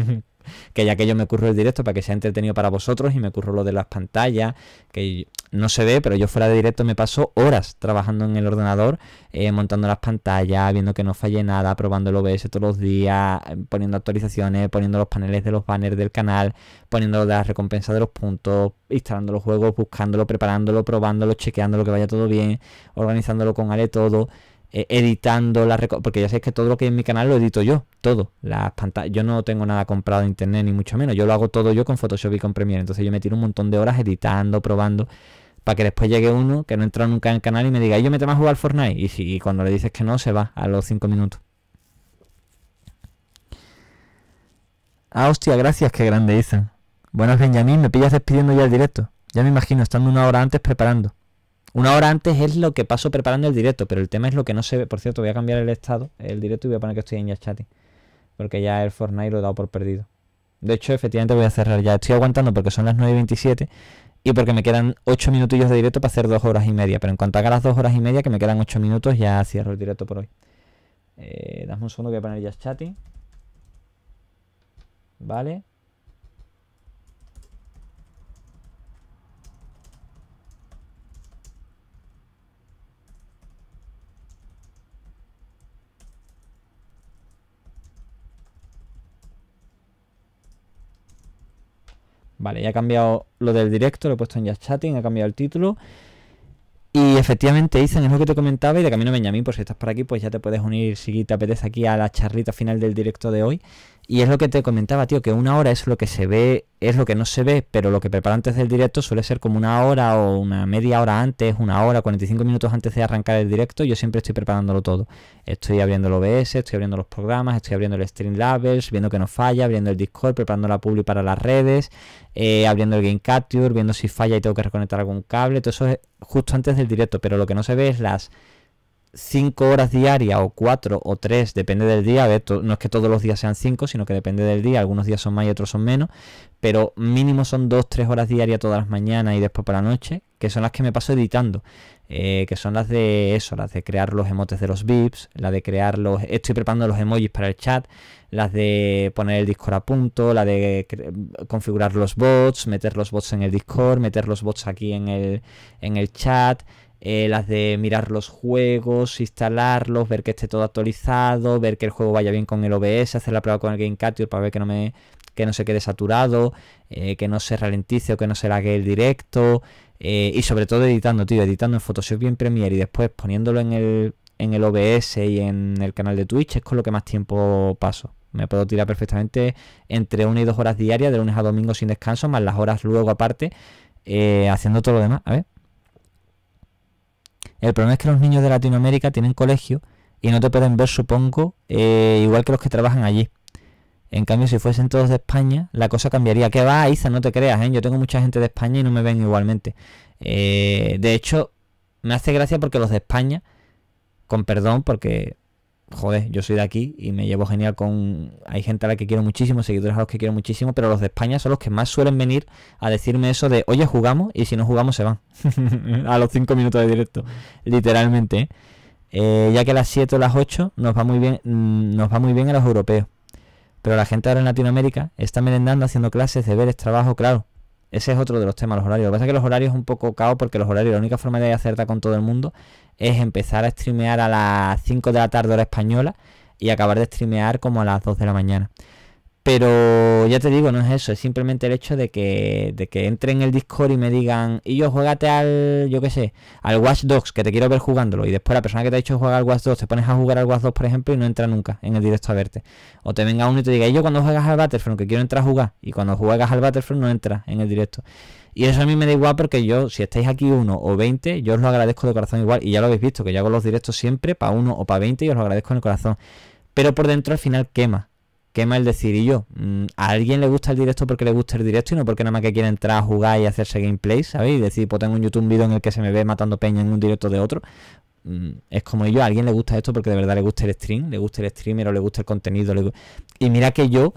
Que ya que yo me curro el directo para que sea entretenido para vosotros y me curro lo de las pantallas, que no se ve, pero yo fuera de directo me paso horas trabajando en el ordenador, eh, montando las pantallas, viendo que no falle nada, probando el O B S todos los días, poniendo actualizaciones, poniendo los paneles de los banners del canal, poniendo lo de las recompensas de los puntos, instalando los juegos, buscándolo, preparándolo, probándolo, chequeándolo que vaya todo bien, organizándolo con Ale todo. Eh, editando la porque ya sabéis que todo lo que hay en mi canal lo edito yo, todo, las pantallas, yo no tengo nada comprado en internet ni mucho menos, yo lo hago todo yo con Photoshop y con Premiere, entonces yo me tiro un montón de horas editando, probando, para que después llegue uno que no entra nunca en el canal y me diga, yo me tema a jugar Fortnite, y, si, y cuando le dices que no, se va a los cinco minutos. Ah, hostia, gracias, qué grande dicen. Buenas, Benjamín, me pillas despidiendo ya el directo, ya me imagino, estando una hora antes preparando. Una hora antes es lo que paso preparando el directo, pero el tema es lo que no se ve. Por cierto, voy a cambiar el estado, el directo, y voy a poner que estoy en ya chatting, porque ya el Fortnite lo he dado por perdido. De hecho, efectivamente voy a cerrar ya. Estoy aguantando porque son las nueve y veintisiete y porque me quedan ocho minutillos de directo para hacer dos horas y media. Pero en cuanto haga las dos horas y media, que me quedan ocho minutos, ya cierro el directo por hoy. Eh, dame un segundo, voy a poner ya chatting. Vale. Vale, ya he cambiado lo del directo, lo he puesto en Just Chatting, he cambiado el título. Y efectivamente, Ethan, es lo que te comentaba y de camino Benjamín, pues si estás por aquí, pues ya te puedes unir si te apetece aquí a la charlita final del directo de hoy. Y es lo que te comentaba, tío, que una hora es lo que se ve, es lo que no se ve, pero lo que preparo antes del directo suele ser como una hora o una media hora antes, una hora, cuarenta y cinco minutos antes de arrancar el directo. Yo siempre estoy preparándolo todo. Estoy abriendo el O B S, estoy abriendo los programas, estoy abriendo el Streamlabs, viendo que no falla, abriendo el Discord, preparando la publi para las redes, eh, abriendo el Game Capture, viendo si falla y tengo que reconectar algún cable. Todo eso es justo antes del directo, pero lo que no se ve es las cinco horas diarias o cuatro o tres, depende del día. A ver, no es que todos los días sean cinco, sino que depende del día. Algunos días son más y otros son menos, pero mínimo son dos tres horas diarias todas las mañanas y después por la noche, que son las que me paso editando, eh, que son las de eso, las de crear los emotes de los V I Ps, la de crear los, estoy preparando los emojis para el chat, las de poner el Discord a punto, la de configurar los bots, meter los bots en el Discord, meter los bots aquí en el, en el chat. Eh, las de mirar los juegos, instalarlos, ver que esté todo actualizado, ver que el juego vaya bien con el O B S, hacer la prueba con el Game Capture para ver que no me que no se quede saturado, eh, que no se ralentice o que no se lague el directo, eh, y sobre todo editando, tío, editando en Photoshop y en Premiere y después poniéndolo en el, en el O B S y en el canal de Twitch es con lo que más tiempo paso. Me puedo tirar perfectamente entre una y dos horas diarias, de lunes a domingo sin descanso, más las horas luego aparte, eh, haciendo todo lo demás. A ver. El problema es que los niños de Latinoamérica tienen colegio y no te pueden ver, supongo, eh, igual que los que trabajan allí. En cambio, si fuesen todos de España, la cosa cambiaría. ¿Qué va, Isa? No te creas, ¿eh? Yo tengo mucha gente de España y no me ven igualmente. Eh, de hecho, me hace gracia porque los de España, con perdón, porque, joder, yo soy de aquí y me llevo genial con... Hay gente a la que quiero muchísimo, seguidores a los que quiero muchísimo, pero los de España son los que más suelen venir a decirme eso de, oye, jugamos, y si no jugamos se van. A los cinco minutos de directo, literalmente, ¿eh? Eh, ya que a las siete o las ocho nos va muy bien, nos va muy bien a los europeos. Pero la gente ahora en Latinoamérica está merendando, haciendo clases, deberes, trabajo, claro. Ese es otro de los temas, los horarios. Lo que pasa es que los horarios es un poco caos porque los horarios, la única forma de acertar con todo el mundo es empezar a streamear a las cinco de la tarde hora española y acabar de streamear como a las dos de la mañana. Pero ya te digo, no es eso, es simplemente el hecho de que, de que entre en el Discord y me digan, y yo juégate al, yo qué sé, al Watch Dogs, que te quiero ver jugándolo, y después la persona que te ha dicho jugar al Watch Dogs, te pones a jugar al Watch Dogs, por ejemplo, y no entra nunca en el directo a verte. O te venga uno y te diga, y yo cuando juegas al Battlefront, que quiero entrar a jugar, y cuando juegas al Battlefront no entras en el directo. Y eso a mí me da igual porque yo, si estáis aquí uno o veinte, yo os lo agradezco de corazón igual, y ya lo habéis visto, que yo hago los directos siempre para uno o para veinte y os lo agradezco en el corazón. Pero por dentro al final quema. Quema el decir, y yo, a alguien le gusta el directo porque le gusta el directo y no porque nada más que quiere entrar a jugar y hacerse gameplay, ¿sabéis? Y decir, pues tengo en YouTube un vídeo en el que se me ve matando peña en un directo de otro. Es como yo, a alguien le gusta esto porque de verdad le gusta el stream, le gusta el streamer o le gusta el contenido. Le... Y mira que yo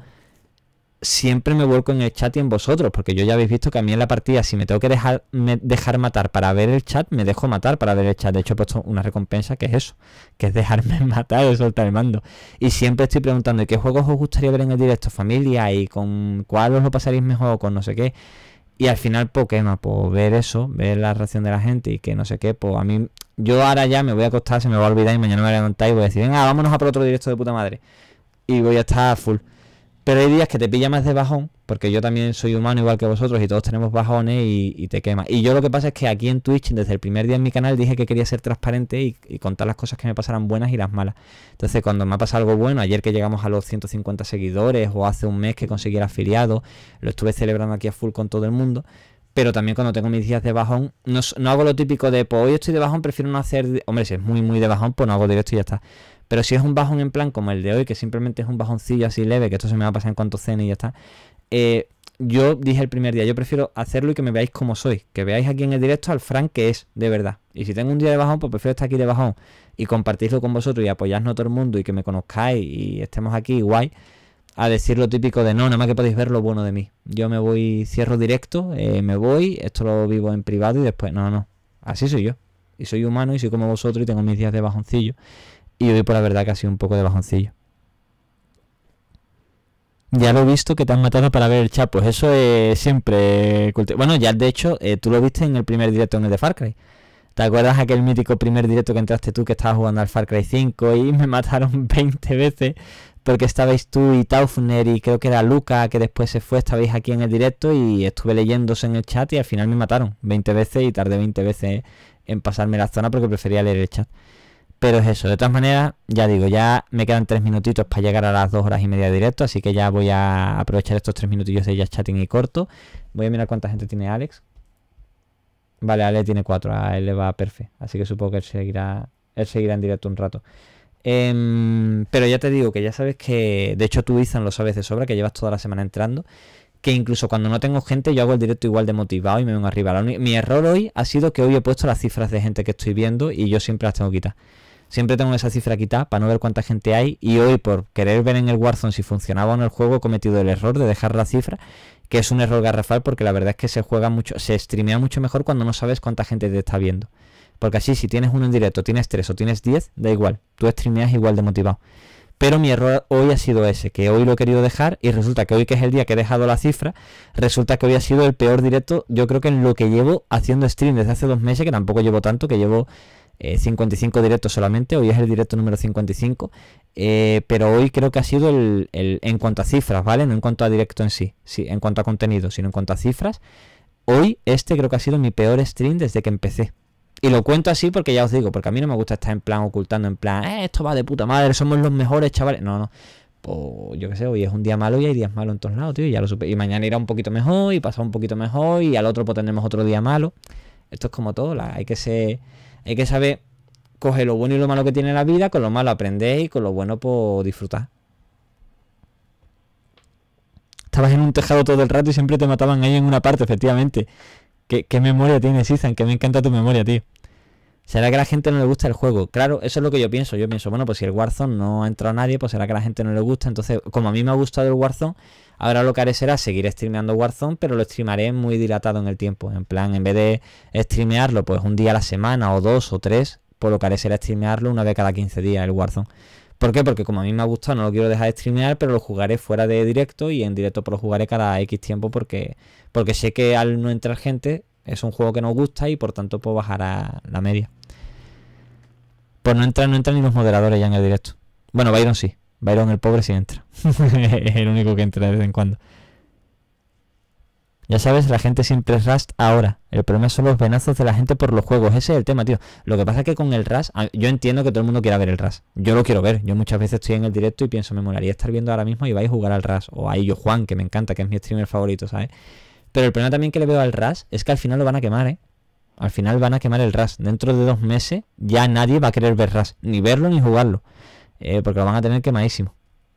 siempre me vuelco en el chat y en vosotros, porque yo ya habéis visto que a mí en la partida, si me tengo que dejar, me, dejar matar para ver el chat, me dejo matar para ver el chat. De hecho he puesto una recompensa que es eso, que es dejarme matar y soltar el mando. Y siempre estoy preguntando, ¿qué juegos os gustaría ver en el directo, familia? ¿Y con cuál os lo pasaréis mejor? Con no sé qué. Y al final, pues quema, pues ver eso, ver la reacción de la gente y que no sé qué, pues a mí, yo ahora ya me voy a acostar, se me va a olvidar y mañana me voy a levantar y voy a decir, venga, vámonos a por otro directo de puta madre. Y voy a estar full. Pero hay días que te pilla más de bajón, porque yo también soy humano igual que vosotros y todos tenemos bajones y, y te quema. Y yo lo que pasa es que aquí en Twitch, desde el primer día en mi canal, dije que quería ser transparente y, y contar las cosas que me pasaran buenas y las malas. Entonces, cuando me ha pasado algo bueno, ayer que llegamos a los ciento cincuenta seguidores o hace un mes que conseguí el afiliado, lo estuve celebrando aquí a full con todo el mundo. Pero también cuando tengo mis días de bajón, no, no hago lo típico de, pues hoy estoy de bajón, prefiero no hacer... Hombre, si es muy, muy de bajón, pues no hago directo y ya está. Pero si es un bajón en plan como el de hoy, que simplemente es un bajoncillo así leve, que esto se me va a pasar en cuanto cene y ya está, eh, yo dije el primer día, yo prefiero hacerlo y que me veáis como soy, que veáis aquí en el directo al Frank que es, de verdad. Y si tengo un día de bajón, pues prefiero estar aquí de bajón y compartirlo con vosotros y apoyarnos a todo el mundo y que me conozcáis y estemos aquí guay, a decir lo típico de no, nada más que podéis ver lo bueno de mí. Yo me voy, cierro directo, eh, me voy, esto lo vivo en privado y después, no, no, así soy yo. Y soy humano y soy como vosotros y tengo mis días de bajoncillo. Y hoy por la verdad que ha sido un poco de bajoncillo. Ya lo he visto que te han matado para ver el chat. Pues eso es siempre... Bueno, ya de hecho, eh, tú lo viste en el primer directo en el de Far Cry. ¿Te acuerdas aquel mítico primer directo que entraste tú que estabas jugando al Far Cry cinco y me mataron veinte veces? Porque estabais tú y Taufner y creo que era Luca que después se fue, estabais aquí en el directo y estuve leyéndose en el chat y al final me mataron veinte veces y tardé veinte veces en pasarme la zona porque prefería leer el chat. Pero es eso, de todas maneras, ya digo, ya me quedan tres minutitos para llegar a las dos horas y media de directo, así que ya voy a aprovechar estos tres minutillos de ya chatting y corto. Voy a mirar cuánta gente tiene Alex. Vale, Ale tiene cuatro, a él le va perfecto, así que supongo que él seguirá, él seguirá en directo un rato. Eh, pero ya te digo que ya sabes que, de hecho tú, Izan, lo sabes de sobra, que llevas toda la semana entrando, que incluso cuando no tengo gente yo hago el directo igual de motivado y me vengo arriba. La uni- Mi error hoy ha sido que hoy he puesto las cifras de gente que estoy viendo y yo siempre las tengo quitadas. Siempre tengo esa cifra quitada para no ver cuánta gente hay, y hoy, por querer ver en el Warzone si funcionaba o no el juego, he cometido el error de dejar la cifra, que es un error garrafal, porque la verdad es que se juega mucho, se streamea mucho mejor cuando no sabes cuánta gente te está viendo. Porque así, si tienes uno en directo, tienes tres o tienes diez, da igual, tú streameas igual de motivado. Pero mi error hoy ha sido ese, que hoy lo he querido dejar, y resulta que hoy, que es el día que he dejado la cifra, resulta que hoy ha sido el peor directo, yo creo que en lo que llevo haciendo stream desde hace dos meses, que tampoco llevo tanto, que llevo eh, cincuenta y cinco directos solamente. Hoy es el directo número cincuenta y cinco, eh, pero hoy creo que ha sido el, el, en cuanto a cifras, ¿vale? No en cuanto a directo en sí, sí, en cuanto a contenido, sino en cuanto a cifras. Hoy este creo que ha sido mi peor stream desde que empecé. Y lo cuento así porque ya os digo, porque a mí no me gusta estar en plan ocultando, en plan, eh, esto va de puta madre, somos los mejores, chavales. No, no. Pues yo qué sé, hoy es un día malo y hay días malos en todos lados, tío. Y ya lo supe. Y mañana irá un poquito mejor y pasará un poquito mejor y al otro pues tendremos otro día malo. Esto es como todo, la, hay que ser, hay que saber coger lo bueno y lo malo que tiene la vida, con lo malo aprender y con lo bueno pues disfrutar. Estabas en un tejado todo el rato y siempre te mataban ahí en una parte, efectivamente. ¿Qué, qué memoria tienes, Izan? Que me encanta tu memoria, tío. ¿Será que a la gente no le gusta el juego? Claro, eso es lo que yo pienso. Yo pienso, bueno, pues si el Warzone no ha entrado a nadie, pues será que a la gente no le gusta. Entonces, como a mí me ha gustado el Warzone, ahora lo que haré será seguir streameando Warzone, pero lo streamaré muy dilatado en el tiempo. En plan, en vez de streamearlo pues un día a la semana, o dos, o tres, pues lo que haré será streamearlo una vez cada quince días el Warzone. ¿Por qué? Porque como a mí me ha gustado, no lo quiero dejar de streamear, pero lo jugaré fuera de directo, y en directo pues lo jugaré cada X tiempo, porque, porque sé que al no entrar gente es un juego que nos gusta y por tanto pues bajará la media. Pues no entran, no entran ni los moderadores ya en el directo. Bueno, Byron sí. Byron, el pobre, sí entra. Es el único que entra de vez en cuando. Ya sabes, la gente siempre es Rust ahora. El problema son los venazos de la gente por los juegos. Ese es el tema, tío. Lo que pasa es que con el Rust, yo entiendo que todo el mundo quiera ver el Rust. Yo lo quiero ver. Yo muchas veces estoy en el directo y pienso, me molaría estar viendo ahora mismo y vais a jugar al Rust. O a Yo Juan, que me encanta, que es mi streamer favorito, ¿sabes? Pero el problema también que le veo al Rust es que al final lo van a quemar, ¿eh? Al final van a quemar el Rust. Dentro de dos meses ya nadie va a querer ver Rust. Ni verlo ni jugarlo. Eh, porque lo van a tener quemadísimo.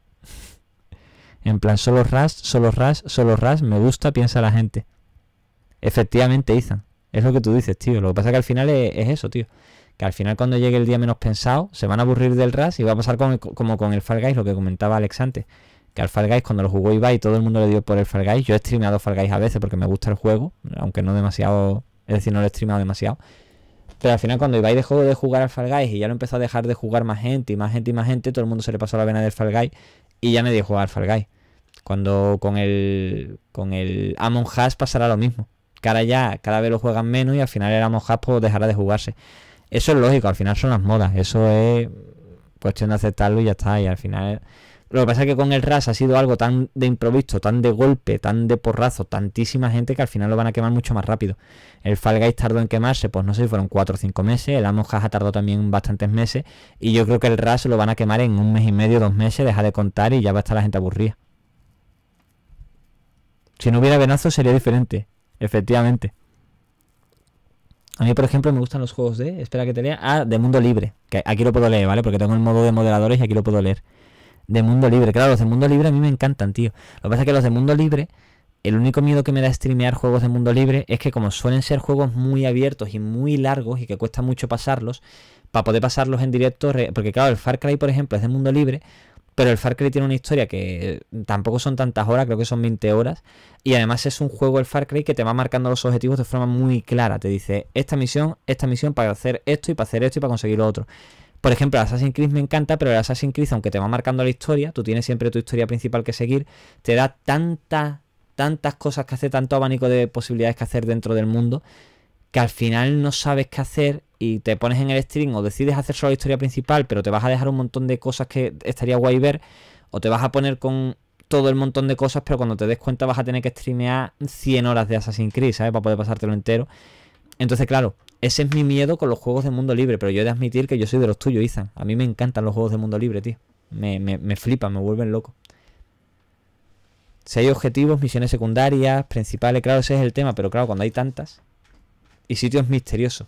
En plan, solo Rust, solo Rust, solo Rust. Me gusta, piensa la gente. Efectivamente, Izan. Es lo que tú dices, tío. Lo que pasa es que al final es, es eso, tío. Que al final cuando llegue el día menos pensado, se van a aburrir del Rust y va a pasar con el, como con el Fall Guys, lo que comentaba Alex antes. Que al Fall Guys, cuando lo jugó Ibai, todo el mundo le dio por el Fall Guys. Yo he streameado Fall Guys a veces porque me gusta el juego, aunque no demasiado, es decir, no lo he streameado demasiado. Pero al final cuando Ibai dejó de jugar al Fall Guys y ya lo empezó a dejar de jugar más gente y más gente y más gente, todo el mundo se le pasó la vena del Fall Guys y ya nadie dio jugar al Fall Guys. Cuando con el con el Among Us pasará lo mismo. Que ahora ya cada vez lo juegan menos y al final el Among Us pues dejará de jugarse. Eso es lógico, al final son las modas. Eso es cuestión de aceptarlo y ya está. Y al final... Lo que pasa es que con el Rust ha sido algo tan de improviso, tan de golpe, tan de porrazo, tantísima gente, que al final lo van a quemar mucho más rápido. El Fall Guys tardó en quemarse, pues no sé si fueron cuatro o cinco meses. El Among Us ha tardado también bastantes meses. Y yo creo que el Rust lo van a quemar en un mes y medio, dos meses, deja de contar y ya va a estar la gente aburrida. Si no hubiera venazo sería diferente, efectivamente. A mí, por ejemplo, me gustan los juegos de... Espera que te lea. Ah, de mundo libre. Que aquí lo puedo leer, ¿vale? Porque tengo el modo de moderadores y aquí lo puedo leer. De mundo libre. Claro, los de mundo libre a mí me encantan, tío. Lo que pasa es que los de mundo libre... El único miedo que me da streamear juegos de mundo libre es que como suelen ser juegos muy abiertos y muy largos y que cuesta mucho pasarlos, para poder pasarlos en directo... Porque claro, el Far Cry, por ejemplo, es de mundo libre... Pero el Far Cry tiene una historia que tampoco son tantas horas, creo que son veinte horas. Y además es un juego, el Far Cry, que te va marcando los objetivos de forma muy clara. Te dice, esta misión, esta misión para hacer esto y para hacer esto y para conseguir lo otro. Por ejemplo, el Assassin's Creed me encanta, pero el Assassin's Creed, aunque te va marcando la historia, tú tienes siempre tu historia principal que seguir, te da tantas, tantas cosas que hacer, tanto abanico de posibilidades que hacer dentro del mundo, que al final no sabes qué hacer y te pones en el stream o decides hacer solo la historia principal, pero te vas a dejar un montón de cosas que estaría guay ver, o te vas a poner con todo el montón de cosas, pero cuando te des cuenta vas a tener que streamear cien horas de Assassin's Creed, ¿sabes? Para poder pasártelo entero. Entonces, claro, ese es mi miedo con los juegos de mundo libre, pero yo he de admitir que yo soy de los tuyos, Ethan. A mí me encantan los juegos de mundo libre, tío. Me, me, me flipan, me vuelven loco. Si hay objetivos, misiones secundarias, principales, claro, ese es el tema, pero claro, cuando hay tantas y sitios misteriosos.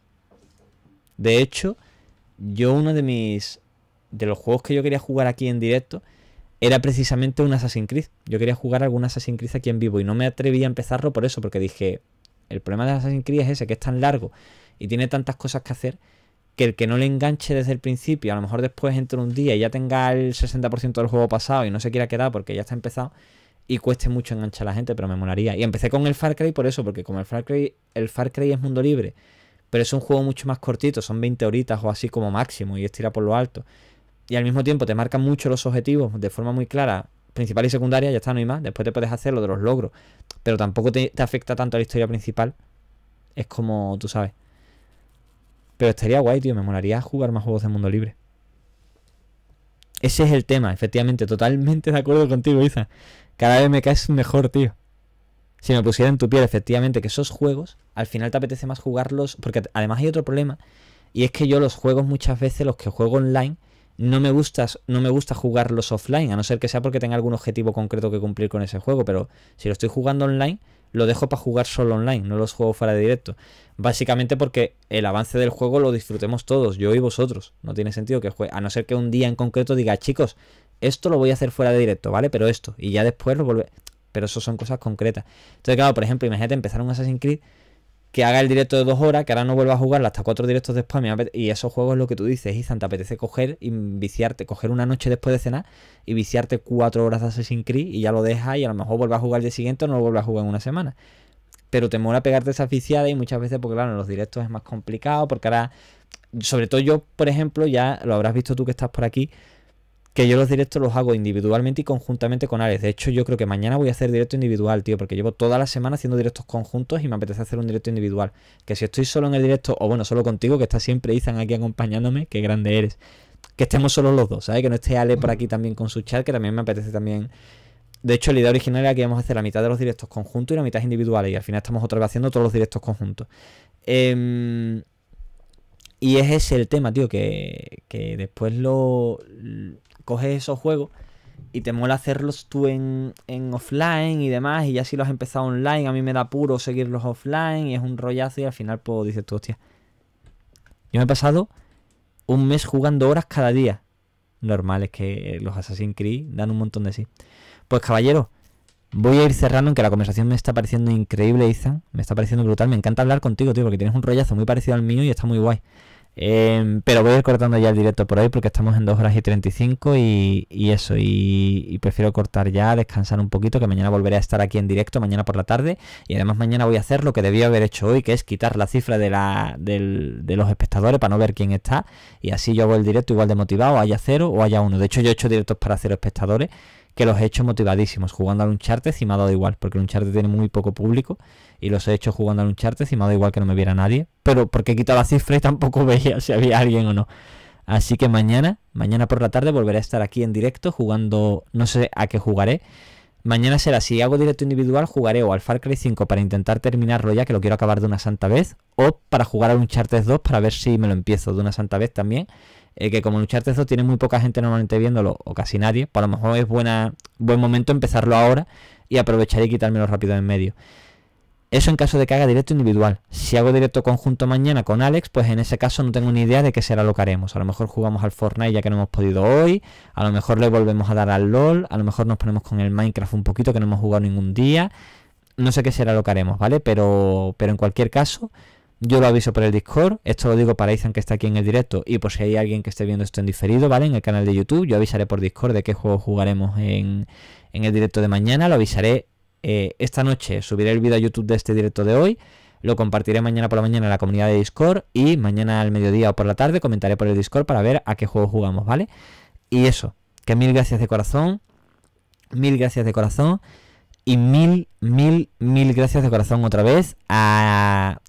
De hecho, yo uno de mis de los juegos que yo quería jugar aquí en directo era precisamente un Assassin's Creed. Yo quería jugar algún Assassin's Creed aquí en vivo y no me atreví a empezarlo por eso, porque dije, el problema de Assassin's Creed es ese, que es tan largo y tiene tantas cosas que hacer, que el que no le enganche desde el principio, a lo mejor después entre un día y ya tenga el sesenta por ciento del juego pasado y no se quiera quedar porque ya está empezado y cueste mucho enganchar a la gente, pero me molaría. Y empecé con el Far Cry por eso, porque como el Far Cry, el Far Cry es mundo libre, pero es un juego mucho más cortito, son veinte horitas o así como máximo y estira por lo alto. Y al mismo tiempo te marcan mucho los objetivos de forma muy clara, principal y secundaria, ya está, no hay más. Después te puedes hacer lo de los logros, pero tampoco te, te afecta tanto a la historia principal. Es como, tú sabes. Pero estaría guay, tío, me molaría jugar más juegos de mundo libre. Ese es el tema, efectivamente, totalmente de acuerdo contigo, Isa. Cada vez me caes mejor, tío. Si me pusiera en tu piel, efectivamente, que esos juegos, al final te apetece más jugarlos, porque además hay otro problema, y es que yo los juegos muchas veces, los que juego online, no me gusta, no me gusta jugarlos offline, a no ser que sea porque tenga algún objetivo concreto que cumplir con ese juego, pero si lo estoy jugando online, lo dejo para jugar solo online, no los juego fuera de directo. Básicamente porque el avance del juego lo disfrutemos todos, yo y vosotros. No tiene sentido que juegue, a no ser que un día en concreto diga, chicos, esto lo voy a hacer fuera de directo, ¿vale? Pero esto, y ya después lo volver. Pero eso son cosas concretas. Entonces, claro, por ejemplo, imagínate empezar un Assassin's Creed que haga el directo de dos horas, que ahora no vuelva a jugarlo hasta cuatro directos después. Y esos juegos es lo que tú dices, Ethan, te apetece coger y viciarte, coger una noche después de cenar y viciarte cuatro horas de Assassin's Creed y ya lo dejas y a lo mejor vuelvas a jugar el día siguiente o no lo vuelvas a jugar en una semana. Pero te mola pegarte esa viciada y muchas veces, porque claro, en los directos es más complicado, porque ahora, sobre todo yo, por ejemplo, ya lo habrás visto tú que estás por aquí, que yo los directos los hago individualmente y conjuntamente con Alex. De hecho, yo creo que mañana voy a hacer directo individual, tío, porque llevo toda la semana haciendo directos conjuntos y me apetece hacer un directo individual. Que si estoy solo en el directo, o bueno, solo contigo, que está siempre Ethan aquí acompañándome, qué grande eres. Que estemos solo los dos, ¿sabes? Que no esté Ale por aquí también con su chat, que también me apetece también. De hecho, la idea original era que íbamos a hacer la mitad de los directos conjuntos y la mitad individuales. Y al final estamos otra vez haciendo todos los directos conjuntos. Eh, y es ese el tema, tío, que, que después lo... coges esos juegos y te mola hacerlos tú en, en offline y demás, y ya si los has empezado online, a mí me da puro seguirlos offline y es un rollazo y al final pues dices tú, hostia, yo me he pasado un mes jugando horas cada día. Normal, es que los Assassin's Creed dan un montón de sí. Pues caballero, voy a ir cerrando, en que la conversación me está pareciendo increíble, Ethan, me está pareciendo brutal, me encanta hablar contigo, tío, porque tienes un rollazo muy parecido al mío y está muy guay. Eh, pero voy a ir cortando ya el directo por hoy porque estamos en dos horas y treinta y cinco y, y eso, y, y prefiero cortar ya, descansar un poquito, que mañana volveré a estar aquí en directo, mañana por la tarde, y además mañana voy a hacer lo que debía haber hecho hoy, que es quitar la cifra de, la, del, de los espectadores para no ver quién está, y así yo hago el directo igual de motivado, haya cero o haya uno. De hecho yo he hecho directos para cero espectadores, que los he hecho motivadísimos, jugando al Uncharted y me ha dado igual, porque el Uncharted tiene muy poco público, y los he hecho jugando al Uncharted y me ha dado igual que no me viera nadie, pero porque he quitado la cifra y tampoco veía si había alguien o no. Así que mañana, mañana por la tarde volveré a estar aquí en directo jugando, no sé a qué jugaré. Mañana será, si hago directo individual, jugaré o al Far Cry cinco para intentar terminarlo ya, que lo quiero acabar de una santa vez, o para jugar al Uncharted dos para ver si me lo empiezo de una santa vez también. Eh, que como el Uncharted dos tiene muy poca gente normalmente viéndolo, o casi nadie, pues a lo mejor es buena, buen momento empezarlo ahora y aprovechar y quitármelo rápido en medio. Eso en caso de que haga directo individual. Si hago directo conjunto mañana con Alex, pues en ese caso no tengo ni idea de qué será lo que haremos. A lo mejor jugamos al Fortnite ya que no hemos podido hoy, a lo mejor le volvemos a dar al LOL, a lo mejor nos ponemos con el Minecraft un poquito que no hemos jugado ningún día. No sé qué será lo que haremos, ¿vale? Pero, pero en cualquier caso, yo lo aviso por el Discord. Esto lo digo para Ethan, que está aquí en el directo, y por si hay alguien que esté viendo esto en diferido, ¿vale? En el canal de YouTube, yo avisaré por Discord de qué juego jugaremos en, en el directo de mañana. Lo avisaré eh, esta noche, subiré el vídeo a YouTube de este directo de hoy, lo compartiré mañana por la mañana en la comunidad de Discord, y mañana al mediodía o por la tarde comentaré por el Discord para ver a qué juego jugamos, ¿vale? Y eso, que mil gracias de corazón, mil gracias de corazón, y mil, mil, mil gracias de corazón otra vez a...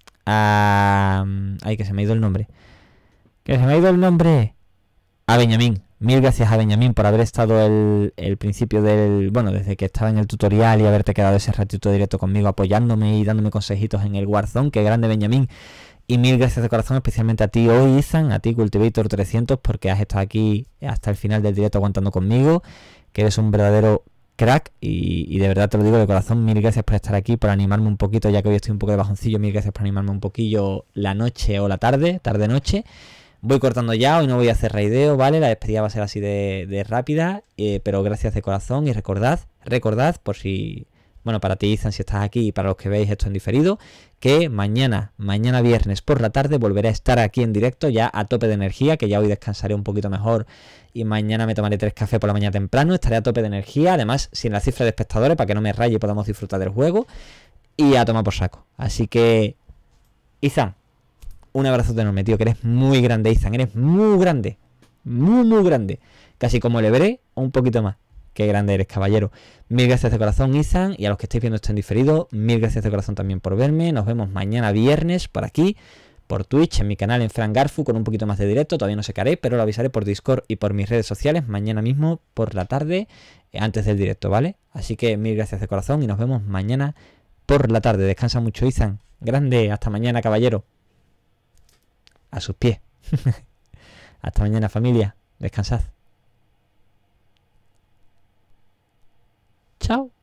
a... ay, que se me ha ido el nombre. Que se me ha ido el nombre. A Benjamín. Mil gracias a Benjamín por haber estado el, el principio del... bueno, desde que estaba en el tutorial y haberte quedado ese ratito directo conmigo apoyándome y dándome consejitos en el Warzone. Qué grande, Benjamín. Y mil gracias de corazón, especialmente a ti hoy, Izan, a ti, Cultivator trescientos, porque has estado aquí hasta el final del directo aguantando conmigo, que eres un verdadero crack y, y de verdad te lo digo de corazón, mil gracias por estar aquí, por animarme un poquito, ya que hoy estoy un poco de bajoncillo, mil gracias por animarme un poquillo la noche o la tarde, tarde-noche. Voy cortando ya, hoy no voy a hacer raideo, ¿vale? La despedida va a ser así de, de rápida, eh, pero gracias de corazón y recordad, recordad, por si... Bueno, para ti, Izan, si estás aquí y para los que veis esto en diferido, que mañana, mañana viernes por la tarde volveré a estar aquí en directo ya a tope de energía, que ya hoy descansaré un poquito mejor y mañana me tomaré tres cafés por la mañana temprano, estaré a tope de energía, además sin la cifra de espectadores para que no me raye y podamos disfrutar del juego y a tomar por saco. Así que, Izan, un abrazo enorme, tío, que eres muy grande, Izan, eres muy grande, muy, muy grande, casi como el Everest o un poquito más. Qué grande eres, caballero. Mil gracias de corazón, Izan. Y a los que estáis viendo esto en diferido, mil gracias de corazón también por verme. Nos vemos mañana viernes por aquí, por Twitch, en mi canal en Fran Garfu, con un poquito más de directo. Todavía no sé qué haré, pero lo avisaré por Discord y por mis redes sociales mañana mismo por la tarde, eh, antes del directo, ¿vale? Así que mil gracias de corazón y nos vemos mañana por la tarde. Descansa mucho, Izan. Grande. Hasta mañana, caballero. A sus pies. Hasta mañana, familia. Descansad. Chao.